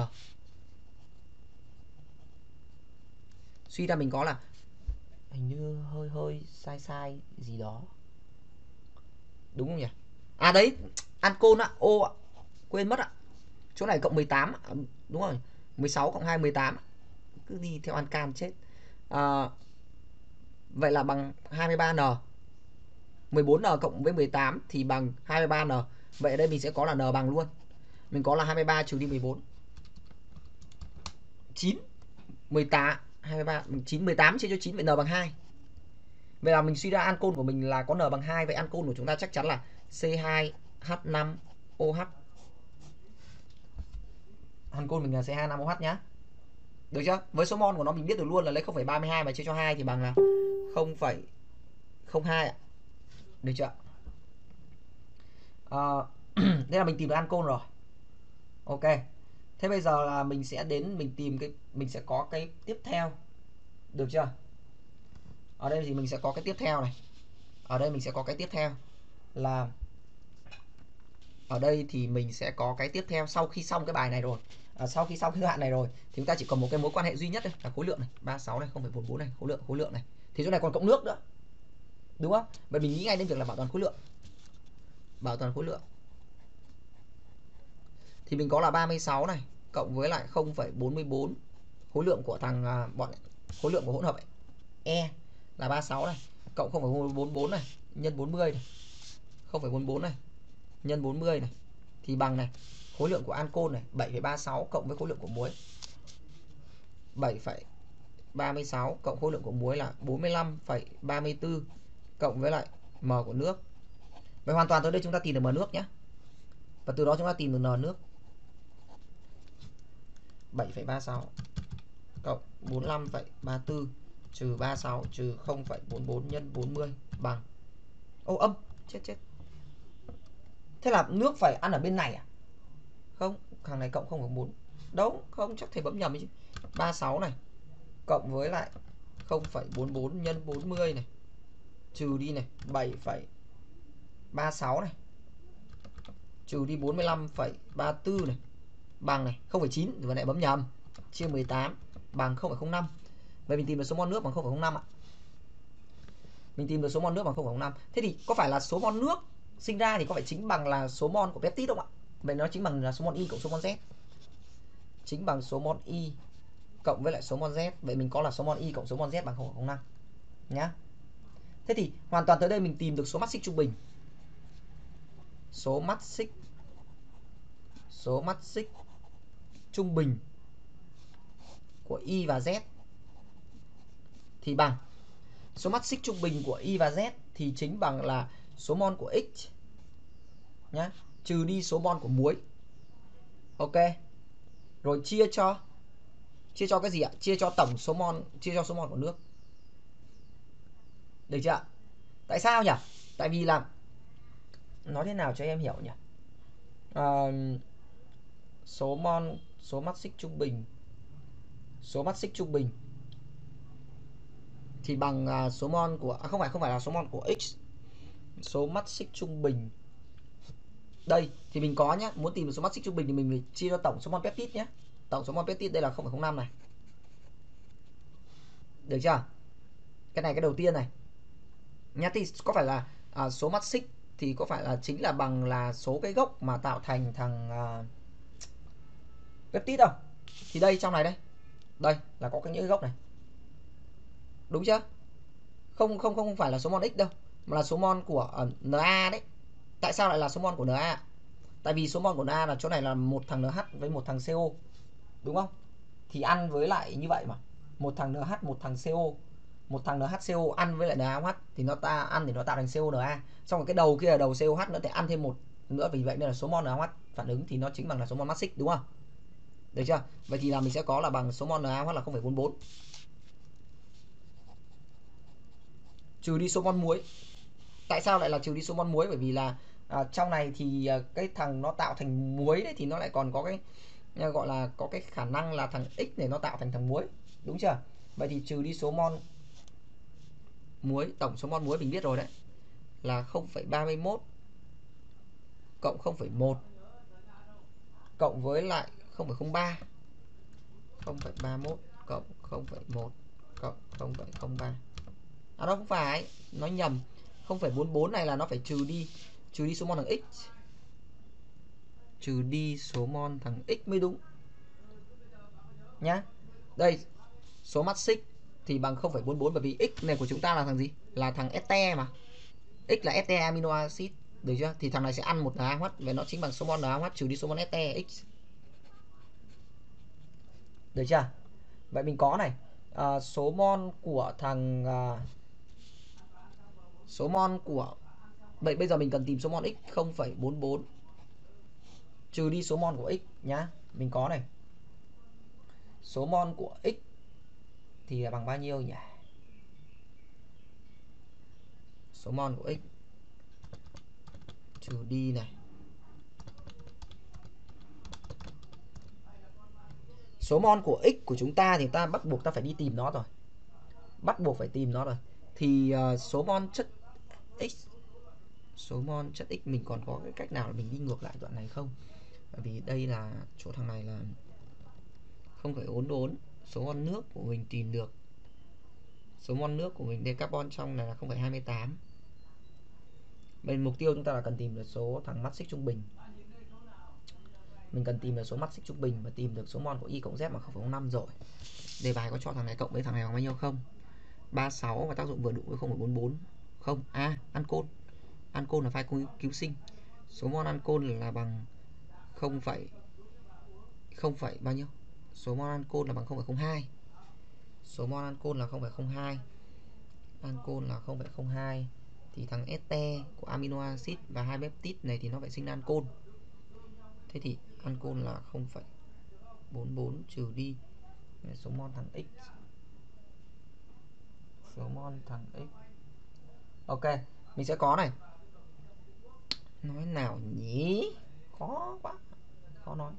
Suy ra mình có là hình như hơi hơi sai sai gì đó. Đúng không nhỉ? À đấy, ancol ạ, ô ạ. Quên mất ạ. Chỗ này cộng mười tám, đúng rồi. mười sáu cộng hai mười tám. Cứ đi theo ancan chết. À, vậy là bằng hai mươi ba n. mười bốn n cộng với mười tám thì bằng hai mươi ba n. Vậy ở đây mình sẽ có là n bằng luôn. Mình có là hai mươi ba trừ đi mười bốn. chín, mười tám, hai mươi ba, chín, mười tám chia cho chín, vậy n bằng hai. Vậy là mình suy ra ancol của mình là có n bằng hai. Vậy ancol của chúng ta chắc chắn là xê hai hát năm ô hát. Ancol mình là xê hai hát năm ô hát nhá. Được chưa? Với số mol của nó mình biết được luôn là lấy không phẩy ba mươi hai và chia cho hai thì bằng là không phẩy không hai ạ. Được chưa? À, đây là mình tìm được ancol rồi. Ok. Thế bây giờ là mình sẽ đến mình tìm cái mình sẽ có cái tiếp theo. Được chưa? Ở đây thì mình sẽ có cái tiếp theo này. Ở đây mình sẽ có cái tiếp theo là ở đây thì mình sẽ có cái tiếp theo sau khi xong cái bài này rồi. À, sau khi xong cái đoạn này rồi thì chúng ta chỉ còn một cái mối quan hệ duy nhất đây là khối lượng này, ba mươi sáu này, không phẩy bốn mươi bốn này, khối lượng khối lượng này. Thì chỗ này còn cộng nước nữa. Đúng không? Vậy mình nghĩ ngay đến việc là bảo toàn khối lượng. Bảo toàn khối lượng. Thì mình có là ba mươi sáu này cộng với lại không phẩy bốn mươi bốn khối lượng của thằng à, bọn khối lượng của hỗn hợp ấy. E là ba mươi sáu này cộng không phẩy bốn mươi bốn này nhân bốn mươi này. không phẩy bốn mươi bốn này nhân bốn mươi này thì bằng này khối lượng của ancol này bảy phẩy ba mươi sáu cộng với khối lượng của muối. bảy phẩy ba mươi sáu cộng khối lượng của muối là bốn mươi lăm phẩy ba mươi tư cộng với lại m của nước. Vậy hoàn toàn tới đây chúng ta tìm được m nước nhé. Và từ đó chúng ta tìm được n nước. bảy phẩy ba mươi sáu cộng bốn mươi lăm phẩy ba mươi tư trừ ba mươi sáu trừ không phẩy bốn mươi bốn nhân bốn mươi bằng ô âm, chết chết. Thế là nước phải ăn ở bên này à? Không, thằng này cộng không phẩy bốn. Đâu, không, chắc thầy bấm nhầm chứ. ba mươi sáu này cộng với lại không phẩy bốn mươi bốn nhân bốn mươi này trừ đi này bảy phẩy ba mươi sáu này trừ đi bốn mươi lăm phẩy ba mươi tư này bằng này không phẩy chín, vừa nãy bấm nhầm, chia mười tám bằng không phẩy không năm. Vậy mình tìm được số mol nước bằng không phẩy không năm ạ. Mình tìm được số mol nước bằng không phẩy không năm. Thế thì có phải là số mol nước sinh ra thì có phải chính bằng là số mol của peptide không ạ? Vậy nó chính bằng là số mol Y cộng số mol Z. Chính bằng số mol Y cộng với lại số mol Z. Vậy mình có là số mol Y cộng số mol Z bằng không phẩy không năm nhá. Thế thì hoàn toàn tới đây mình tìm được số mass xích trung bình. Số mass xích số mass xích trung bình của Y và Z thì bằng số mass xích trung bình của Y và Z thì chính bằng là số mol của X nhá, trừ đi số mol của muối. Ok. Rồi chia cho chia cho cái gì ạ? Chia cho tổng số mol, chia cho số mol của nước. Được chưa ạ? Tại sao nhỉ? Tại vì là nói thế nào cho em hiểu nhỉ? À, số mol số mass xích trung bình số mass xích trung bình thì bằng uh, số mol của à, không phải không phải là số mol của X. Số mass xích trung bình đây thì mình có nhé, muốn tìm được số mass xích trung bình thì mình phải chia cho tổng số mol peptide nhé. Tổng số mol peptide đây là không phẩy không năm này. Được chưa? Cái này cái đầu tiên này. Nhá, thì có phải là à, số mắt xích thì có phải là chính là bằng là số cái gốc mà tạo thành thằng à, peptide không? Thì đây trong này đây. Đây là có cái những cái gốc này. Đúng chưa? Không không không phải là số mol X đâu, mà là số mol của uh, Na đấy. Tại sao lại là số mol của Na? Tại vì số mol của Na là chỗ này là một thằng NH với một thằng CO. Đúng không? Thì ăn với lại như vậy mà. Một thằng NH, một thằng CO. Một thằng NHCO ăn với lại NaOH thì nó ta ăn thì nó tạo thành CONa. Xong rồi cái đầu kia là đầu COH nữa thì ăn thêm một nữa, vì vậy nên là số mol NaOH phản ứng thì nó chính bằng là số mol mass xích, đúng không? Được chưa? Vậy thì là mình sẽ có là bằng số mol NaOH là không phẩy bốn bốn. Trừ đi số mol muối. Tại sao lại là trừ đi số mol muối? Bởi vì là à, trong này thì à, cái thằng nó tạo thành muối đấy thì nó lại còn có cái à, gọi là có cái khả năng là thằng X này nó tạo thành thằng muối, đúng chưa? Vậy thì trừ đi số mol muối, tổng số mol muối mình biết rồi đấy, là không phẩy ba mươi mốt cộng không phẩy một cộng với lại không phẩy không ba. không phẩy ba mươi mốt cộng không phẩy một cộng không phẩy không ba. À đó không phải, nói nhầm. không phẩy bốn bốn này là nó phải trừ đi trừ đi số mol thằng X. Trừ đi số mol thằng X mới đúng. Nhá. Đây, số mắt xích thì bằng không phẩy bốn bốn bởi vì X này của chúng ta là thằng gì? Là thằng este mà. X là este amino acid, được chưa? Thì thằng này sẽ ăn một NaOH và nó chính bằng số mol NaOH trừ đi số mol este X. Được chưa? Vậy mình có này, à, số mol của thằng à, số mol của vậy bây giờ mình cần tìm số mol X không phẩy bốn bốn trừ đi số mol của X nhá. Mình có này. Số mol của X thì là bằng bao nhiêu nhỉ? Số mol của X trừ đi này. Số mol của X của chúng ta thì ta bắt buộc ta phải đi tìm nó rồi. Bắt buộc phải tìm nó rồi. Thì uh, số mol chất X, số mol chất X mình còn có cái cách nào để mình đi ngược lại đoạn này không? Bởi vì đây là chỗ thằng này là không phải bốn bốn. Số mol nước của mình tìm được. Số mol nước của mình đây carbon trong này là không phẩy hai mươi tám. Bên mục tiêu chúng ta là cần tìm được số thằng mắt xích trung bình. Mình cần tìm được số mắt xích trung bình và tìm được số mol của Y cộng Z mà không phẩy không năm rồi. Đề bài có cho thằng này cộng với thằng này bằng bao nhiêu không? ba mươi sáu và tác dụng vừa đủ với không phẩy bốn bốn. Không, à, ancol. Ancol là phai cứu sinh. Số mol ancol là bằng không phẩy không phẩy bao nhiêu? Số mol ancol là bằng không phẩy không hai. Số mol ancol là không phẩy không hai. Ancol là không phẩy không hai thì thằng este của amino acid và hai peptide này thì nó phải sinh ra ancol. Thế thì ancol là không phẩy bốn bốn trừ đi số mol thằng X. Số mol thằng X. Ok, mình sẽ có này. Nói nào nhỉ? Khó quá. Khó nói.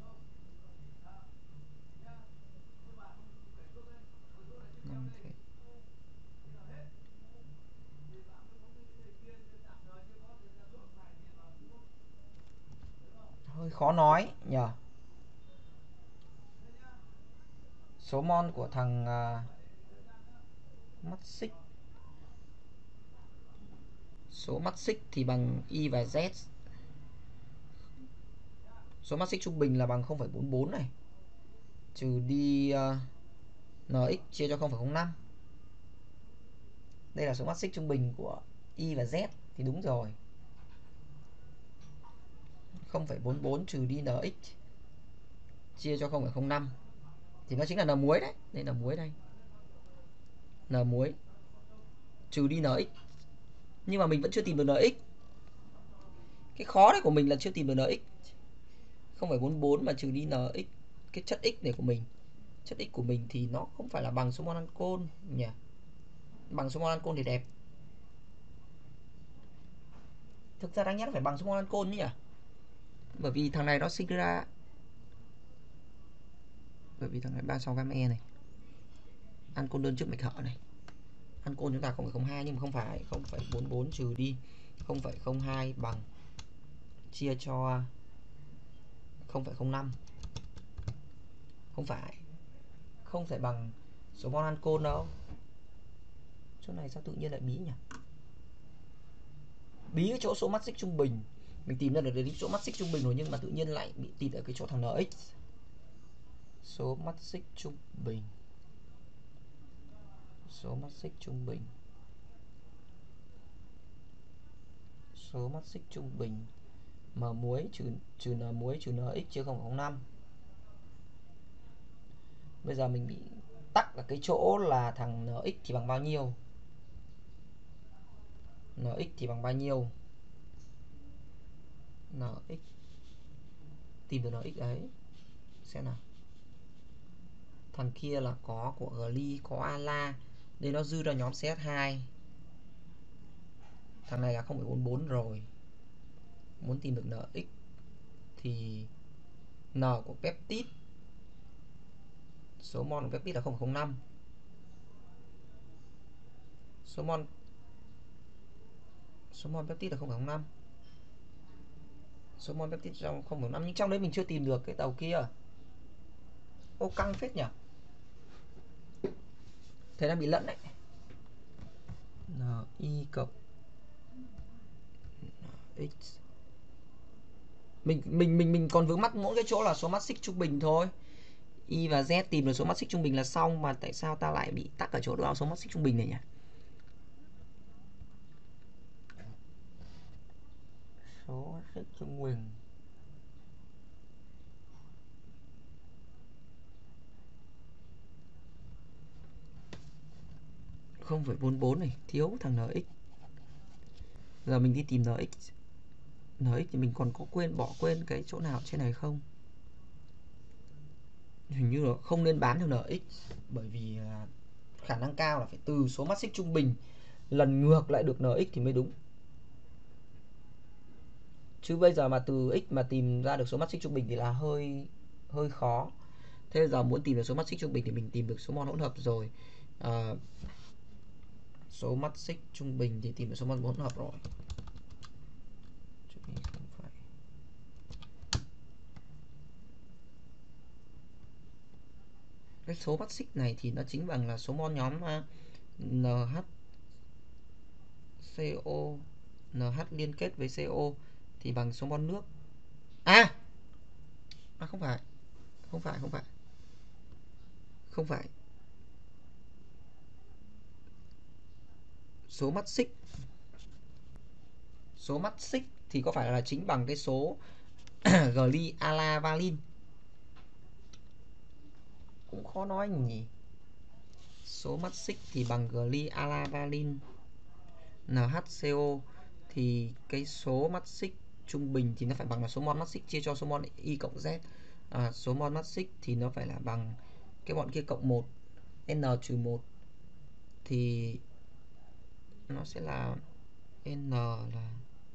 Hơi khó nói nhờ. Số mol của thằng uh, mắt xích. Số mắt xích thì bằng Y và Z. Số mắt xích trung bình là bằng không phẩy bốn bốn này. Trừ đi uh, en ích chia cho không phẩy không năm. Đây là số mắt xích trung bình của Y và Z thì đúng rồi. không phẩy bốn bốn trừ đi en ích chia cho không phẩy không năm thì nó chính là N muối đấy. Đây là muối đây. N muối trừ đi en ích. Nhưng mà mình vẫn chưa tìm được en ích. Cái khó đấy của mình là chưa tìm được en ích. không phẩy bốn bốn mà trừ đi en ích. Cái chất X này của mình, chất X của mình thì nó không phải là bằng số mol ancol nhỉ? Bằng số mol ancol thì đẹp. Thực ra đáng nhất phải bằng số mol ancol nhỉ? Bởi vì thằng này nó sinh ra Bởi vì thằng này ba mươi sáu gam E này. Ancol đơn trước mạch hở này. Ancol chúng ta không phẩy không hai nhưng mà không phải. không phẩy bốn bốn trừ đi không phẩy không hai bằng chia cho không phẩy không năm. Không phải. Không phải bằng số mol ancol đâu. Chỗ này sao tự nhiên lại bí nhỉ? Bí cái chỗ số mắt xích trung bình. Mình tìm ra được đến chỗ mắt xích trung bình rồi nhưng mà tự nhiên lại bị tịt ở cái chỗ thằng en ích. Số mắt xích trung bình. Số mắt xích trung bình. Số mắt xích trung bình m muối trừ trừ n muối trừ nx chia không phẩy không năm. Bây giờ mình bị tắc ở cái chỗ là thằng nx thì bằng bao nhiêu? Nx thì bằng bao nhiêu? Nx, tìm được nx đấy. Xem nào. Thằng kia là có của Gli, có Ala. Đây nó dư ra nhóm xê ét hai. Thằng này là không phẩy bốn bốn rồi. Muốn tìm được nx thì n của peptide, số mol của peptide là không phẩy không năm. Số mol Số mol peptide là không phẩy không năm. Số mol peptide trong không phẩy không năm, nhưng trong đấy mình chưa tìm được cái tàu kia. Ô căng phết nhỉ. Thế đang bị lẫn đấy. Ni cộng x. Mình mình mình mình còn vướng mắc mỗi cái chỗ là số mắt xích trung bình thôi. Y và Z tìm được số mắt xích trung bình là xong, mà tại sao ta lại bị tắc ở chỗ đó số mắt xích trung bình này nhỉ? Số mắt xích trung bình. không phẩy bốn bốn này, thiếu thằng nx. Giờ mình đi tìm nx. Nx thì mình còn có quên bỏ quên cái chỗ nào trên này không? Hình như là không nên bán theo nx, bởi vì khả năng cao là phải từ số mắt xích trung bình lần ngược lại được nx thì mới đúng. Chứ bây giờ mà từ x mà tìm ra được số mắt xích trung bình thì là hơi hơi khó. Thế giờ muốn tìm được số mắt xích trung bình thì mình tìm được số mol hỗn hợp rồi. À, số mắt xích trung bình thì tìm được số mol hỗn hợp rồi. Không phải. Cái số mắt xích này thì nó chính bằng là số mol nhóm NH CO, NH liên kết với CO thì bằng số mol nước. À, à không phải, không phải, không phải, không phải. Số mắt xích, số mắt xích thì có phải là chính bằng cái số Gli Ala Valin? Cũng khó nói nhỉ. Số mắt xích thì bằng Gli Ala Valin NHCO thì cái số mắt xích trung bình thì nó phải bằng là số mol mắt xích chia cho số mol Y cộng Z. À, số mol mắt xích thì nó phải là bằng cái bọn kia cộng một, N trừ một thì nó sẽ là N là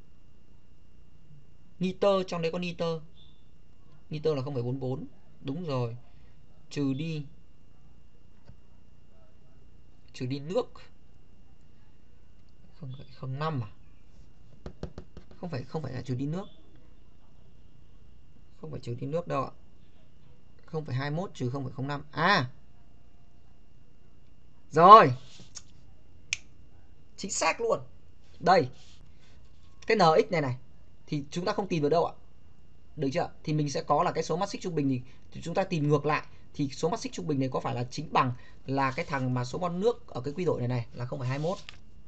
nitơ, trong đấy có nitơ. Nitơ là không phẩy bốn bốn. Đúng rồi. Trừ đi Trừ đi nước không phẩy không năm à? Không phải, không phải là trừ đi nước. Không phải trừ đi nước đâu ạ. không phẩy hai mốt trừ không phẩy không năm. À, rồi, chính xác luôn. Đây, cái nx này này thì chúng ta không tìm được đâu ạ. Được chưa? Thì mình sẽ có là cái số mắt xích trung bình thì, thì chúng ta tìm ngược lại thì số mắt xích trung bình này có phải là chính bằng là cái thằng mà số mol nước ở cái quy đổi này này là không phẩy hai mốt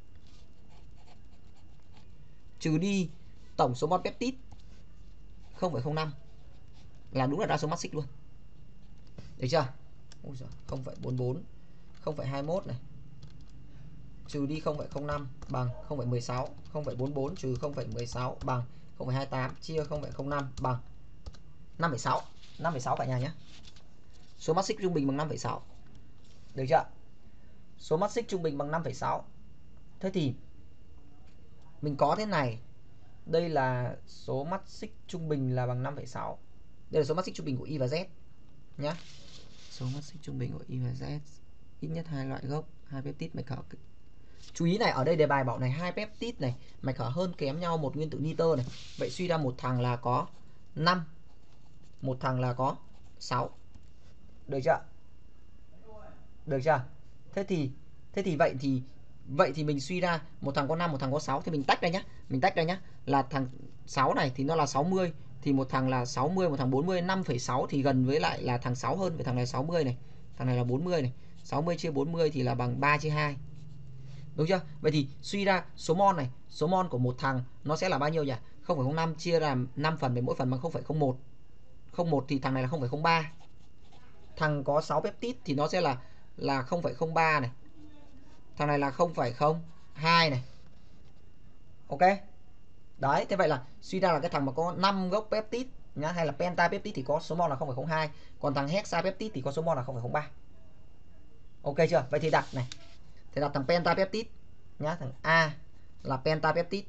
trừ đi tổng số mol peptide không phẩy không năm là đúng là ra số mắt xích luôn. Được chưa? Ôi giời, không phẩy bốn bốn, không phẩy hai mốt này trừ đi không phẩy không năm bằng không phẩy mười sáu, không phẩy bốn bốn trừ không phẩy mười sáu bằng không phẩy hai tám chia không phẩy không năm bằng năm phẩy sáu. năm phẩy sáu cả nhà nhé. Số mắt xích trung bình bằng năm phẩy sáu. Được chưa? Số mắt xích trung bình bằng năm phẩy sáu. Thế thì mình có thế này. Đây là số mắt xích trung bình là bằng năm phẩy sáu. Đây là số mắt xích trung bình của Y và Z nhá. Số mắt xích trung bình của Y và Z ít nhất hai loại gốc, hai peptide mạch hở. Chú ý này, ở đây đề bài bảo này hai peptide này mạch hở hơn kém nhau một nguyên tử nitơ này. Vậy suy ra một thằng là có năm, một thằng là có sáu. Được chưa? Được chưa? Thế thì thế thì vậy thì vậy thì mình suy ra một thằng có năm, một thằng có sáu thì mình tách ra nhá. Mình tách ra nhá. Là thằng sáu này thì nó là sáu mươi, thì một thằng là sáu mươi, một thằng bốn mươi, năm phẩy sáu thì gần với lại là thằng sáu hơn, với thằng này sáu mươi này. Thằng này là bốn mươi này. sáu mươi chia bốn mươi thì là bằng ba chia hai. Đúng chưa? Vậy thì suy ra số mol này, số mol của một thằng nó sẽ là bao nhiêu nhỉ? không phẩy không năm chia làm năm phần, với mỗi phần bằng không phẩy không một. không một thì thằng này là không phẩy không ba. Thằng có sáu peptide thì nó sẽ là là không phẩy không ba này. Thằng này là không phẩy không hai này. Ok. Đấy, thế vậy là suy ra là cái thằng mà có năm gốc peptide nhá, hay là pentapeptide thì có số mol là không phẩy không hai, còn thằng hexapeptide thì có số mol là không phẩy không ba. Ok chưa? Vậy thì đặt này. Thì đặt thằng pentapeptide nhá, thằng A là pentapeptide.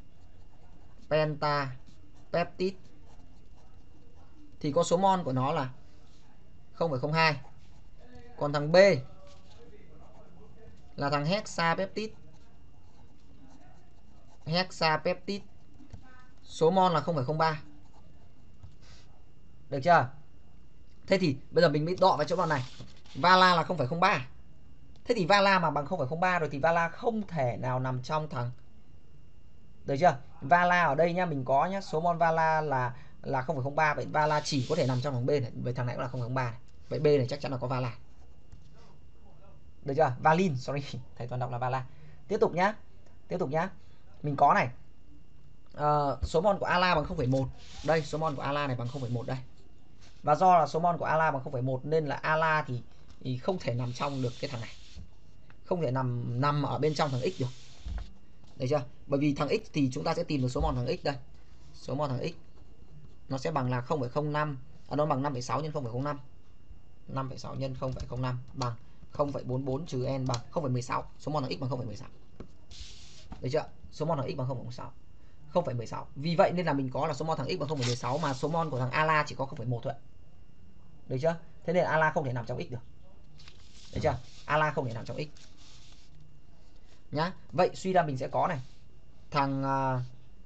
Pentapeptide thì có số mol của nó là không phẩy không hai. Còn thằng B là thằng hexapeptide. Hexapeptide số mol là không phẩy không ba. Được chưa? Thế thì bây giờ mình mới đọ vào chỗ đoạn này. Vala là không phẩy không ba. Thế thì Vala mà bằng không phẩy không ba rồi thì Vala không thể nào nằm trong thằng. Được chưa? Vala ở đây nhá, mình có nhá, số mol Vala là là không phẩy không ba, vậy Vala chỉ có thể nằm trong thằng B này, vậy thằng này cũng là không phẩy không ba này. Vậy B này chắc chắn là có Vala. Được chưa? Valin, sorry, thầy toàn đọc là Vala. Tiếp tục nhá. Tiếp tục nhá. Mình có này. Uh, số mol của Ala bằng không phẩy một. Đây, số mol của Ala này bằng không phẩy một đây. Và do là số mol của Ala bằng không phẩy một nên là Ala thì, thì không thể nằm trong được cái thằng này. Không thể nằm nằm ở bên trong thằng X được. Được chưa? Bởi vì thằng X thì chúng ta sẽ tìm được số mol thằng X đây. Số mol thằng X nó sẽ bằng là không phẩy không năm, à, nó bằng năm phẩy sáu nhân không phẩy không năm. năm phẩy sáu nhân không phẩy không năm bằng không phẩy bốn bốn trừ n bằng không phẩy mười sáu. Số mol thằng X bằng không phẩy mười sáu. Được chưa? Số mol thằng X bằng không phẩy mười sáu. không phẩy mười sáu. Vì vậy nên là mình có là số mol thằng X bằng không phẩy mười sáu, mà số mol của thằng Ala chỉ có không phẩy một thôi. Được chưa? Thế nên Ala không thể nằm trong X được. Được chưa? Ala không thể nằm trong X. Nhá. Vậy suy ra mình sẽ có này. Thằng uh...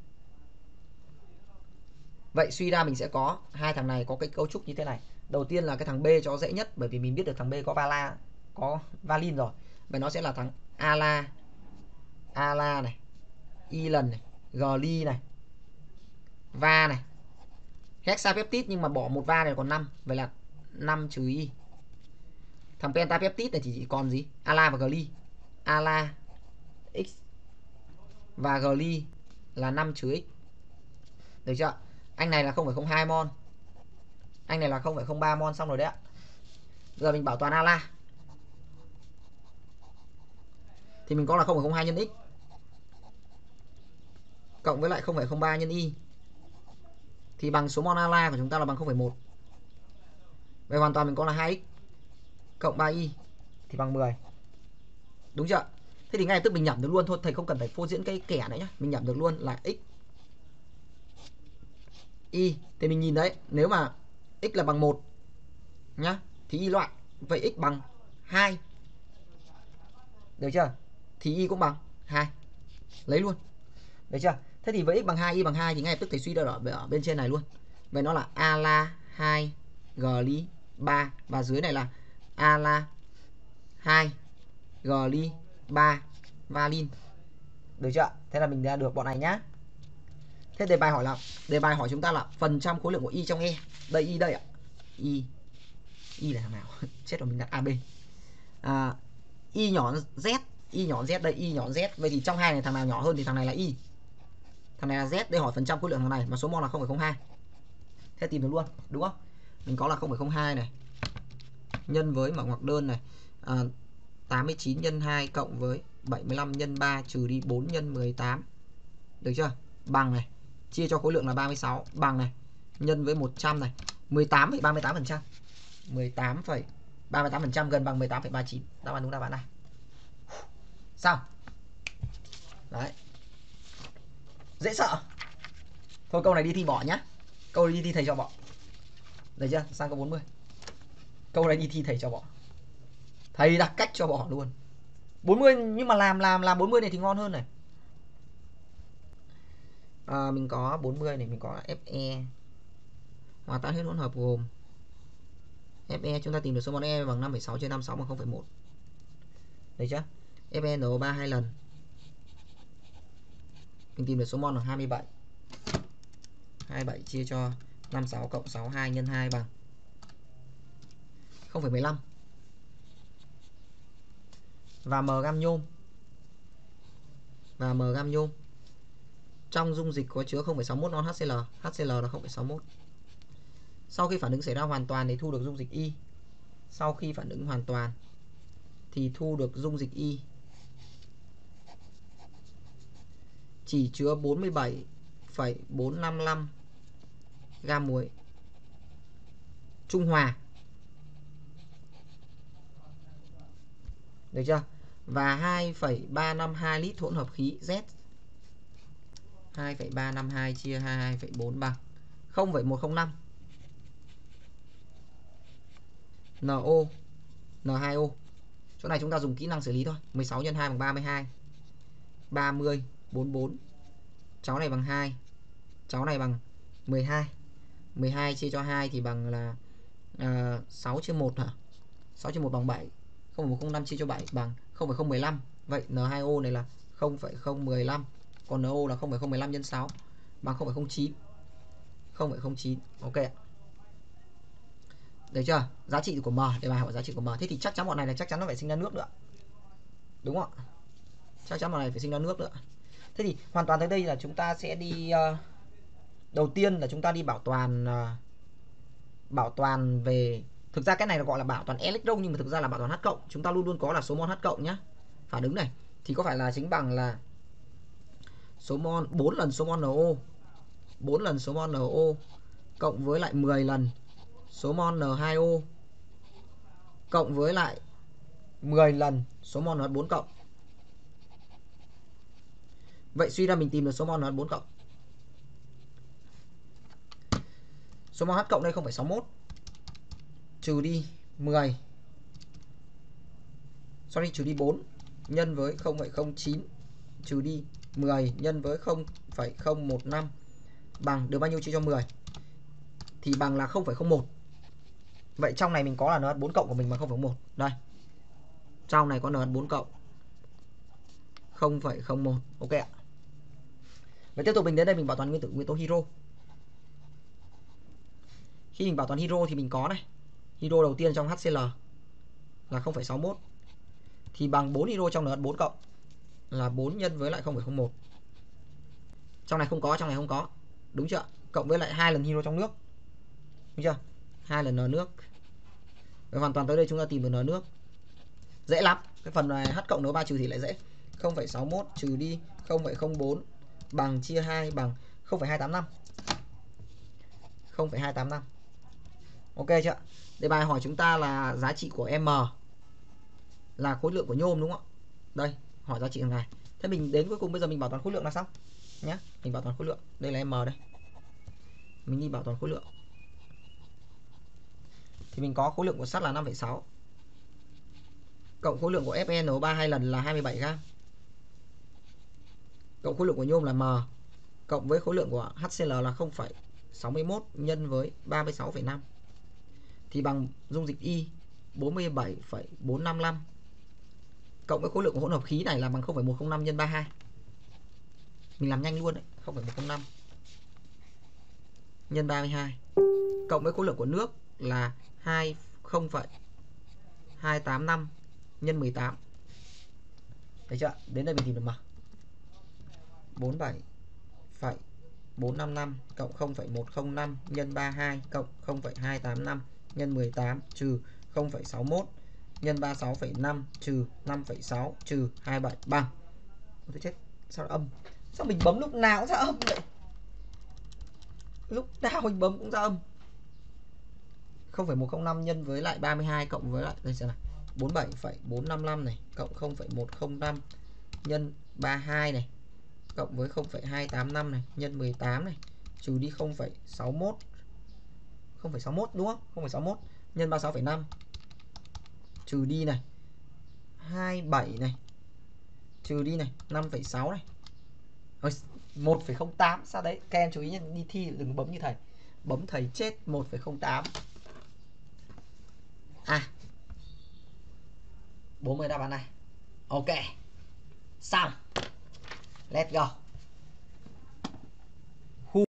Vậy suy ra mình sẽ có hai thằng này có cái cấu trúc như thế này. Đầu tiên là cái thằng B cho dễ nhất, bởi vì mình biết được thằng B có Vala, có Valin rồi. Vậy nó sẽ là thằng Ala, Ala này, Y lần này, Gly này, Va này. Hexapeptide nhưng mà bỏ một Va này còn năm, vậy là năm trừ Y. Thằng pentapeptide này thì chỉ còn gì? Ala và Gly. Ala X và Gly là năm trừ X. Được chưa? Anh này là không phẩy không hai mol. Anh này là không phẩy không ba mol, xong rồi đấy ạ. Giờ mình bảo toàn Ala. Thì mình có là không phẩy không hai nhân X cộng với lại không phẩy không ba nhân Y thì bằng số mol Ala của chúng ta là bằng không phẩy một. Vậy hoàn toàn mình có là hai x cộng ba y thì bằng mười. Đúng chưa? Thế thì ngay tức mình nhẩm được luôn thôi, thầy không cần phải phô diễn cái kẻ nữa nhá. Mình nhẩm được luôn là x y. Thì mình nhìn đấy, nếu mà x là bằng một nhá thì y loại. Vậy x bằng hai. Được chưa? Thì y cũng bằng hai. Lấy luôn. Được chưa? Thế thì với x bằng hai, y bằng hai thì ngay tức thầy suy ra ở, ở bên trên này luôn. Vậy nó là Ala hai, Gly ba và dưới này là Ala hai, Gly ba, Valin. Được chưa? Thế là mình đã được bọn này nhá. Thế đề bài hỏi là đề bài hỏi chúng ta là phần trăm khối lượng của y trong E. Đây y đây ạ. Y y là thằng nào? Chết rồi, mình đặt a bê. À, y nhỏ z, y nhỏ z đây, y nhỏ z. Vậy thì trong hai này thằng nào nhỏ hơn thì thằng này là y. Thằng này là z, đây hỏi phần trăm khối lượng thằng này mà số mol là không phẩy không hai. Thế tìm được luôn, đúng không? Mình có là không phẩy không hai này nhân với mở ngoặc đơn này, à, tám mươi chín nhân hai cộng với bảy mươi lăm nhân ba trừ đi bốn nhân mười tám. Được chưa? Bằng này, chia cho khối lượng là ba mươi sáu, bằng này, nhân với một trăm này, mười tám phẩy ba mươi tám phần trăm. mười tám phẩy ba mươi tám phần trăm gần bằng mười tám phẩy ba mươi chín. Đáp án đúng đáp án này. Sao? Đấy. Dễ sợ. Thôi câu này đi thi bỏ nhá. Câu này đi thi thầy cho bỏ. Được chưa? Sang câu bốn mươi. Câu này đi thi thầy cho bỏ. Thầy đặt cách cho bỏ luôn. bốn mươi nhưng mà làm làm làm bốn mươi này thì ngon hơn này. À, mình có bốn mươi này, mình có Fe. Hòa tan hết hỗn hợp gồm ép e chúng ta tìm được số mol E bằng năm phẩy sáu chia năm mươi sáu bằng không phẩy một. Đấy chưa? ép e en o ba hai lần. Mình tìm được số mol là hai mươi bảy. hai mươi bảy chia cho năm mươi sáu cộng sáu mươi hai nhân hai bằng không phẩy mười lăm. Và m gam nhôm. Và m gam nhôm. Trong dung dịch có chứa không phẩy sáu mươi mốt non HCl. HCl là không phẩy sáu mươi mốt. Sau khi phản ứng xảy ra hoàn toàn thì thu được dung dịch Y. Sau khi phản ứng hoàn toàn thì thu được dung dịch Y chỉ chứa bốn mươi bảy phẩy bốn năm lăm gam muối trung hòa. Được chưa? Và hai phẩy ba năm hai lít hỗn hợp khí Z. hai phẩy ba năm hai chia hai mươi hai phẩy bốn bằng không phẩy một không năm NO N hai O. Chỗ này chúng ta dùng kỹ năng xử lý thôi. mười sáu nhân hai bằng ba mươi hai. ba mươi, bốn mươi bốn. Cháu này bằng hai. Cháu này bằng mười hai. mười hai chia cho hai thì bằng là à, sáu chia một hả? sáu chia một bằng bảy. không phẩy một không năm chia cho bảy bằng không phẩy không một lăm. Vậy N hai O này là không phẩy không một lăm. Còn NO là không phẩy không một lăm nhân sáu bằng không phẩy không chín. không phẩy không chín. Ok. Được chưa? Giá trị của M, để bài hỏi giá trị của M. Thế thì chắc chắn bọn này là chắc chắn nó phải sinh ra nước nữa. Đúng không ạ? Chắc chắn bọn này phải sinh ra nước nữa. Thế thì hoàn toàn tới đây là chúng ta sẽ đi uh, đầu tiên là chúng ta đi bảo toàn uh, bảo toàn về, thực ra cái này là gọi là bảo toàn electron nhưng mà thực ra là bảo toàn H cộng. Chúng ta luôn luôn có là số mol H cộng nhá. Phản ứng này thì có phải là chính bằng là số mol bốn lần số mol NO, bốn lần số mol NO cộng với lại mười lần số mol N hai O cộng với lại mười lần số mol NH bốn cộng. Vậy suy ra mình tìm được số mol NH bốn cộng. Số mol H cộng đây không phẩy sáu mươi mốt trừ đi mười. Sorry, trừ đi bốn nhân với không phẩy không chín trừ đi mười nhân với không phẩy không một năm bằng được bao nhiêu chia cho mười thì bằng là không phẩy không một. Vậy trong này mình có là NH bốn cộng của mình bằng không phẩy không một. Đây. Trong này có NH bốn cộng không phẩy không một. Ok ạ. Vậy tiếp tục mình đến đây mình bảo toàn nguyên tử nguyên tố hydro. Khi mình bảo toàn hydro thì mình có này. Hydro đầu tiên trong HCl là không phẩy sáu mươi mốt thì bằng bốn hydro trong NH bốn cộng là bốn nhân với lại không phẩy không một. Trong này không có, trong này không có. Đúng chưa? Cộng với lại hai lần hydro trong nước. Đúng chưa? hai lần N nước. Và hoàn toàn tới đây chúng ta tìm được N nước. Dễ lắm. Cái phần này H cộng N ba trừ thì lại dễ. không phẩy sáu mươi mốt trừ đi không phẩy không bốn bằng chia hai bằng không phẩy hai tám năm. không phẩy hai tám năm. Ok chưa? Đề bài hỏi chúng ta là giá trị của M là khối lượng của nhôm đúng không ạ? Đây, hỏi giá trị thằng này. Thế mình đến cuối cùng bây giờ mình bảo toàn khối lượng là xong nhé. Mình bảo toàn khối lượng. Đây là M đây. Mình đi bảo toàn khối lượng. Thì mình có khối lượng của sắt là năm phẩy sáu. Cộng khối lượng của F e en o ba hai lần là hai mươi bảy gam. Cộng khối lượng của nhôm là M. Cộng với khối lượng của HCl là không phẩy sáu mươi mốt nhân với ba mươi sáu phẩy năm. Thì bằng dung dịch Y bốn mươi bảy phẩy bốn năm lăm. Cộng với khối lượng của hỗn hợp khí này là bằng không phẩy một không năm nhân ba mươi hai. Mình làm nhanh luôn đấy. không phẩy một không năm nhân ba mươi hai. Cộng với khối lượng của nước là không phẩy hai tám năm nhân mười tám. Thấy chưa? Đến đây mình tìm được M. bốn mươi bảy phẩy bốn năm năm cộng không phẩy một không năm nhân ba mươi hai cộng không phẩy hai tám năm nhân mười tám trừ không phẩy sáu mươi mốt nhân ba mươi sáu phẩy năm trừ năm phẩy sáu trừ hai mươi bảy bằng. Tôi chết. Sao âm? Sao mình bấm lúc nào cũng ra âm vậy? Lúc nào mình bấm cũng ra âm. không phẩy một không năm nhân với lại ba mươi hai cộng với lại đây xem nào. bốn mươi bảy phẩy bốn năm lăm này cộng không phẩy một không năm nhân ba mươi hai này cộng với không phẩy hai tám năm này nhân mười tám này trừ đi không phẩy sáu mươi mốt. không phẩy sáu mươi mốt đúng không? không phẩy sáu mươi mốt nhân ba mươi sáu phẩy năm trừ đi này hai mươi bảy này trừ đi này năm phẩy sáu này. Rồi một phẩy không tám. Sao đấy? Các em chú ý đi thi đừng bấm như thầy. Bấm thầy chết. một phẩy không tám. A. bốn mươi đáp án này. Ok. Xong. Let's go.